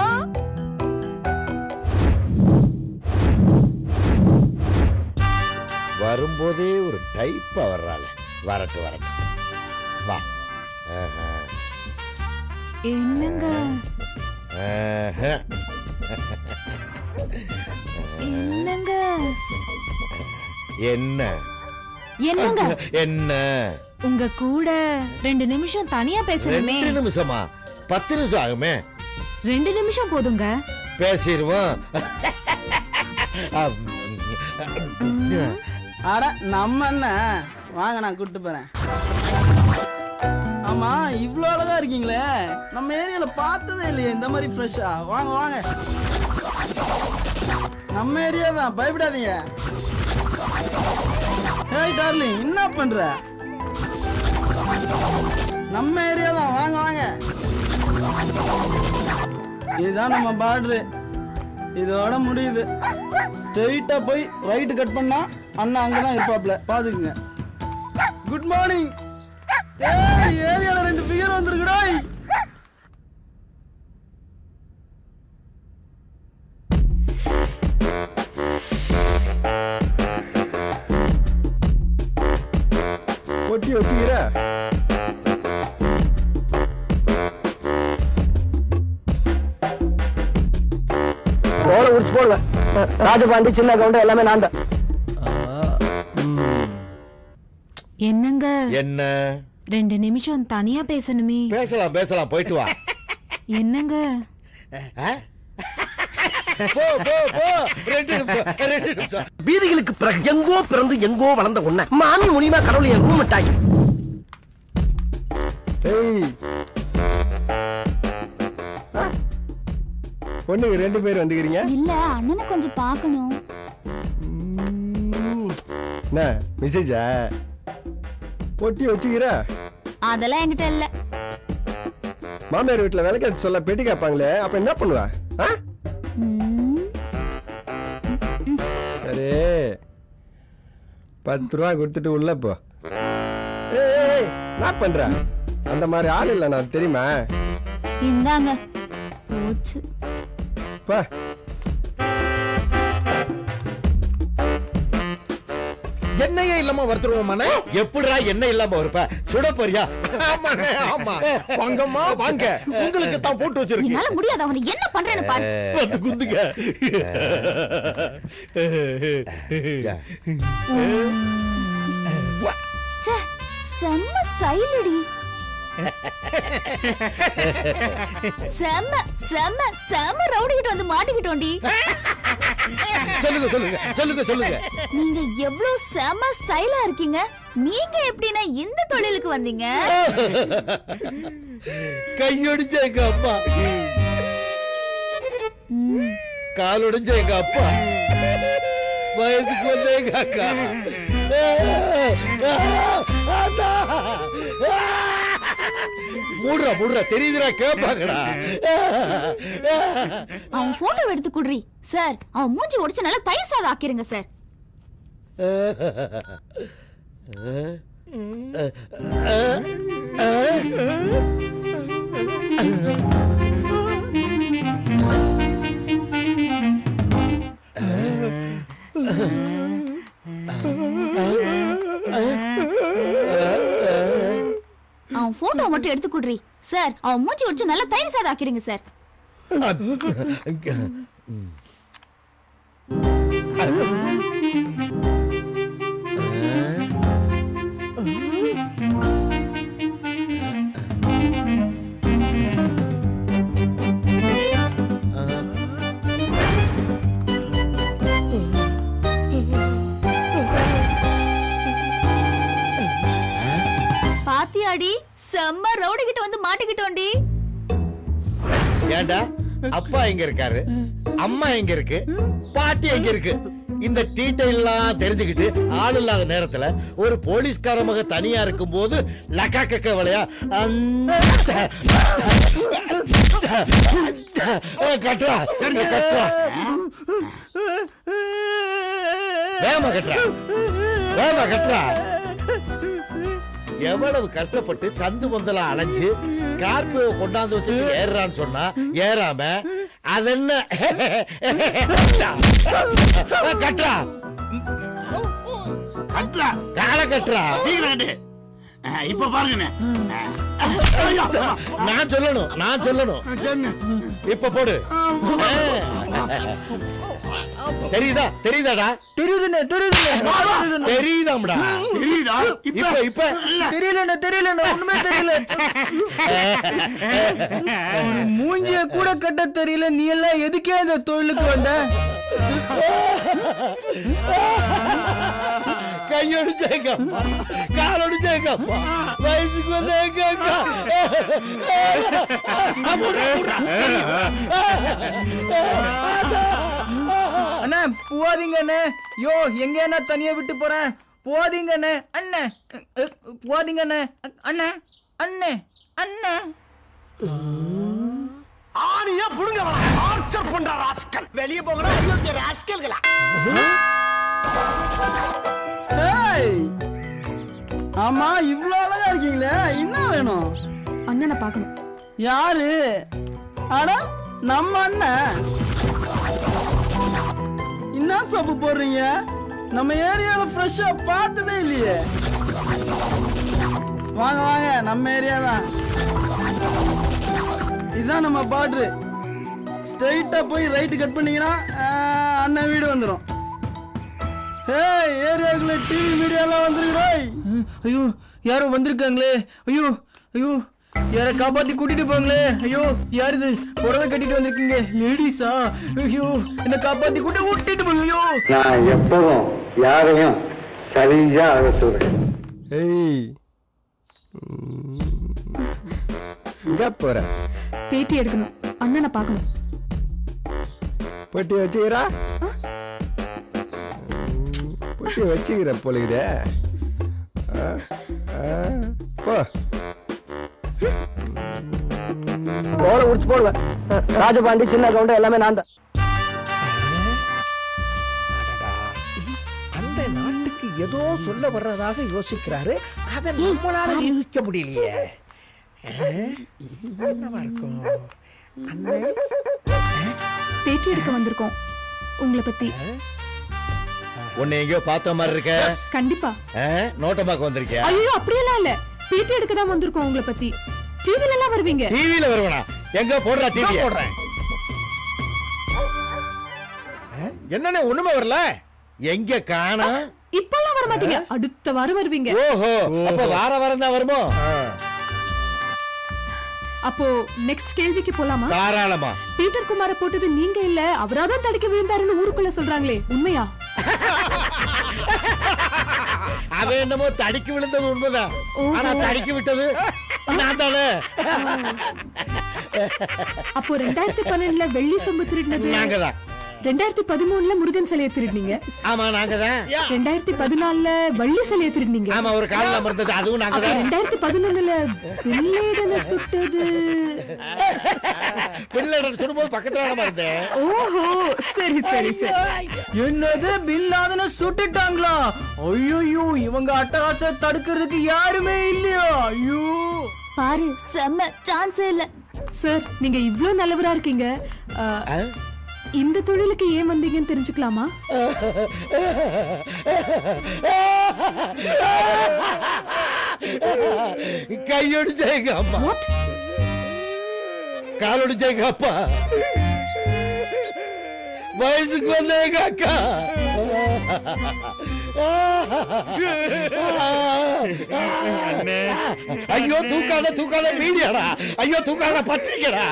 வரும்போதே ஒரு டைப்பா வர்றாள. வரட்டு வரட்டு வா. என்னங்க என்னங்க என்ன என்னங்க என்ன? உங்க கூட ரெண்டு நிமிஷம் தனியா பேசணுமே. ரெண்டு நிமிஷமா? பத்து நிமிஷம் ஆகுமே. ரெண்டு நிமிஷம் போதுங்க. பேசிடுவோம். அட நம்ம என்ன, வாங்க நான் கூப்பிட்டு போறேன். ஆமா, இவ்வளோ அழகா இருக்கீங்களே, நம்ம ஏரியால பார்த்ததே இல்லையே இந்த மாதிரி ஃப்ரெஷ்ஷா. வாங்க வாங்க, நம்ம ஏரியா தான், பயப்படாதீங்க. ஹேய் டார்லிங், என்ன பண்ற? நம்ம ஏரியா தான், வாங்க வாங்க. இதுதான் நம்ம பார்டரு. இதோட முடியுது. ஸ்ட்ரெயிட்டா போய் ரைட்டு கட் பண்ணா அண்ணா அங்கதான் இருப்பாப்ல, பாத்துக்குங்க. Good morning. ஏய், ஏரியால ரெண்டு பிகர் வந்திருக்குடா. ஒட்டி வச்சுக்கிற தோலை உடிச்சு போடுவேன். ராஜபாண்டி சின்ன கவுண்டர் எல்லாமே நான் தான். என்னங்க என்ன? ரெண்டு நிமிஷம் தனியா பேசணுமே. பேசலாம் பேசலாம், போயிட்டு வா. என்னங்க போ போ போ. ரெண்டு நிமிஷம் ரெண்டு நிமிஷம். வீதிகளுக்கு பிறகு எங்கோ பிறந்து எங்கோ வளர்ந்த உன்னை மாமி முனிமா கடவுள் என் ரூமிட்டாய். பொண்ணுங்க ரெண்டு பேர் வந்துக்கிறீங்க? இல்ல, அண்ணனை கொஞ்சம் பார்க்கணும். என்ன மெசேஜா? பொட்டி வச்சுக்கிற? அதெல்லாம் என்கிட்ட இல்ல. மாமியார் வீட்டுல விளக்க சொல்ல பெட்டி கேட்பாங்களே, அப்ப என்ன பண்ணுவா? சரி, பத்து ரூபா கொடுத்துட்டு உள்ள போ. ஏய், என்ன பண்ற? அந்த மாதிரி ஆள் இல்ல நான், தெரியுமா? இந்தாங்க போச்சு. பா, எண்ணெயே இல்லாம வறுத்துருவோமானே? எப்படிடா எண்ணெய் இல்லாம வருப்ப? சுட போறியா? ஆமாண்ணே, ஆமா. வாங்கம்மா வாங்க, உங்களுக்கு தான் போட்டு வச்சிருக்கேன். என்னால முடியாது. அவனை என்ன பண்றேன்னு பாரு. வந்து குந்துங்க. ச்சே, செம்ம ஸ்டைலடி. செம்ம செம்ம செம்ம ரவுடிக்கிட்டு வந்து மாட்டிக்கிட்டோண்டி. சொல்லுங்க சொல்லுங்க சொல்லுங்க சொல்லுங்க. நீங்க எவ்வளவு செம்ம ஸ்டைலா இருக்கீங்க. நீங்க எப்படின்னா இந்த தொழிலுக்கு வந்தீங்க? கையொடிஞ்ச எங்க அப்பா, காலொடிஞ்ச எங்க அப்பா, வயசுக்கு வந்த எங்க அக்கா. மூடுறா மூடுறா, தெரியுதுடா, கேப்பாங்கடா. அவன் போட்டோ எடுத்து குடுறி சார். அவன் மூஞ்சி உடைச்சு நல்லா தயிர் சாதம் ஆக்கிருங்க சார். அவன் போட்டோ மட்டும் எடுத்து குடுறி சார். அவன் மூஞ்சி உடைச்சு நல்லா தயிர் சாதம் ஆக்கிருங்க சார். செம்ம ரவுடி கிட்ட வந்து மாட்டிக்கிட்டோண்டி. ஏண்டா அப்பா எங்க இருக்காரு, அம்மா எங்க இருக்கு, பாட்டி எங்க இருக்கு? இந்த டீட்டெயில் எல்லாம் தெரிஞ்சுக்கிட்டு ஆள் இல்லாத நேரத்துல ஒரு போலீஸ்கார மக தனியா இருக்கும் போது லக்க கவலையா கட்டுறா கட்டுறா வேமா கட்டுறா வேமா கட்டுறா. எவ்வளவு கஷ்டப்பட்டு சந்து பொந்தலாம் அலைஞ்சு ஸ்கார்பியோ கொண்டாந்து வச்சு ஏறான்னு சொன்னா ஏறாம அது என்ன கட்டுறா கட்டுறா கால கட்டுறா சீக்கிரம் கட்டு. இப்ப பாருங்க நான் சொல்லணும் நான் சொல்லணும் இப்ப போடு. தெரியுதா தெரியுதாடா தெரியுதுண்ணே தெரியுதுண்ணே தெரியுதாம்டா தெரியுதா இப்ப இப்ப தெரியலண்ணே தெரியலண்ணே ஒண்ணுமே தெரியல. மூஞ்சிய கூட கட்ட தெரியல. நீ எல்லாம் எதுக்கே இந்த தொழிலுக்கு வந்த? கையொடிச்சேங்கப்பா காலொடிச்சேங்கப்பா வயசுக்கு வந்தேங்கப்பா. அண்ணா போதீங்க அண்ணே. யோ எங்க என்ன தனியா விட்டு போறேன். போதீங்க அண்ணே. அண்ணே போதீங்க அண்ணே. அண்ணே அண்ணே அண்ணே ஆணியா புடுங்க ஆர்ச்சர் பண்ற ராஸ்கல் வெளிய போங்கடா. ஐயோ இந்த ராஸ்கல்களா. ஏய் ஆமா இவ்ளோ அழகா இருக்கீங்களே, என்ன வேணும்? அண்ணனை பார்க்கணும். யாரு? அட நம்ம அண்ணன். என்ன சோப்பு போடுறீங்க? நம்ம ஏரியால ஃப்ரெஷ்ஷா பார்த்ததே இல்லையே. வாங்க வாங்க நம்ம ஏரியா தான். இதுதான் நம்ம பார்டரு. ஸ்ட்ரைட்டா போய் ரைட்டு கட் பண்ணீங்கன்னா அண்ணன் வீடு வந்துடும். ஏய் ஏரியாக்குள்ள டிவி மீடியாலாம் வந்துருக்குறோய். ஐயோ யாரோ வந்திருக்காங்களே. ஐயோ ஐயோ யாரை காப்பாத்தி கூட்டிட்டு போங்களே. ஐயோ யார் இது? புடவை கட்டிட்டு வந்திருக்கீங்க லேடிஸா? ஐயோ என்ன காப்பாத்தி கூட்டி விட்டுட்டு போங்க. ஐயோ நான் எப்பவும் யாரையும் சரியா அகத்துறேன். ஏய் இங்க போற பேட்டி எடுக்கணும். அண்ணனை பார்க்கணும். பொட்டி வச்சுக்கிறா பொட்டி வச்சுக்கிற போலுக்குதே. போ போல உடிச்சு போடுவேன். ராஜபாண்டி சின்ன கவுண்டர் எல்லாமே நான் தான். அந்த நாட்டுக்கு ஏதோ சொல்ல வர்றதாக யோசிக்கிறாரு. அதை நம்மளால யூகிக்க முடியலையே. என்னவா இருக்கும்? பேட்டி எடுக்க வந்திருக்கோம் உங்களை பத்தி. உன்னை எங்கயோ பார்த்த மாதிரி இருக்க. கண்டிப்பா. நோட்டமாக்க வந்திருக்கியா? ஐயோ அப்படியெல்லாம் இல்ல. பேட்டி எடுக்க தான் வந்திருக்கோம் உங்களை பத்தி. டிவில எல்லாம் வருவீங்க. டிவில வருவனா? எங்க போடுறா டிவி போடுறேன். என்னன்னு ஒண்ணுமே வரல. எங்க காணா? இப்பெல்லாம் வர மாட்டீங்க. அடுத்த வாரம் வருவீங்க. ஓஹோ அப்ப வார வாரம் தான் வருமோ? அப்போ நெக்ஸ்ட் கேள்விக்கு போலாமா? தாராளமா. பீட்டர் குமார போட்டது நீங்க இல்ல, அவராதான் தடுக்க விழுந்தாருன்னு ஊருக்குள்ள சொல்றாங்களே, உண்மையா? அவன் என்னமோ தடிக்கு விழுந்தது உண்மைதான். ஆனா தடிக்கு விட்டது நான் தானே. அப்போ ரெண்டாயிரத்தி பன்னெண்டுல வெள்ளி சொம்பு திருடினது நாங்கதான். ரெண்டாயிரத்தி பதிமூணுல முருகன் சிலையை திருடினீங்க. ஆமா நாங்கதான். ரெண்டாயிரத்தி பதினாலுல வள்ளி சிலையை திருடினீங்க. ஆமா ஒரு கால்ல மறந்தது அதுவும் நாங்கதான். ரெண்டாயிரத்தி பதினொன்னுல பின்லேடனை சுட்டது பின்லேடன் சுடும்போது பக்கத்துல மறந்தேன். ஓஹோ சரி சரி சரி. என்னது பின்லாதனை சுட்டுட்டாங்களா? ஐயோ இவங்க அட்டகாசத்தை தடுக்கிறதுக்கு யாருமே இல்லையா? ஐயோ பாரு செம்ம சான்ஸே இல்ல. சார் நீங்க இவ்ளோ நல்லவரா இருக்கீங்க. இந்த தொழிலுக்கு ஏன் வந்தீங்கன்னு தெரிஞ்சுக்கலாமா? கையொடிச்சேங்க அம்மா, காலொடிச்சேங்க அப்பா, வயசுக்கு வந்தேங்க அக்கா. ஐயோ தூக்காத தூக்காத மீடியாடா. ஐயோ தூக்காத பத்திரிக்கைடா.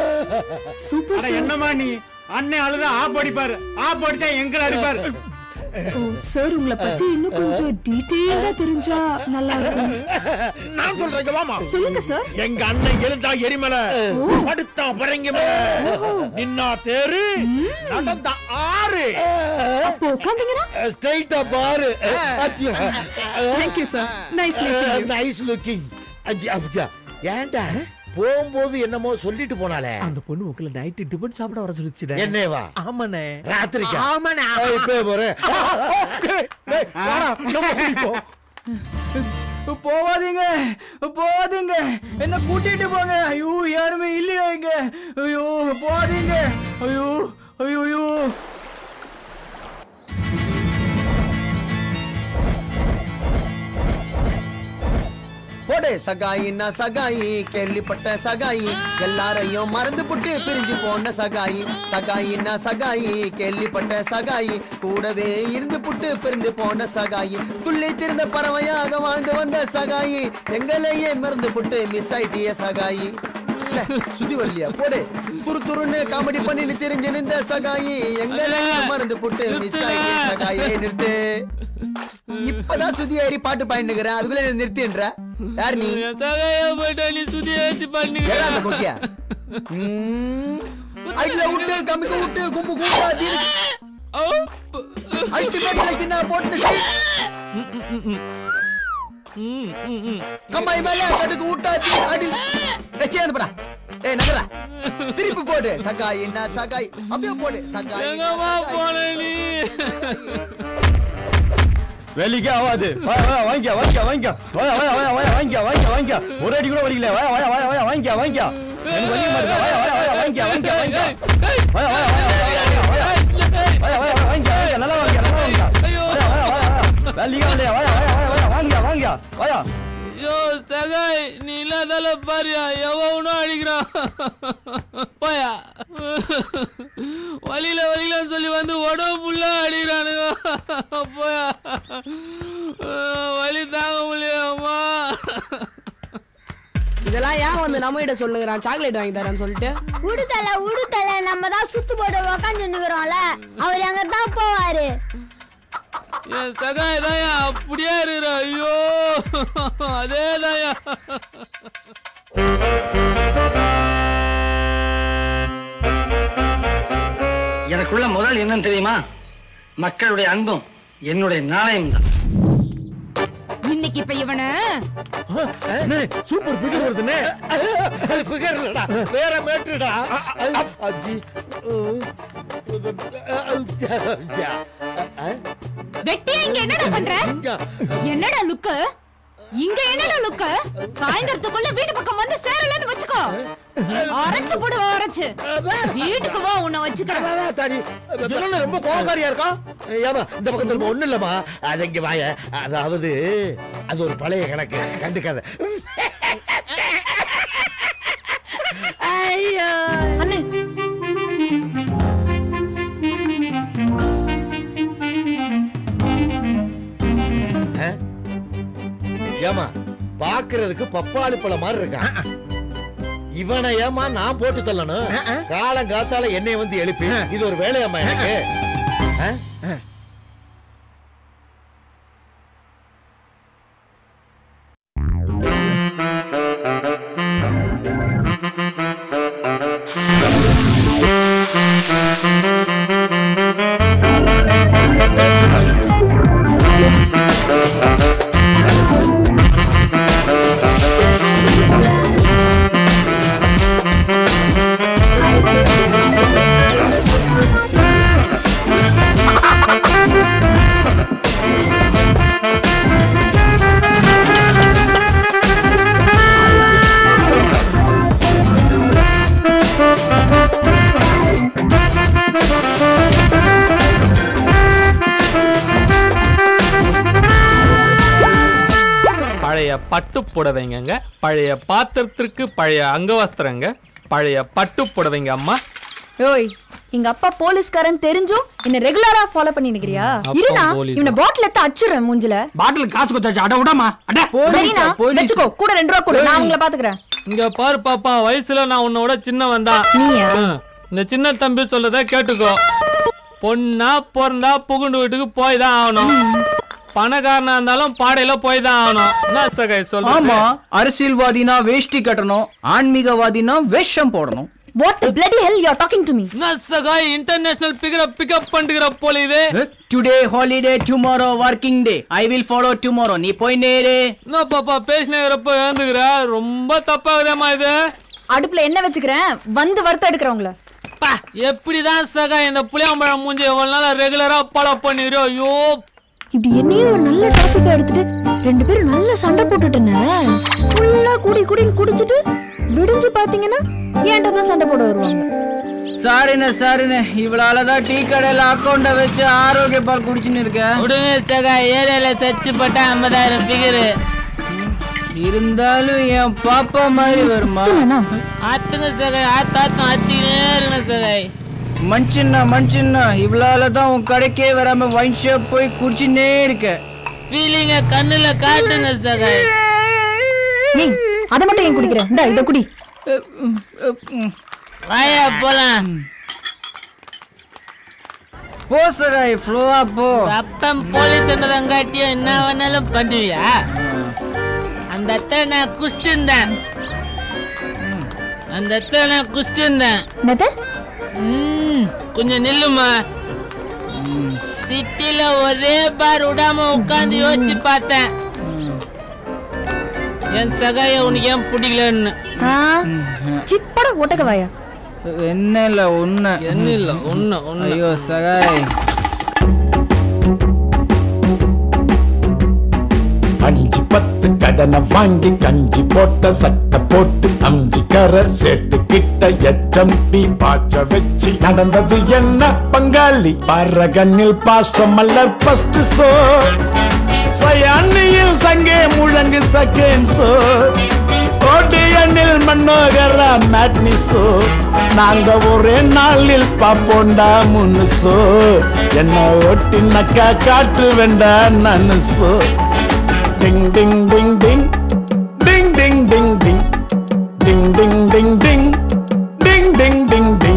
சூப்பர். என்னமா நீ அண்ணன் அழுதா ஆப் அடிப்பாரு, ஆப் அடிச்சா எங்களை அடிப்பாரு. சார் உங்களை பத்தி இன்னும் கொஞ்சம் டீடைலா தெரிஞ்சா நல்லா இருக்கும். நான் சொல்றேன் வாமா. சொல்லுங்க சார். எங்க அண்ணன் எழுந்தா எரிமலை, படுத்தா பரங்கி மலை, நின்னா தேரு, நடந்தா ஆறு. அப்போ உட்கார்ந்தீங்கன்னா ஸ்ட்ரைட்டா பாரு. Thank you sir. Nice meeting you. Nice looking. அப்ஜா ஏன்டா போகும்போது என்னமோ சொல்லிட்டு போனாலே? அந்த பொண்ணு உங்களை நைட்டு டிபன் சாப்பிட வர சொல்லிச்சுடா. என்னேவா? ஆமாண்ணே. ராத்திரிக்கா? ஆமாண்ணே. இப்போ போறேன். போவாதீங்க போவாதீங்க, என்ன கூட்டிட்டு போங்க. ஐயோ யாருமே இல்லையா இங்க? ஐயோ போவாதீங்க. ஐயோ ஐயோ ஐயோ போடு சகாயின்னா சகாயி, கேள்விப்பட்ட சகாயி, எல்லாரையும் மறந்து புட்டு பிரிஞ்சு போன சகாயி. சகாயின்னா சகாயி, கேள்விப்பட்ட சகாயி, கூடவே இருந்து புட்டு பிரிந்து போன சகாயி. துள்ளி திருந்த பறவையாக வாழ்ந்து வந்த சகாயி, எங்களையே மறந்து புட்டு மிஸ் ஆயிட்டிய சகாயி. சுத்தி வரலையா? போடு துரு துருன்னு காமெடி பண்ணி தெரிஞ்சு நின்ற சகாயி, எங்களையே மறந்து புட்டு மிஸ் ஆயிட்டிய சகாயி. நிறுத்து. இப்பதான் சுதி ஏறி பாட்டு பாடினுக்கிறேன், அதுக்குள்ள நிறுத்தின்ற. யார் நீ? சகாயா போய்டா, நீ சுதி ஏத்தி பண்ணி ஏறாத கொக்கியா. ஐட்ல விட்டு கம்மிக்கு விட்டு கும்பு கூட்டா தீ. அல்டிமேட் லைக் நான் போட்டு சீ. கம்மாய் மேல கடுக்கு விட்டா தீ அடி. வெச்சேந்து போடா. ஏய் நகரா. திருப்பி போடு. சகாய் என்ன சகாய். அப்படியே போடு. சகாய். எங்கமா போன நீ? வெளிக்க ஆவாது. வா வா வாங்க வாங்க வாங்க. வா வா வா வா வாங்க வாங்க வாங்க. ஒரு அடி கூட வலிக்கல. வா வா வா வா வாங்க வாங்க. எனக்கு வலி மாட்டா. வா வா வா வாங்க வாங்க வாங்க. வா வா வா வா வா வாங்க நல்லா வாங்க நல்லா வாங்க. ஐயோ வா வா வா. வெளிக்க வரலையா? வா வா வா வாங்க வாங்க. வாயா. யோ சகாய், நீ இல்லாதால பாரியா எவனும் அடிக்கிறான். போயா. வலியில வலியிலன்னு சொல்லி வந்து உடம்பு ஃபுல்லா அடிக்கிறானுங்க. போயா. வலி தாங்க முடியாமா. இதெல்லாம் ஏன் வந்து நம்ம கிட்ட சொல்லுங்கிறான், சாக்லேட் வாங்கி தரேன்னு சொல்லிட்டு? உடுதல உடுதல நம்ம தான் சுத்து போட உக்காந்து நிக்கிறோம்ல, அவர் அங்க தான் போவாரு. என் சகாய் தாயா அப்படியே இருக்கிற. ஐயோ அதே தாயா. எனக்குள்ள முதல் என்னன்னு தெரியுமா? மக்களுடைய அன்பும் என்னுடைய நாணயம் தான். இன்னைக்கு இப்ப இவனு சூப்பர் பிகர் வருதுனே. பிகர் இல்லடா, வேற மேட்டர்டா. அஜி வெட்டி இங்க என்னடா பண்ற? என்னடா லுக்கு? இங்க என்னடா லுக்கு? சாயந்தரத்துக்குள்ள வீட்டு பக்கம் வந்து சேரலன்னு வச்சுக்கோ, அரைச்சு போடுவா அரைச்சு. வீட்டுக்கு வா, உன்னை வச்சுக்கிறேன். தாடி என்ன ரொம்ப கோவக்காரியா இருக்கா? ஏமா இந்த பக்கத்துல ஒண்ணு இல்லமா, அது இங்க வாய. அதாவது அது ஒரு பழைய கணக்கு, கண்டுக்காத. ஐயோ அண்ணே. ஏமா பாக்குறதுக்கு பப்பாளி பழம் மாதிரி இருக்கான். இவனை ஏமா நான் போட்டு தள்ளணும்? காலம் காத்தால என்னை வந்து எழுப்பி இது ஒரு வேலையாமா எனக்கு? பழைய பட்டு புடவைங்க, பழைய பாத்திரத்திற்கு பழைய அங்கவஸ்திரங்க, பழைய பட்டு புடவைங்க அம்மா. ஓய், எங்க அப்பா போலீஸ்காரன் தெரிஞ்சும் என்ன ரெகுலரா ஃபாலோ பண்ணி நிக்கிறியா? இருடா, இவனை பாட்டில் எடுத்து அச்சிரேன் மூஞ்சில. பாட்டில் காசு கொடுத்தாச்சு, அட விடாமா. அட சரினா வெச்சுக்கோ, கூட ரெண்டு ரூபா கொடு, நான் உங்களை பாத்துக்கறேன். இங்க பாரு பாப்பா, வயசுல நான் உன்னோட சின்னவன் தான். நீயா? இந்த சின்ன தம்பி சொல்லத கேட்டுக்கோ. பொண்ணா பிறந்தா புகுண்டு வீட்டுக்கு போய் தான் ஆகணும். பணக்காரனா இருந்தாலும் பாடையில போய் தான் ஆகணும். என்ன சகாய் சொல்ற? ஆமா, அரசியல்வாதினா வேஷ்டி கட்டணும், ஆன்மீகவாதினா வேஷம் போடணும். What the bloody hell you are talking to me? என்ன சகாய் இன்டர்நேஷனல் பிக்கப் பிக்கப் பண்ணிக்கிற போல இது. Today holiday, tomorrow working day. I will follow tomorrow. நீ போய் நேரே. என்ன பாப்பா பேசினேறப்ப ஏந்துக்கிற? ரொம்ப தப்பாகுதேமா இது. அடுப்புல என்ன வச்சுக்கிறேன் வந்து வறுத்து எடுக்கிறவங்கள. பா எப்படிதான் சகாய் இந்த புளியாம்பழம் மூஞ்சி எவ்வளவு நாளா ரெகுலரா ஃபாலோ பண்ணிக்கிறோம். ஐயோ இப்படி என்னையே ஒரு நல்ல டாபிக்கா எடுத்துட்டு ரெண்டு பேரும் நல்ல சண்டை போட்டுட்டேன்னு ஃபுல்லா குடி குடின்னு குடிச்சிட்டு விடிஞ்சு பாத்தீங்கன்னா ஏன்டா தான் சண்டை போட வருவாங்க. சாரிண்ணே சாரிண்ணே, இவளாலதான் டீ கடையில அக்கௌண்ட வச்சு ஆரோக்கிய பால் குடிச்சுன்னு இருக்கேன். உடனே சகாய் ஏரியால சர்ச்சு பட்டா ஐம்பதாயிரம் பிகரு இருந்தாலும் என் பாப்பா மாதிரி வருமா? ஆத்துங்க சகாய் ஆத்தாத்தும் ஆத்தினே இருக்கணும் சகாய். மனுஷன்னா மனுஷன்னா இவளாலதான் உன் கடைக்கே வராம வைன் ஷாப் போய் குடிச்சுன்னே இருக்க. ஃபீலிங்க கண்ணுல காட்டுங்க சகாய். நீ அத மட்டும் ஏன் குடிக்கிற? இந்தா இத குடி. வாயா போலாம். போ சகாய் ஃப்ளோவா போ. அப்பம் போலீஸ் சொன்னதங்காட்டியும் என்ன வேணாலும் பண்ணுவியா? அந்த அத்தை நான் குஸ்டிருந்தேன். அந்த அத்தை நான் குஸ்டிருந்தேன். கொஞ்சம் நில்லுமா. சிட்டில ஒரே பார் விடாம உட்காந்து யோசிச்சு பார்த்தேன் என் சகாய உனக்கு ஏன் பிடிக்கலன்னு. சிப்பட ஓட்டக்கவாயா? என்ன இல்ல ஒண்ணு என்ன இல்ல ஒண்ணு ஒண்ணு. ஐயோ சகாய் அஞ்சு பத்து கடனை வாங்கி கஞ்சி போட்ட சட்டை போட்டு அஞ்சு கரை செட்டு கிட்ட எச்சம் டீ பாச்ச வச்சு நடந்தது என்ன பங்காளி பரகண்ணில் பாசம் மலர் பஸ்ட் சோ சயானியில் சங்கே முழங்கு செகண்ட் சோ ஓடியனில் மன்னோகரா மேட்னி சோ நாங்க ஒரே நாளில் பாப்போண்டா முன்னு சோ என்ன ஒட்டி நக்கா காட்டு வேண்டா நன்னு சோ Ding ding ding ding ding ding ding ding ding ding ding ding ding ding ding ding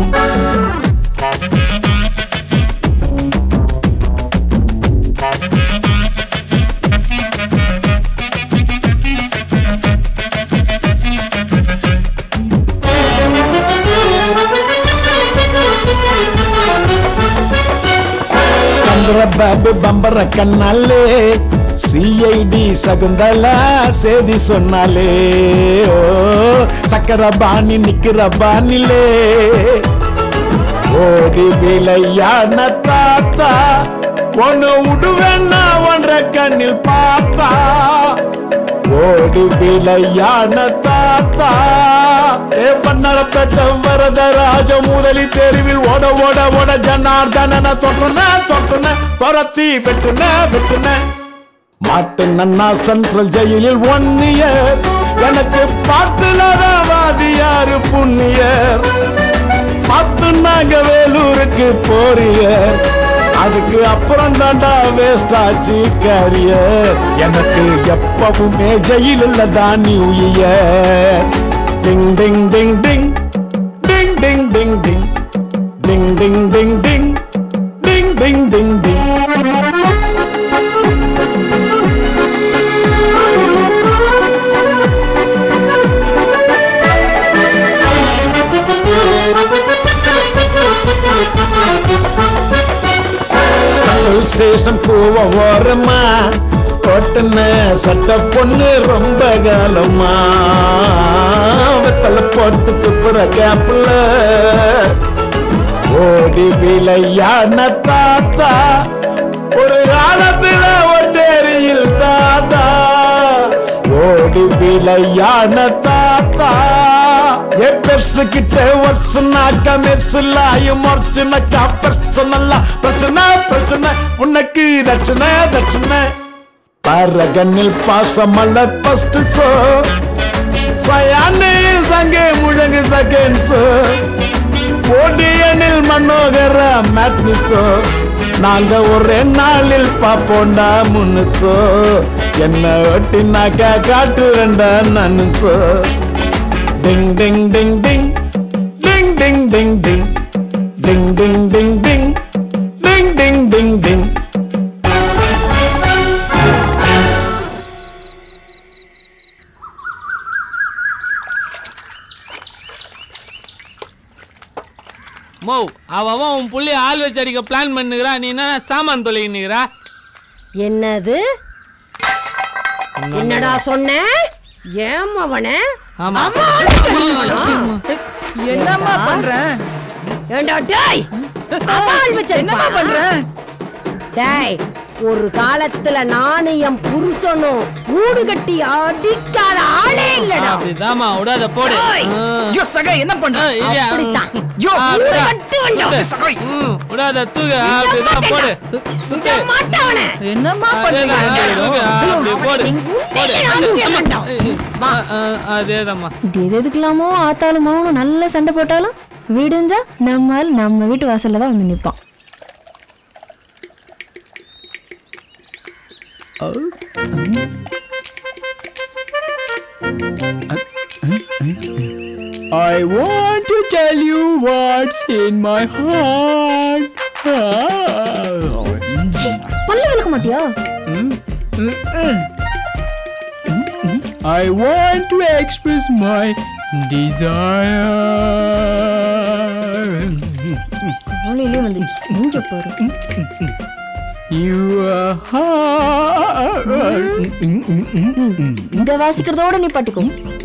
Chandra babu bambara kannale CID Shakuntala சேதி சொன்னாலே ஓ சக்கர பாணி நிக்கிற பாணிலே ஓடி விளையான தாத்தா ஒன்னு விடுவேன்னா ஒன்ற கண்ணில் பார்த்தா ஓடி விளையான தாத்தா ஏ பன்னடப்பட்ட வரதராஜ முதலி தெருவில் ஓட ஓட ஓட ஜனார்தன சொட்டுன சொட்டுன துரத்தி வெட்டுன வெட்டுன மாட்டு நன்னா சென்ட்ரல் ஜெயிலில் ஒன் இயர் எனக்கு பாட்டுலவாதியாரு புண்ணியர் பத்து நாங்க வேலூருக்கு போறியர் அதுக்கு அப்புறம் தாண்டா வேஸ்ட் ஆச்சு கேரியர் எனக்கு எப்பவுமே ஜெயிலில் தான் new year ding ding ding ding ding ding ding ding ding ding ding ding ding ding ding ding station போவ ஓரமா பொட்டுன சட்ட பொண்ணு ரொம்ப காலமா வெத்தல போட்டு துப்புற கேப்ல ஓடி விளையான தாத்தா ஒரு காலத்துல ஒட்டேரியில் தாத்தா ஓடி விளையான தாத்தா ஏ பெருசு கிட்ட வசனாக்க மெர்சலாயும் மொர்ச்சுனக்கா பர்சனல்லா பிரச்சனை பிரச்சனை உனக்கு தட்சணை தட்சணை பரகண்ணில் பாசமல்ல பஸ்ட் சோ சயானையில் சங்கே முழங்கு செகண்ட் சோ ஓடியனில் மனோகர மேட்னி சோ நாங்க ஒரே நாளில் பாப்போண்டா முன்னு சோ என்ன ஒட்டினாக்கா காட்டு வேண்டா நன்னு சோ Ding ding ding ding ding ding ding ding ding ding ding ding புள்ளி ஆள் வச்சு அடிக்க பிளான் பண்ணுகிறா. நீ என்ன சாமான் தொலைக்கிறா? என்னது? என்னடா சொன்ன? ஏமாவனே? என்னம்மா பண்ற? ஏண்டா டேய், ஆள் வச்சு என்னமா பண்ற? டேய், ஒரு காலத்துல நானும் என் புருஷனும் ஊடு கட்டி அடிக்காத ஆளே இல்லடா. அப்படிதாம்மா, விடாத போடு. ஐயோ சகா, என்ன பண்ற? அப்படிதான். ஐயோ ஊடு கட்டி வந்தா சகா. விடாத தூக்கு. அப்படிதான் போடு. விட மாட்டவனே. என்னம்மா பண்ற? அப்படி போடு. போடு. அதேதாம்மா. இப்படி எது எதுக்கலாமோ ஆத்தாலும் மாவனும் நல்ல சண்டை போட்டாலும் வீடுஞ்சா நம்மால் நம்ம வீட்டு வாசல்ல தான் வந்து நிற்பான். I want to tell you what's in my heart. பல்ல விளக்க மாட்டியா? I want to express my desire. காலையிலே வந்துச்சு. மூஞ்ச பாரு. இத வாசிக்கிறதோட நீ பாட்டிக்கோ.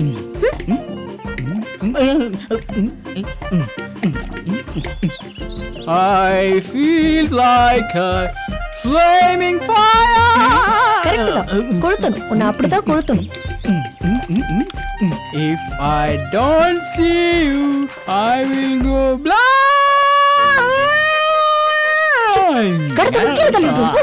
I feel like a flaming fire. Correct தான். கொளுத்தணும். உன்னை அப்படிதான் கொளுத்தணும். If I don't see you, I will go blind. கடத்த கீழே தள்ளிட்டு போ.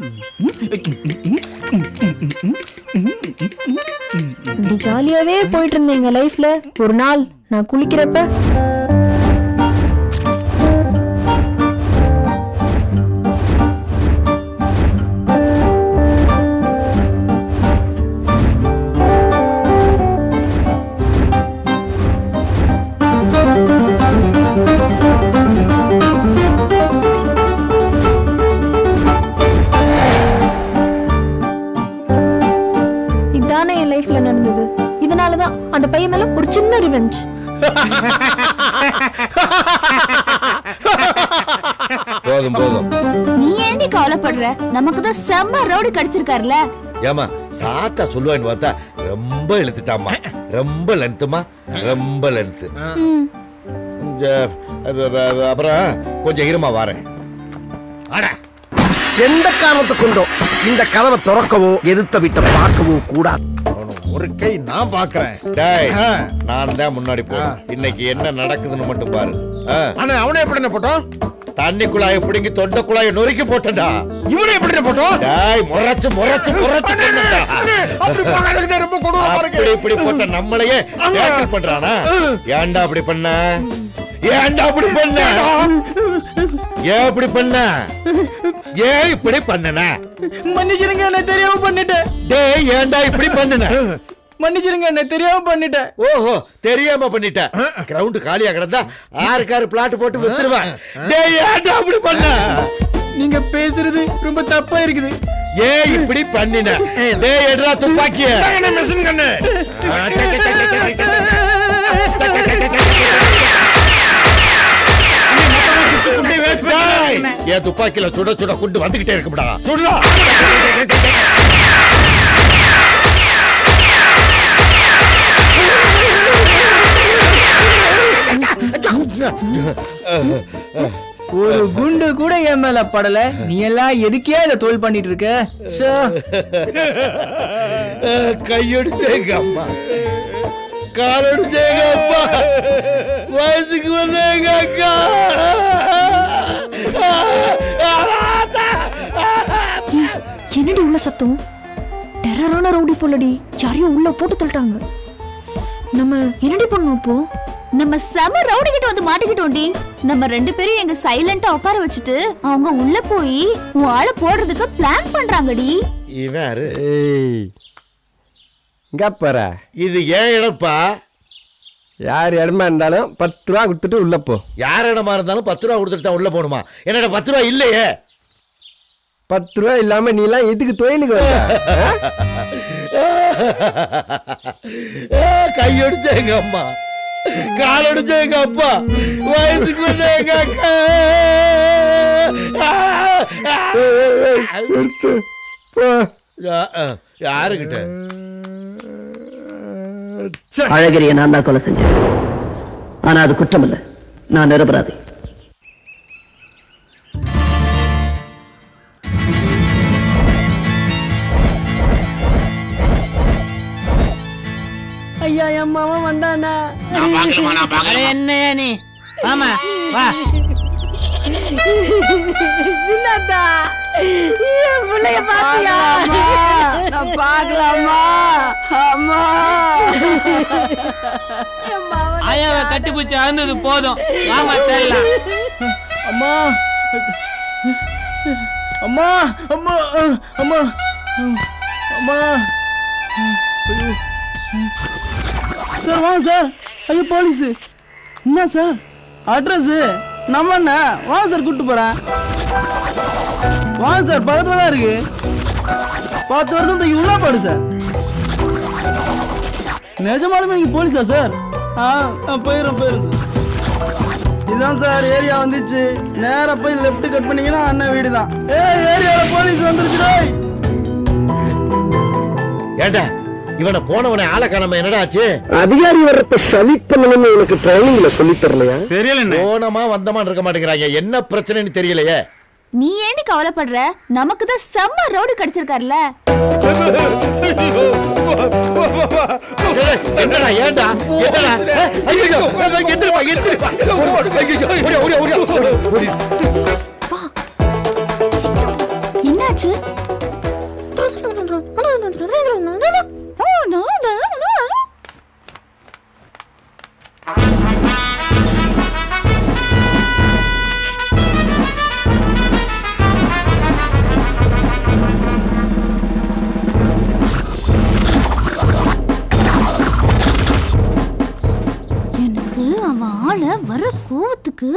இப்படி ஜாலியாவே போயிட்டு இருந்தேன் எங்க லைஃப்ல. ஒரு நாள் நான் குளிக்கிறப்ப நடந்தது. இதனாலதான் அந்த பையன் மேல ஒரு சின்ன ரிவெஞ்ச். போதும் போதும். நீ ஏண்டி கவலைப்படுற? நமக்கு தான் செம்ம ரவுடி கடிச்சிருக்காருல. ஏமா சாட்டா சொல்லுவான்னு பார்த்தா ரொம்ப இழுத்துட்டாமா. ரொம்ப லென்த்துமா, ரொம்ப லென்த்து. அப்புறம் கொஞ்சம் இருமா வாரேன். எந்த காரணத்தை கொண்டோ இந்த கதவை திறக்கவோ எதிர்த்த வீட்டை பார்க்கவோ கூடாது. ஒரு கை நான் பாக்குறேன். டேய், நான் தான் முன்னாடி போறேன். இன்னைக்கு என்ன நடக்குதுன்னு மட்டும் பாரு. ஆனா அவனே எப்படி என்ன போட்டோம்? தண்ணி குழாயை பிடிங்கி தொண்டை குழாயை நொறுக்கி போட்டடா. இவனே எப்படி போட்டோம்? டேய், முறைச்சு முறைச்சு முறைச்சு கொன்னுடா. அப்படி போகாதே, ரொம்ப கொடூரமா இருக்கு. அப்படி இப்படி போட்ட நம்மளையே டேக்கிள் பண்றானா? ஏன்டா அப்படி பண்ண? ஏன்டா அப்படி பண்ண? ஏன் இப்படி பண்ண? ஏன் இப்படி பண்ணன? மன்னிச்சிருங்க, என்ன தெரியாம பண்ணிட்டேன். டேய், ஏன்டா இப்படி பண்ணன? மன்னிச்சிருங்க, என்ன தெரியாம பண்ணிட்டேன். ஓஹோ, தெரியாம பண்ணிட்ட. கிரவுண்ட் காலியா கிடந்தா ஆறுக்கு ஆறு பிளாட் போட்டு வித்துருவேன். டேய், ஏன்டா அப்படி பண்ண? நீங்க பேசுறது ரொம்ப தப்பா இருக்குது. ஏன் இப்படி பண்ணின? டேய், எடுறா துப்பாக்கிய. மிஷின் கண்ணு. என் துப்பாக்கில சுட சுட குண்டு வந்துகிட்டே இருக்கும்டா. சுடா. ஒரு குண்டு கூட என் மேல படல. நீ எல்லாம் எதுக்கே இத தோல் பண்ணிட்டு இருக்க? கையெடுத்தேங்க அம்மா, காலெடுத்தேங்க அப்பா, வயசுக்கு வந்தேங்க அக்கா. என்னடி உள்ள சத்தம்? டெரரான ரவுடி போலடி. யாரையும் உள்ள போட்டு தள்ளிட்டாங்க. நம்ம என்னடி பண்ணோம் இப்போ? நம்ம செம ரவுடி கிட்ட வந்து மாட்டிக்கிட்டோண்டி. நம்ம ரெண்டு பேரும் எங்க சைலண்டா உட்கார வச்சுட்டு அவங்க உள்ள போய் உன் ஆளை போடுறதுக்கு பிளான் பண்றாங்கடி. இவன் யாரு? இங்க பாரு, இது ஏன் இடப்பா. யார் இடமா இருந்தாலும் பத்து ரூபா கொடுத்துட்டு உள்ள போ. யார் இடமா இருந்தாலும் பத்து ரூபா கொடுத்துட்டு தான் உள்ள போகணுமா? என்னோட பத்து ரூபா இல்லையே. பத்து ரூபா இல்லாம நீ எல்லாம் எதுக்கு தொழிலுக்கு கையெடுத்த எங்க அம்மா, காலடிச்ச எங்க அப்பா, வயசுக்கு வந்த எங்க அக்கா. யாருகிட்ட? அழகிரியை நான் தான் கொலை செஞ்சேன். ஆனா அது குற்றம் இல்லை, நான் நிரபராதி. ஐயா என் மாமா வந்தானா? என்னையா நீ? ஆமா வா. சின்னதா என் பிள்ளைய பாத்தியா? நான் பார்க்கலாமா? அம்மா ஆயாவை கட்டிப்பூச்சி அழுந்தது போதும், வாமா தேடலாம். அம்மா அம்மா அம்மா அம்மா அம்மா ஐயோ சார், வாங்க சார். ஐயோ போலீஸ். என்ன சார் அட்ரஸ்? நம்ம என்ன வாங்க சார், கூப்பிட்டு போறேன். வாங்க சார், பக்கத்துல தான் இருக்கு. பத்து வருஷம் தூக்கி உள்ள போடு சார். நிஜமாலுமே நீங்க போலீஸா சார்? ஆ போயிடும் போயிடும் சார். இதுதான் சார் ஏரியா வந்துச்சு. நேரா போய் லெஃப்ட் கட் பண்ணீங்கன்னா அண்ணன் வீடு தான். ஏ ஏரியால போலீஸ் வந்துருச்சு. ஏண்டா இவனை போனவனை ஆளை காணாம என்னடா ஆச்சு? அதிகாரி வர்றப்ப சலி பண்ணணும்னு எனக்கு ட்ரைனிங்ல சொல்லி தரலையா? தெரியல. போனமா வந்தமா இருக்க மாட்டேங்கிறாங்க. என்ன பிரச்சனைன்னு தெரியலையே. நீ ஏண்டி கவலைப்படுற? நமக்கு தான் செம்ம ரோடு கிடைச்சிருக்காருல. என்னடா ஏண்டா என்னடா? ஐயோ எந்திரப்பா எந்திரப்பா. ஓடி ஓடி ஓடி. என்னாச்சு? எனக்கு அவன் ஆள வர கோவத்துக்கு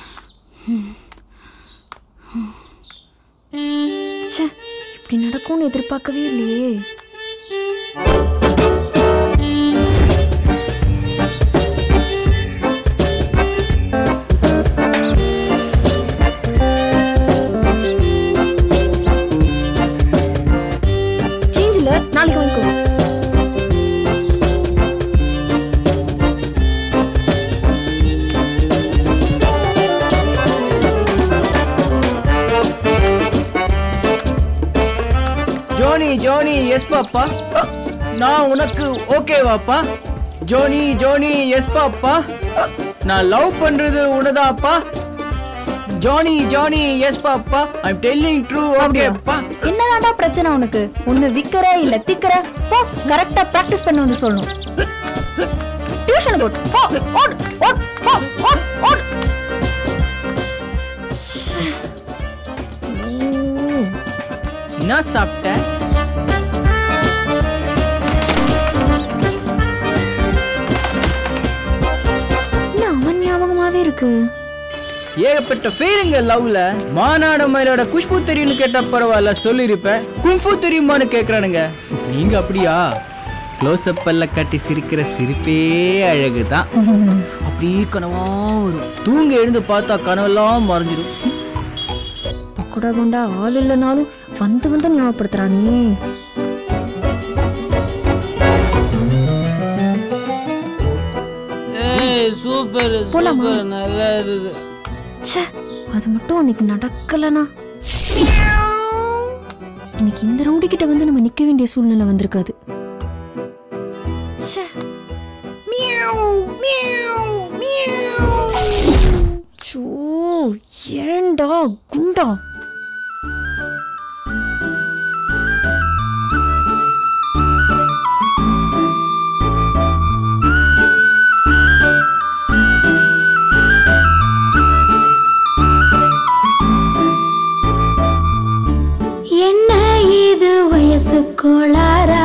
இப்படி நடக்கும்னு எதிர்பார்க்கவே இல்லையே. சேஞ்சில நாளைக்கு வாங்கிக்கோ. ஜோனி ஜோனி எஸ் பாப்பா, நான் உனக்கு ஓகேவாப்பா? ஜோனி ஜோனி எஸ் பாப்பா, நான் லவ் பண்றது உனதாப்பா? ஜோனி ஜோனி எஸ் பாப்பா, ஐ அம் டெல்லிங் ட்ரூ ஓகேப்பா. என்னடா பிரச்சனை உனக்கு? ஒண்ணு விக்கற இல்ல திக்கற? போ கரெக்ட்டா பிராக்டீஸ் பண்ணி வந்து சொல்லணும். டியூஷன் போட் போ. ஓட் ஓட் போ ஓட் ஓட். என்ன சாப்பிட்ட? அவன் ஞாபகமாவே இருக்கு. ஏகப்பட்ட ஃபீலிங்க லவ்ல. மாநாடு மயிலோட குஷ்பு தெரியும்னு கேட்டா பரவாயில்ல சொல்லிருப்பேன். குங்ஃபு தெரியுமான்னு கேக்குறானுங்க. நீங்க அப்படியா? க்ளோஸ் அப் பல்ல கட்டி சிரிக்கிற சிரிப்பே அழகுதான். அப்படியே கனவா வரும். தூங்க எழுந்து பார்த்தா கனவெல்லாம் மறைஞ்சிடும். பக்கோடா கொண்டா ஆள் இல்லைனாலும் வந்து வந்து ஞாபகப்படுத்துறானே. சூப்பர் சூப்பர் நல்லா இருக்கு. ச்சே, அது மட்டும் அன்னைக்கு நடக்கலனா இன்னைக்கு இந்த ரவுடி கிட்ட வந்து நம்ம நிக்க வேண்டிய சூழ்நிலை வந்திருக்காது. ஏண்டா குண்டா? என்ன இது வயசு கோளாரா?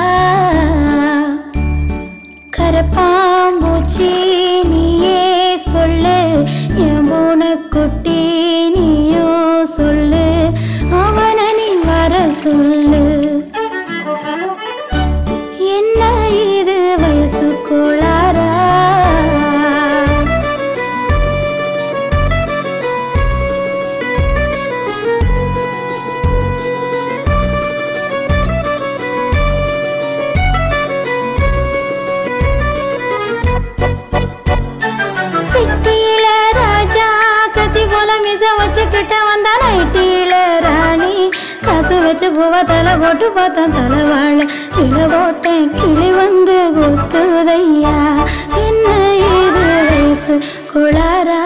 கரப்பாம்பூச்சி நீயே சொல்லு, என் பூனை குட்டி நீயோ சொல்லு. வச்சு பூவா தலை போட்டு பார்த்தேன் தலைவாழ கிள போட்டேன் கிளி வந்து கொத்துதையா என்ன இது வயசு குளாரா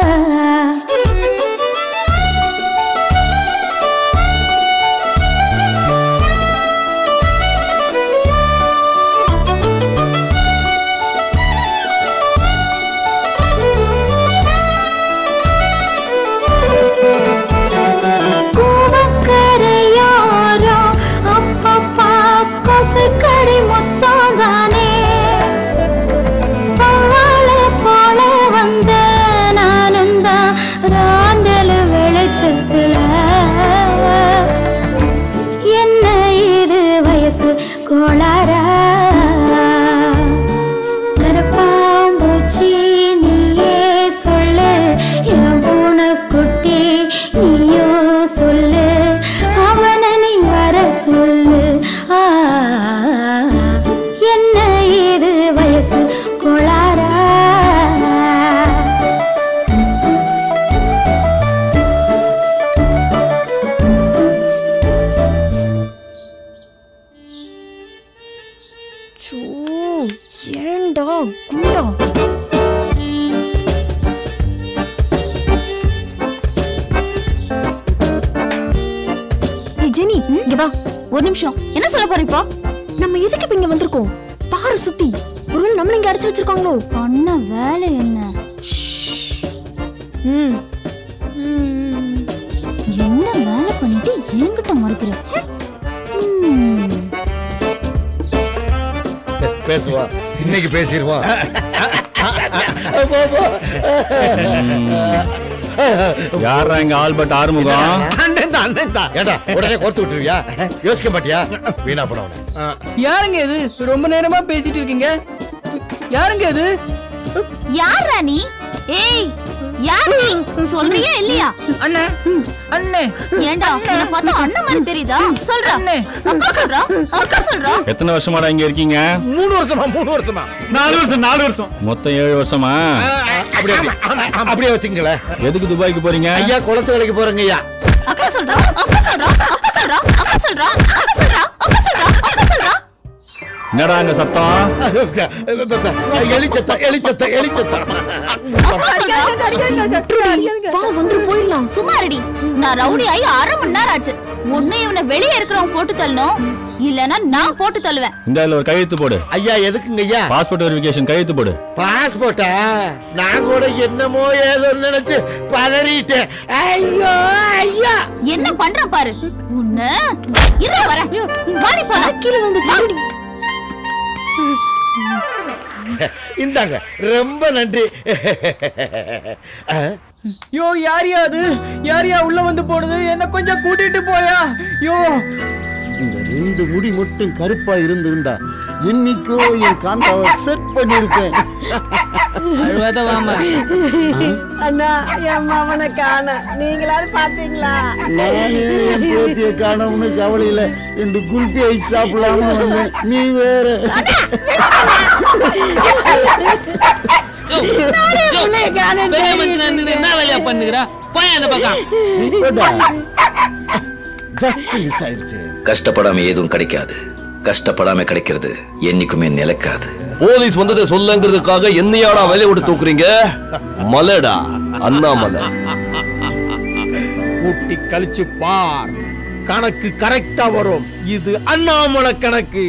ஒரு நிமிஷம் என்ன சொல்ல போற இப்போ? நம்ம எதுக்கு இப்ப இங்க வந்திருக்கோம்? பாரு சுத்தி ஒரு நம்மள இங்க அடைச்சு வச்சிருக்காங்களோ? பண்ண வேலை என்ன? ம் என்ன வேலை பண்ணிட்டு என்கிட்ட மறுக்கிற? பேசுவா இன்னைக்கு பேசிடுவா. யாரா இங்க ஆல்பர்ட் ஆறுமுகம்? அண்ணன் தான் அண்ணன் தான். ஏடா உடனே கோர்த்து விட்டுருவியா? யோசிக்க மாட்டியா? வீணா போனவனே. யாருங்க இது? ரொம்ப நேரமா பேசிட்டு இருக்கீங்க. யாருங்க இது? யாரா நீ? ஏய் யார் நீ? சொல்றியா இல்லையா? அண்ணே அண்ணே ஏண்டா என்ன பார்த்தா அண்ணன் மாதிரி தெரியுதா? சொல்றா அக்கா சொல்றா அக்கா சொல்றா. எத்தனை வருஷமாடா இங்க இருக்கீங்க? மூணு வருஷமா மூணு வருஷமா நாலு வருஷம் நாலு வருஷம் மொத்தம் ஏழு வருஷமா? அப்படியே அப்படியே வச்சுங்களே. எதுக்கு துபாய்க்கு போறீங்க? ஐயா குளத்து வேலைக்கு போறேங்க ஐயா. அக்கா சொல்றா அக்கா சொல்றா அக்கா சொல்றா அக்கா சொல்றா அக்கா சொல்றா அக்கா சொல்றா அக்கா சொல்றா. என்னடா இந்த சத்தம்? எலிச்சத்தா எலிச்சத்தா எலிச்சத்தா. சும்மா ரெடி. நான் ரவுடி ஆகி அரை மணி நேரம் ஆச்சு. ஒண்ணு இவனை வெளியே இருக்கிறவன் போட்டு தள்ளணும், இல்லனா நான் போட்டு தள்ளுவேன். இந்த ஒரு கையெழுத்து போடு. ஐயா எதுக்குங்க ஐயா? பாஸ்போர்ட் வெரிஃபிகேஷன் கையெழுத்து போடு. பாஸ்போர்ட்டா? நான் கூட என்னமோ ஏதோ நினைச்சு பதறிட்டேன். ஐயோ ஐயா என்ன பண்ற பாரு. உன்ன இர வர வாடி போல கீழ வந்து சாடி. இந்தாங்க ரொம்ப நன்றி. யோ யாரியா அது? யாரியா உள்ள வந்து போடுது? என்ன கொஞ்சம் கூட்டிட்டு போயா. யோ இந்த ரெண்டு முடி மட்டும் கருப்பா இருந்திருந்தா இன்னைக்கோ என் காந்தாவை செட் பண்ணிருக்கேன். அண்ணா என் மாமனை காண நீங்களாவது பாத்தீங்களா? நானே என் பேத்திய காணோம்னு கவலையில ரெண்டு குல்பி ஐஸ் சாப்பிடலாம்னு வந்தேன். நீ வேற என்ன வேலையா பண்ணுகிறா? போய் அந்த பக்கம். ஜஸ்ட் மிஸ் ஆயிடுச்சு. கஷ்டப்படாம எதுவும் கிடைக்காது. கஷ்டப்படாம கிடைக்கிறது என்னைக்குமே நிலைக்காது. போலீஸ் வந்ததை சொல்லுங்கிறதுக்காக என்னையாடா வேலை விட்டு தூக்குறீங்க? மலடா அண்ணாமலை. கூட்டி கழிச்சு பார், கணக்கு கரெக்டா வரும். இது அண்ணாமலை கணக்கு.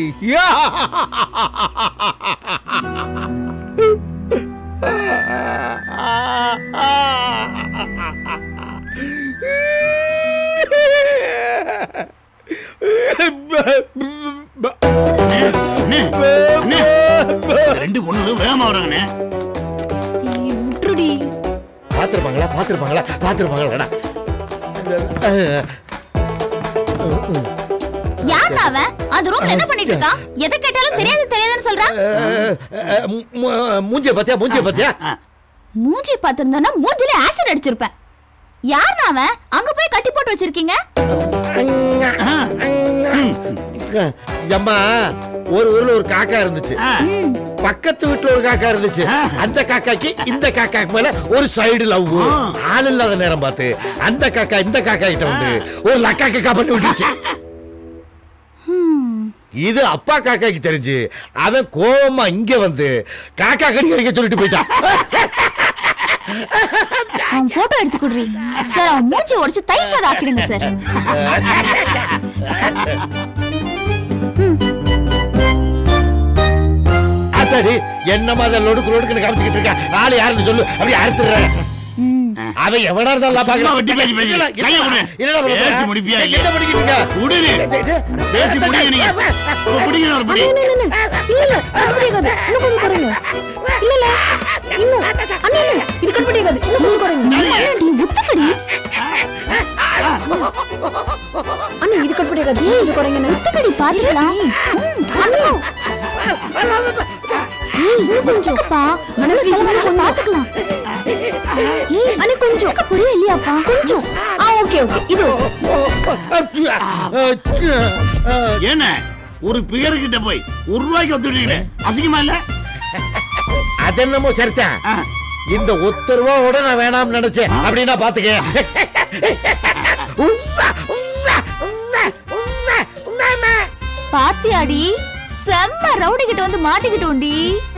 ரெண்டு பொண்ணு வேகமா வராங்கண்ணே. பாத்துருப்பாங்களா பாத்துருப்பாங்களா பாத்துருப்பாங்களா? யார் அவன்? அந்த ரூம்ல என்ன பண்ணிட்டு இருக்கான்? எதை கேட்டாலும் தெரியாது தெரியாதுன்னு சொல்றான். மூஞ்சிய பாத்தியா? மூஞ்சிய பாத்தியா? மூஞ்சி பாத்திருந்தானா மூஞ்சில ஆசிட் அடிச்சிருப்பேன். யார் அவன்? அங்க போய் கட்டி போட்டு வச்சிருக்கீங்க. அம்மா ஒரு ஊர்ல ஒரு காக்கா இருந்துச்சு. பக்கத்து வீட்டுல ஒரு காக்கா இருந்துச்சு. அந்த காக்காக்கு இந்த காக்காக்கு மேல ஒரு சைடு லவ். ஆள் இல்லாத நேரம் பார்த்து அந்த காக்கா இந்த காக்கா கிட்ட வந்து ஒரு லக்கா காக்கா பண்ணி விட்டுச்சு. இது அப்பா காக்காக்கு தெரிஞ்சு அவன் கோவமா இங்க வந்து காக்கா கடி கடிக்க சொல்லிட்டு போயிட்டான். அவன் போட்டோ எடுத்து குடுறீங்க சார். அவன் மூஞ்சி உடைச்சு தயிர் சாதம் ஆக்கிடுங்க சார். அத்தாடி என்னமா அதை லொடுக்கு லொடுக்குன்னு காமிச்சுக்கிட்டு இருக்கா? ஆளு யாருன்னு சொல்லு, அப்படி அறுத்துறேன். அவன் எவனா இருந்தாலும் பாக்கலாம். வெட்டி பேசி பேசி கைய விடு. என்னடா பேசி முடிப்பியா? என்ன பண்ணிக்கிட்டீங்க? விடுனே. பேசி முடிங்க நீங்க. புடிங்க ஒரு புடி. இல்ல இல்ல கட் பண்ணிக்காத. இன்னும் கொஞ்சம் குறைங்க. இல்ல இல்ல இன்னும் அண்ணே இது கட் பண்ணிக்காத. இன்னும் கொஞ்சம் குறைங்க. அண்ணாடி முத்துக்கடி. அண்ணே இது கட் பண்ணிக்காத. இது குறைங்க. முத்துக்கடி பாத்துக்கலாம். அண்ணா ஏய் இன்னும் கொஞ்சம் பா. மனமே செலவன பாத்துக்கலாம். ஏய் அண்ணே கொஞ்சம் புரியல இல்லையாப்பா? கொஞ்சம். ஆ ஓகே ஓகே. இது என்ன ஒரு பிகர் கிட்ட போய் ஒரு ரூபாய்க்கு ஒத்துட்டீங்களே, அசிங்கமா இல்ல? அதென்னமோ சரிதான். இந்த ஒத்த ரூபாவோட நான் வேணாம்னு நினைச்சேன். அப்படின்னா பாத்துக்க. பாத்தியாடி செம்ம ரவுடி கிட்ட வந்து மாட்டிக்கிட்டோண்டி.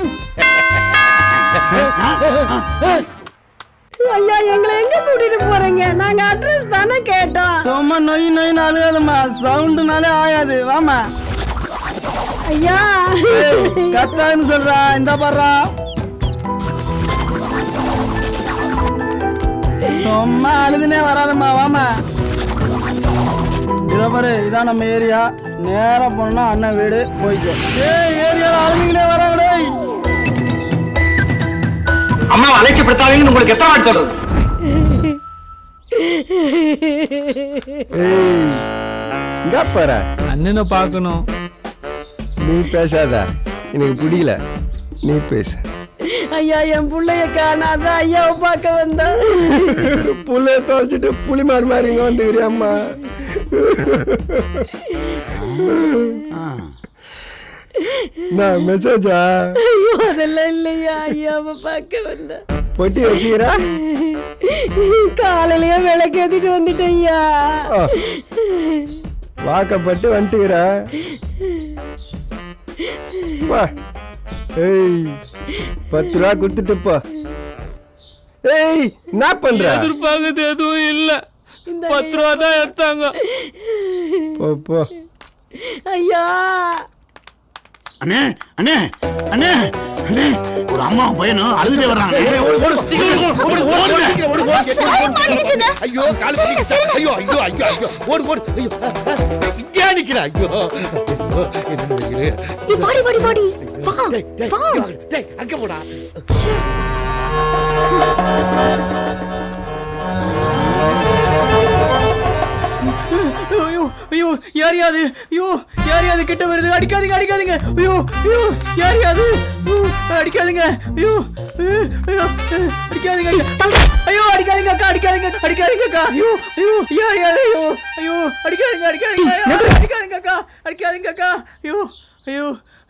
ஐயா எங்களை எங்க கூட்டிட்டு போறீங்க? நாங்க அட்ரஸ் தானே கேட்டோம். சும்மா நொய் நொய்னு அழுகாதம்மா, சவுண்டுனாலே ஆயாது. வாமா ஐயா கத்தான்னு சொல்றா. இந்த பாடுறா சும்மா அழுதுனே வராதம்மா. வாமா இத பாரு, இதான் நம்ம ஏரியா. நேரா போனா அண்ணன் வீடு போய்க்கோ. ஏய் ஏரியால அழுதுகிட்டே வராங்கடே. அம்மா அழைக்கப்படுத்தாதீங்கன்னு உங்களுக்கு எத்தனை வாட்டி சொல்றது? இங்க பாரு, அண்ணனை பார்க்கணும். நீ பேசாத, எனக்கு பிடிக்கல. நீ பேசு. ஐயா என் புள்ளைய காணாத. ஐயாவை பார்க்க வந்தா புள்ளைய தொலைச்சிட்டு புளி மாறு மாதிரி இங்க வந்துக்கிறியாம்மா? நான் மெசேஜா? ஐயோ அதெல்லாம் இல்லையா. ஐயாவை பார்க்க வந்தா. பொட்டி வச்சுக்கிறா? காலையிலயே விளக்கேத்திட்டு வந்துட்டேன் ஐயா. வாக்கப்பட்டு வந்துட்டுக்கிற. ஏய் பத்து ரூபா கொடுத்துட்டு போ. ஏய் என்ன பண்ற? எதிர்பார்க்கறது எதுவும் இல்ல. பத்து ரூபா தான் எடுத்தாங்க. போ போ. ஐயா அண்ணே அண்ணே அண்ணே அண்ணே ஒரு அம்மா பையனும் அழுதுட்டே வர்றாங்க. ஐயோ கால் பிடிக்குது. ஐயோ ஐயோ ஐயோ ஐயோ ஓடு ஓடு. ஐயோ இங்கே நிக்கிறா. ஐயோ என்ன நிக்கிறே? நீ பாடி பாடி பாடி வா வா. டேய் அங்க போடா. ஐயோ ஐயோ யார் யாது? ஐயோ யார் யாது கிட்ட வருது? அடிக்காதீங்க அடிக்காதீங்க. ஐயோ ஐயோ யார் யாது? அடிக்காதீங்க. ஐயோ ஐயோ அடிக்காதீங்க. ஐயோ அடிக்காதீங்க அக்கா, அடிக்காதீங்க அடிக்காதீங்க அக்கா. ஐயோ ஐயோ யார் யாது? ஐயோ ஐயோ அடிக்காதீங்க அடிக்காதீங்க அடிக்காதீங்க அக்கா, அடிக்காதீங்க அக்கா. ஐயோ ஐயோ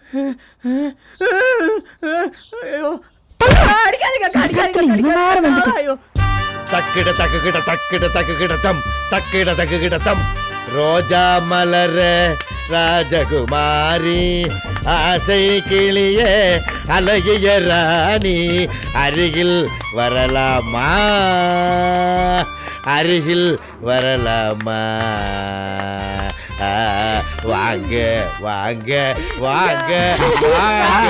ஐயோ அடிக்காதீங்க அக்கா, அடிக்காதீங்க அக்கா. ஐயோ தக்கிட தக்குகிட தக்கிட தக்குகிட தம் தக்கிட தக்குகிட தம். ரோஜா மலர ராஜகுமாரி ஆசை கிளியே அழகிய ராணி அருகில் வரலாமா? அருகில் வரலாமா? வாங்க வாங்க வாங்க வாங்க.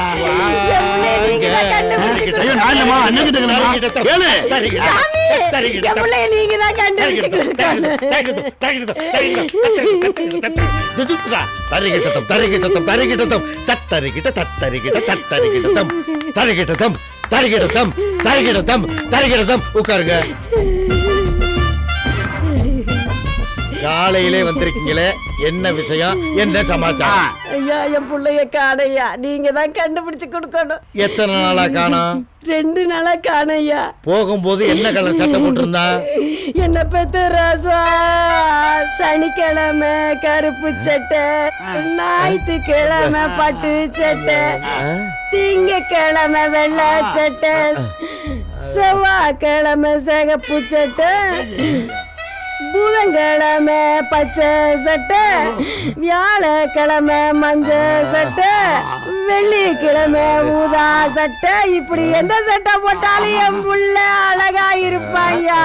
உட்காருங்க. காலையிலே வந்திருக்கீங்களே, என்ன விஷயம்? என்ன சமாச்சாரம்? ஐயா என் புள்ளைய காணையா. நீங்க தான் கண்டுபிடிச்சு கொடுக்கணும். எத்தனை நாளா காணோம்? ரெண்டு நாளா காணையா. போகும்போது என்ன கலர் சட்டை போட்டிருந்தா? என்ன பெத்த ராசா. சனிக்கிழமை கருப்பு சட்டை, ஞாயிற்றுக்கிழமை பட்டு சட்டை, திங்கக்கிழமை வெள்ளை சட்டை, செவ்வாய்க்கிழமை சிகப்பு சட்டை, புதன்கிழமை பச்சை சட்டை, வியாழக்கிழமை மஞ்ச சட்டை, வெள்ளிக்கிழமை ஊதா சட்டை. இப்படி எந்த சட்டை போட்டாலும் என் புள்ள அழகா இருப்பாயா.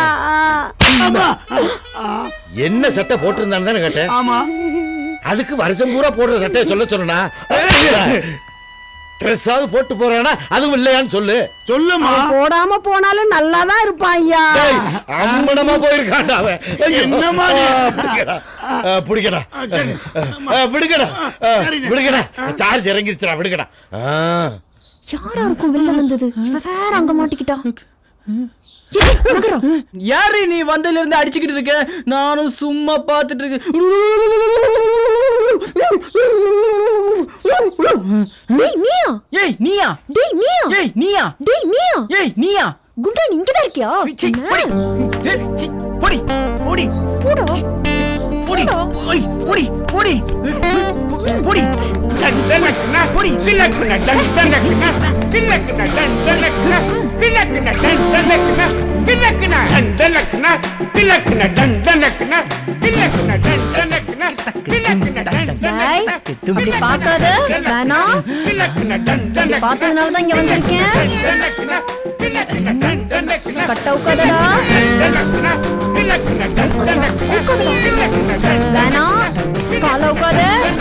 என்ன சட்டை போட்டிருந்தான்னு தானே கேட்டேன். ஆமா, அதுக்கு வருஷம் பூரா போடுற சட்டையை சொல்ல சொன்னா ட்ரெஸ்ஸாவது போட்டு போறானா அதுவும் இல்லையான்னு சொல்லு. சொல்லுமா. போடாம போனாலும் நல்லாதான் இருப்பான் ஐயா. அம்மனமா போயிருக்காண்டா அவன். என்னமா பிடிக்கடா விடுக்கடா விடுக்கடா சார்ஜ் இறங்கிருச்சுடா விடுக்கடா. யாரா இருக்கும் வெளில வந்தது? இவ வேற அங்க மாட்டிக்கிட்டா. யாரு நீ வந்ததுல இருந்து அடிச்சுக்கிட்டு இருக்க? நானும் சும்மா பாத்துட்டு இருக்கேன். டேய் நீயா? ஏய் நீயா? டேய் நீயா? ஏய் நீயா? டேய் நீயா? ஏய் நீயா? குண்டா நீ இங்க தான் இருக்கியா? போடி போடி போடா போடி போடி போடி போடி போடி டண்டனக்னா போடி சின்னக்குனா டண்டனக்னா சின்னக்குனா டண்டனக்னா சின்னக்குனா டண்டனக்னா சின்னக்குனா டண்டனக்னா சின்னக்குனா டண்டனக்னா சின்னக்குனா டண்டனக்னா சின்னக்குனா டேய் இப்படி பார்க்காத வேணாம். சின்னக்குனா டண்டனக்னா பார்த்ததுனால தான் இங்க வந்திருக்கேன். டண்டனக்னா சின்னக்குனா டண்டனக்னா கட்ட உட்காதடா. டண்டனக்னா சின்னக்குனா டண்டனக்னா சின்னக்குனா வேணாம் கால உட்காத.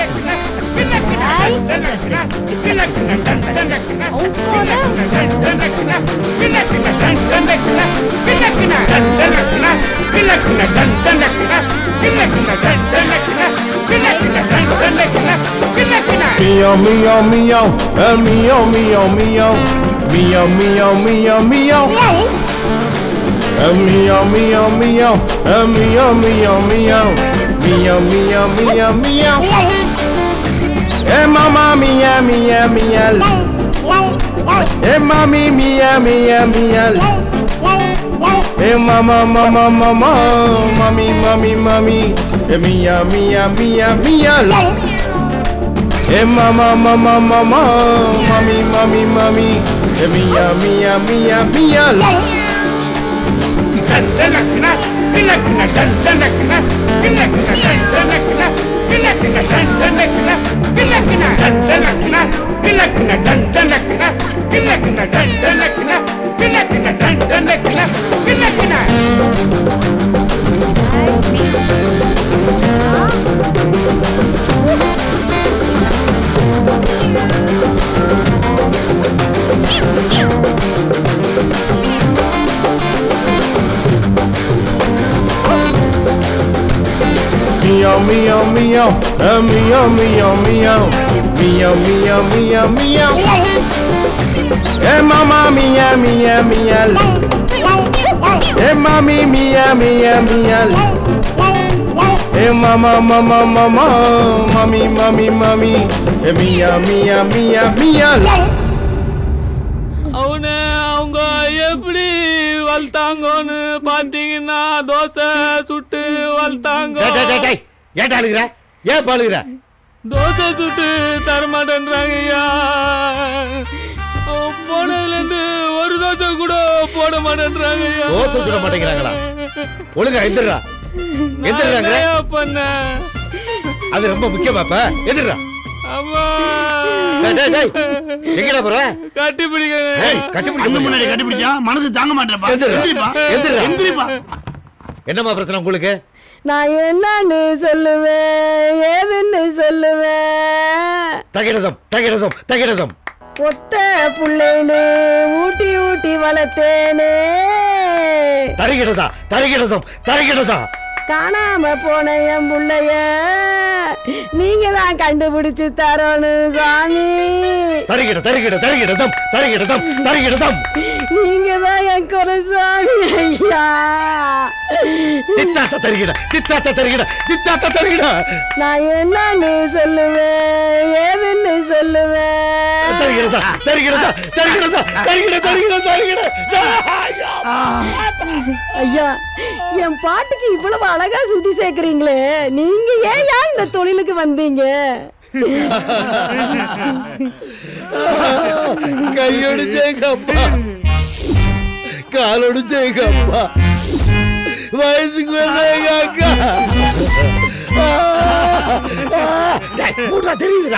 Meow meow meow, uh, meow meow meow, meow meow meow meow. Uh, meow meow meow, uh, meow meow meow, meow meow meow meow. Hey mama meow meow meow. Hey mommy meow meow meow. Hey mama mama mama, mommy mommy mommy. Hey meow meow meow meow. Hey mama mama mama, mommy mommy mommy. Hey meow meow meow meow. டண்டனக்னா சின்னக்குனா டண்டனக்னா சின்னக்குனா டண்டனக்னா சின்னக்குனா டண்டனக்னா சின்னக்குனா டண்டனக்னா சின்னக்குனா டண்டனக்னா சின்னக்குனா டண்டனக்னா சின்னக்குனா டண்டனக்னா சின்னக்குனா Meow meow meow, uh, meow meow meow, meow meow meow meow. Hey mama meow meow meow. Hey mommy meow meow meow. Hey mama mama mama, mommy mommy mommy. Hey meow meow meow meow. அவனை அவங்க எப்படி வளர்த்தாங்கன்னு பாத்தீங்கன்னா தோசை சுட்டு வளர்த்தாங்க. ஏன் அழுகிற? ஏன் பாழுகிற? தோசை சுட்டு தரமாட்டேன்றாங்க ஐயா. போனதுல இருந்து ஒரு தோசை கூட போட மாட்டேன்றாங்க ஐயா. தோசை சுட மாட்டேங்கிறாங்களா? ஒழுங்கா எந்திரா எந்திராங்க பண்ண. அது ரொம்ப முக்கியமாப்பா. எதிரா எங்கடா போற? கட்டி பிடிக்க கட்டி பிடிக்க முன்னாடி கட்டி பிடிச்சா மனசு தாங்க மாட்டேப்பா. எந்திரிப்பா. என்னமா பிரச்சனை உங்களுக்கு? நான் என்னன்னு சொல்லுவேன், ஏதுன்னு சொல்லுவேன். தகிரதம் தகிரதம் தகிரதம். ஒத்த புள்ளைன்னு ஊட்டி ஊட்டி வளர்த்தேனே. தருகிறதா தருகிறதம் தருகிறதா. காணாம போன என் புள்ளைய நீங்க தான் கண்டுபிடிச்சு தரணும் சாமி. தருகிட தருகிட தருகிடதம் தருகிடதம் தருகிடதம். நீங்க தான் என் குலசாமி ஐயா. தித்தாத்த தருகிட தித்தாத்த தருகிட தித்தாத்த தருகிட. நான் என்னன்னு சொல்லுவேன், ஏதுன்னு சொல்லுவேன். தருகிறதா தருகிறதா தருகிறதா தருகிட தருகிட தருகிட. ஐயா என் பாட்டுக்கு இவ்வளவு அழகா சுத்தி சேர்க்கிறீங்களே, நீங்க ஏயா இந்த தொழிலுக்கு வந்தீங்க? கையொடிச்சேங்க அப்பா, காலொடிச்சேங்க அப்பா. வயசுக்கு வந்த எங்க அக்கா. மூட்டா தெரியுதுடா.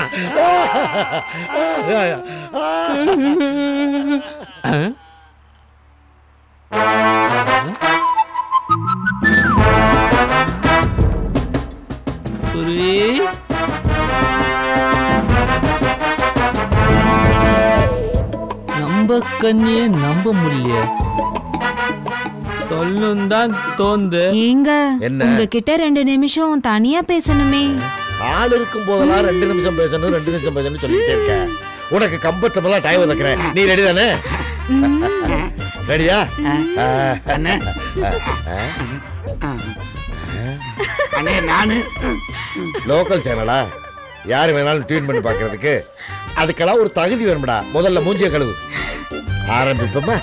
நம்ப கண்ணியே நம்ப முடியல. சொல்லும் தான் தோந்து. ஏங்க என்ன? உங்ககிட்ட ரெண்டு நிமிஷம் தனியா பேசணுமே. ஆள் இருக்கும் போதெல்லாம் ரெண்டு நிமிஷம் பேசணும் ரெண்டு நிமிஷம் பேசணும்னு சொல்லிட்டே இருக்க. உனக்கு கம்ஃபர்டபுளா டைம் ஒதுக்குறேன். நீ ரெடி தானே? ரெடியா? அண்ணே அண்ணே நானு லோக்கல் சேனலா? யாரு வேணாலும் டியூன் பண்ணி பார்க்கறதுக்கு அதுக்கெல்லாம் ஒரு தகுதி வேணும்டா. முதல்ல மூஞ்சிய கழுவு. ஆரம்பிப்போமா?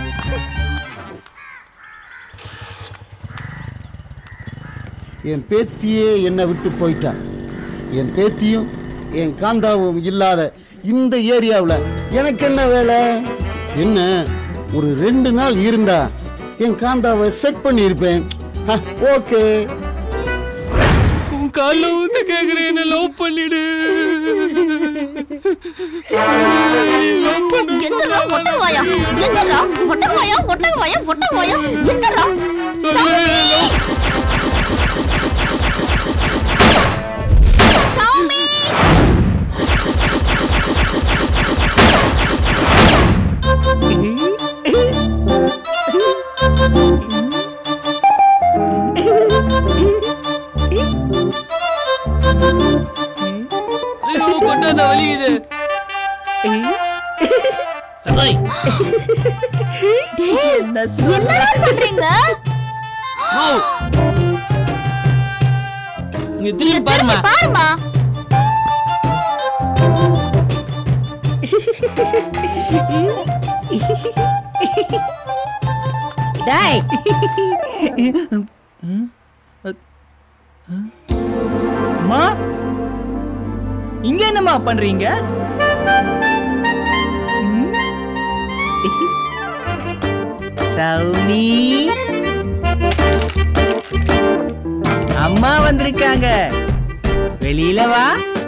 என் பேத்தியே என்னை விட்டு போயிட்டா. என் பேத்தியும் என் காந்தாவும் இல்லாத இந்த ஏரியாவில் எனக்கு என்ன வேலை? என்ன ஒரு ரெண்டு நாள் இருந்தா என் காந்தாவை செட் பண்ணியிருப்பேன். ஓகே, உன் கால வந்து கேக்குறேன், என்ன லவ் பண்ணிடு. எந்தரா ஒட்டவாயா எந்தரா ஒட்டவாயா ஒட்டவாயா ஒட்டவாயா எந்தரா சாமி ஐயோ கொண்டாத வலிக்குது. சகாய் என்னடா பண்றீங்க? இங்க திரும்பி பாருமா. பாருமா. டேய் அம்மா இங்க என்னம்மா பண்றீங்க? சௌமி அம்மா வந்திருக்காங்க, வெளியில வா.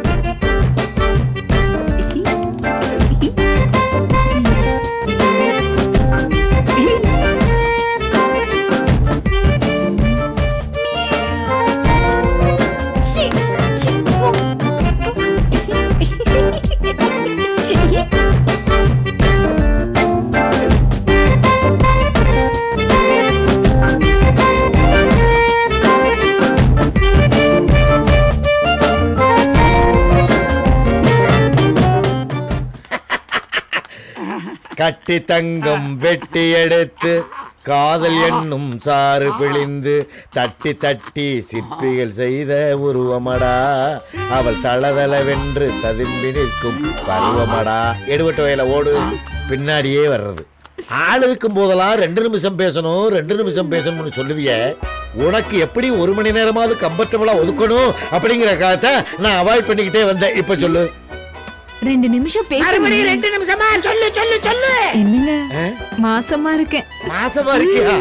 கட்டி தங்கம் வெட்டி எடுத்து காதல் என்னும் சாறு பிழிந்து தட்டி தட்டி சிற்பிகள் செய்த உருவமடா அவள் தளதளவென்று ததும்பி நிற்கும் பருவமடா. எடுபட்ட வயல ஓடு பின்னாடியே வர்றது. ஆள் இருக்கும் போதெல்லாம் ரெண்டு நிமிஷம் பேசணும் ரெண்டு நிமிஷம் பேசணும்னு சொல்லுவிய. உனக்கு எப்படி ஒரு மணி நேரமாவது கம்ஃபர்டபுளா ஒதுக்கணும் அப்படிங்கிற காலத்தை நான் அவாய்ட் பண்ணிக்கிட்டே வந்தேன். இப்ப சொல்லு. ரெண்டு நிமிஷம் பேசணும். ரெண்டு நிமிஷமா சொல்லு சொல்லு சொல்லு. என்னங்க மாசமா இருக்கேன். மாசமா இருக்கியா?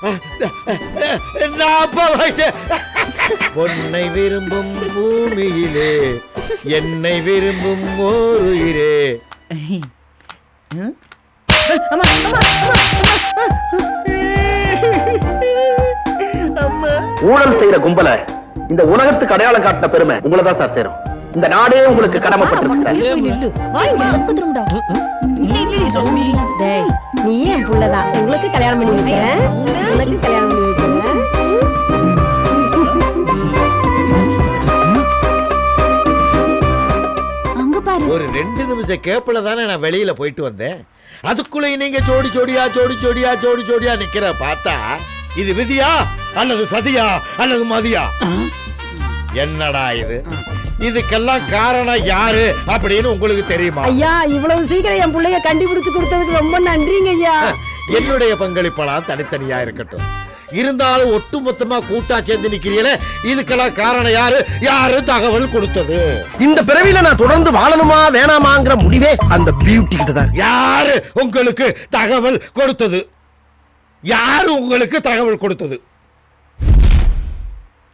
பொன்னை விரும்பும் பூமியிலே என்னை விரும்பும் ஓருயிரே. ஊழல் செய்யற கும்பல இந்த உலகத்துக்கு அடையாளம் காட்டின பெருமை உங்களை தான் சார் சேரும். இந்த நாடே உங்களுக்கு கடமைப்பட்டிருக்கு. நீ என் புள்ளதான், உங்களுக்கு கல்யாணம் பண்ணி வைக்கிறேன். உனக்கு கல்யாணம் பண்ணி வைக்கிறேன். ஒரு ரெண்டு நிமிஷம் கேப்ல தானே நான் வெளியில போயிட்டு வந்தேன். அதுக்குள்ள நீங்க ஜோடி ஜோடியா ஜோடி ஜோடியா ஜோடி ஜோடியா நிக்கிற பார்த்தா இது விதியா அல்லது சதியா அல்லது மதியா? என்னடா இது? இதுக்கெல்லாம் காரணம் யாரு அப்படின்னு உங்களுக்கு தெரியுமா? ஐயா, இவ்வளவு சீக்கிரம் என் பிள்ளைய கண்டுபிடிச்சு கொடுத்ததுக்கு ரொம்ப நன்றிங்க ஐயா. என்னுடைய பங்களிப்பெல்லாம் தனித்தனியா இருக்கட்டும், இருந்தாலும் ஒட்டு மொத்தமா கூட்டா சேர்ந்து நிக்கிறீங்களே, இதுக்கெல்லாம் காரணம் யாரு? யாரு தகவல் கொடுத்தது? இந்த பிறவில நான் தொடர்ந்து வாழணுமா வேணாமாங்கிற முடிவே அந்த பியூட்டி கிட்ட தான். யாரு உங்களுக்கு தகவல் கொடுத்தது? யாரு உங்களுக்கு தகவல் கொடுத்தது?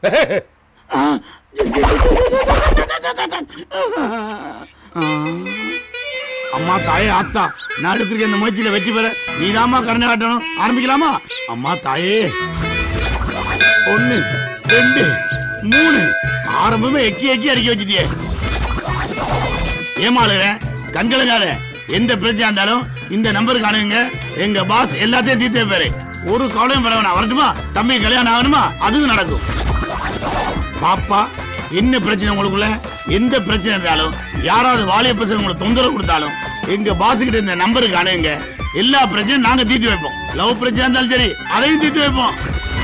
அம்மா தாயே ஆத்தா நான் எடுத்திருக்க இந்த முயற்சியில வெற்றி பெற நீதாம்மா கருணை காட்டணும். ஆரம்பிக்கலாமா? அம்மா தாயே, ஒண்ணு ரெண்டு மூணு, ஆரம்பமே எக்கி எக்கி அடிக்க வச்சுட்டியே. ஏமாளுற கண்களுக்காத எந்த பிரச்சனை இருந்தாலும் இந்த நம்பருக்கு அணுகுங்க. எங்க பாஸ் எல்லாத்தையும் தீர்த்து வைப்பாரு. ஒரு கவலையும் பட வேணாம். வரட்டுமா? தம்பி கல்யாணம் ஆகணுமா? அதுவும் நடக்கும். பாப்பா, என்ன பிரச்சனை உங்களுக்குள்ள எந்த பிரச்சனை இருந்தாலும், யாராவது வாலிய பசங்க உங்களுக்கு தொந்தரவு கொடுத்தாலும் எங்க பாஸ் கிட்ட இந்த நம்பருக்கு அணுகுங்க. எல்லா பிரச்சனையும் நாங்க தீர்த்து வைப்போம். லவ் பிரச்சனை இருந்தாலும் சரி, அதையும் தீர்த்து வைப்போம்.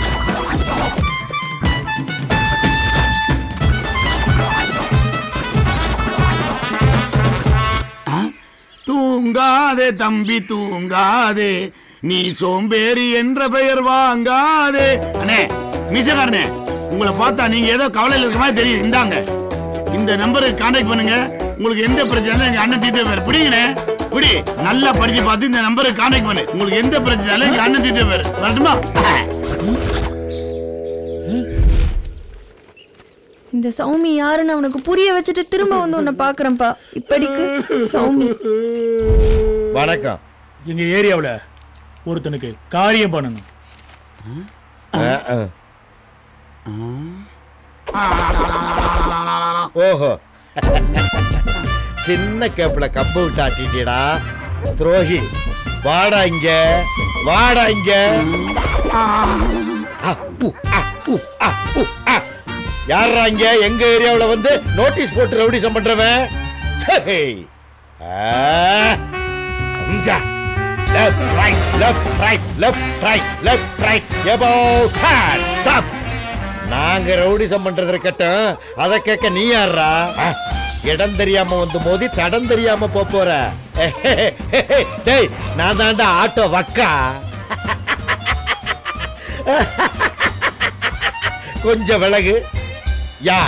தூங்காதே தம்பி தூங்காதே, நீ சோம்பேறி என்ற பெயர் வாங்காதே. அண்ணே மிசகாரனே, உங்களை பார்த்தா நீங்க ஏதோ கவலையில் இருக்க மாதிரி தெரியும். இந்தாங்க, இந்த நம்பருக்கு கான்டாக்ட் பண்ணுங்க. உங்களுக்கு எந்த பிரச்சனை எங்க அண்ணன் தீர்த்து வைப்பாரு. பிடிங்கண்ணே, பிடி. நல்லா படிச்சு பார்த்து இந்த நம்பருக்கு கான்டாக்ட் பண்ணு. உங்களுக்கு எந்த பிரச்சனை எங்க அண்ணன் தீர்த்து வைப்பாரு. வரட்டுமா? இந்த சௌமி யாருன்னு அவனுக்கு புரிய வச்சுட்டு திரும்ப வந்து உன்னை பாக்குறேன்ப்பா. இப்படிக்கு சௌமி. வணக்கம். எங்க ஏரியாவுல ஒருத்தனுக்கு காரியம் பண்ணணும். ஓஹோ, சின்ன கேப்ல கம்பு விட்டு ஆட்டிட்டா துரோகி. வாடா இங்க, வாடா இங்க. யாரா இங்க எங்க ஏரியாவுல வந்து நோட்டீஸ் போட்டு ரவுடிசம் பண்றவன்? left right left right left right left right about that stop. நாங்க ரவுடிசம் பண்றது இருக்கட்டும், அத கேட்க நீ யாரா? இடம் தெரியாம வந்து மோதி தடம் தெரியாம போற. டேய், நான் தாண்டா ஆட்டோ வக்கா. கொஞ்சம் விலகு. யா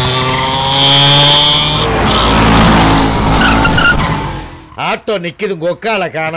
ஆட்டோ நிக்குது கொக்கால காண.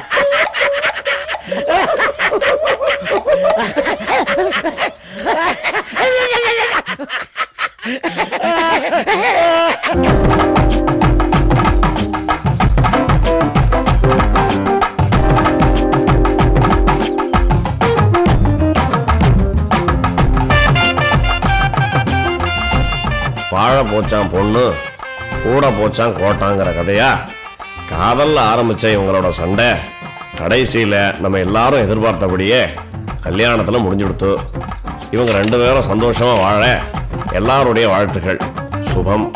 வாழ போச்சான் பொண்ணு கூட போச்சான் கோட்டாங்கிற கதையா? காதல்ல ஆரம்பிச்ச இவங்களோட சண்டை கடைசியில நம்ம எல்லாரும் எதிர்பார்த்தபடியே கல்யாணத்துல முடிஞ்சு கொடுத்து இவங்க ரெண்டு பேரும் சந்தோஷமா வாழ எல்லாருடைய வாழ்த்துக்கள். சுபம்.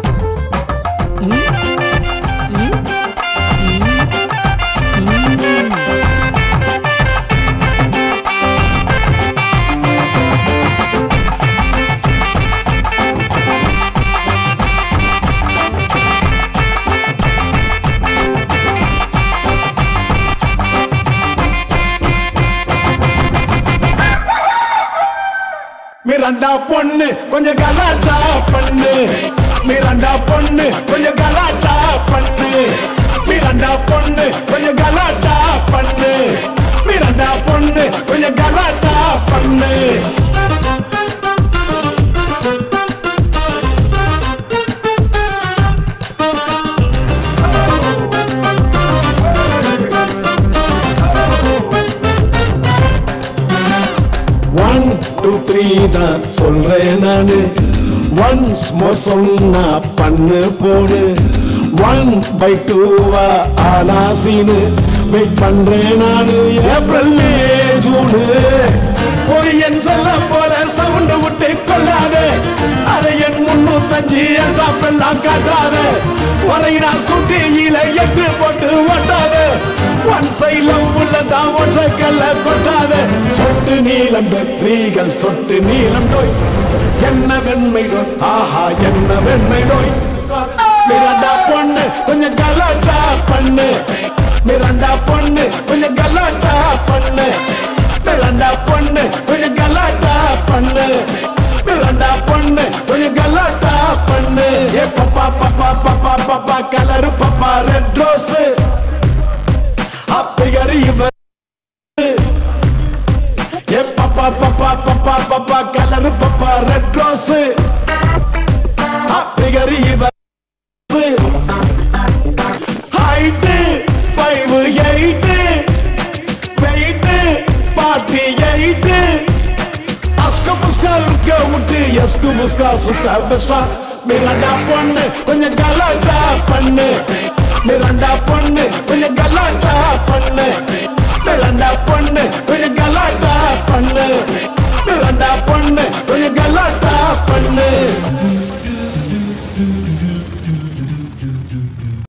மிரண்டா பொண்ணு கொஞ்சம் கலாட்டா பண்ணு, மிரண்டா பொண்ணு கொஞ்சம் கலாட்டா பண்ணு, மிரண்டா பொண்ணு கொஞ்சம் கலாட்டா பண்ணு, மிரண்டா பொண்ணு கொஞ்சம் கலாட்டா பண்ணு. ஒன் டூ த்ரீ தான் சொல்றேன் நானு, ஒன்ஸ் மோர் சொன்னா பண்ணு போடு, ஒன் பை டூவா ஆலாசின்னு வெயிட் பண்றேன் நானு. ஏப்ரல் மே ஜூனு ஒரு என் சொல்ல போல சவுண்டு விட்டு கொள்ளாதே, அதை என் முன்னூத்தஞ்சு எல்லாம் காட்டாத, ஒரைடா ஸ்கூட்டியில எட்டு போட்டு ஓட்டாத, ஒன் சைலம் உள்ளதான் ஒன் சைக்கிள்ல கொட்டாத, சொட்டு நீளம் ரீகள் சொட்டு நீளம் நோய், என்ன வெண்மை நோய், ஆஹா என்ன வெண்மை நோய். மிரண்டா பொண்ணு கொஞ்சம் கலாட்டா பண்ணு, மிரண்டா பொண்ணு கொஞ்சம் கலாட்டா பண்ணு, மிரண்டா பொண்ணு கொஞ்சம் கலாட்டா பண்ணு, மிரண்டா பொண்ணு கொஞ்சம் கலாட்டா பண்ணு. ஏ பாப்பா பாப்பா பாப்பா பாப்பா கலரு பாப்பா ரெட் ரோஸ் அப்பையர் இவ. ஏ பாப்பா பாப்பா பாப்பா பாப்பா கலரு பாப்பா வயசு அப்பிகரி height five eight weight party eight அஸ்கு புஸ்கா லுக்க விட்டு எஸ்கு புஸ்கா சுத்த பெஸ்டா மிரண்டா பொண்ணு கொஞ்சம் கலாட்டா பண்ணு மிரண்டா பொண்ணு கொஞ்சம் கலாட்டா பண்ணு மிரண்டா பொண்ணு கொஞ்சம்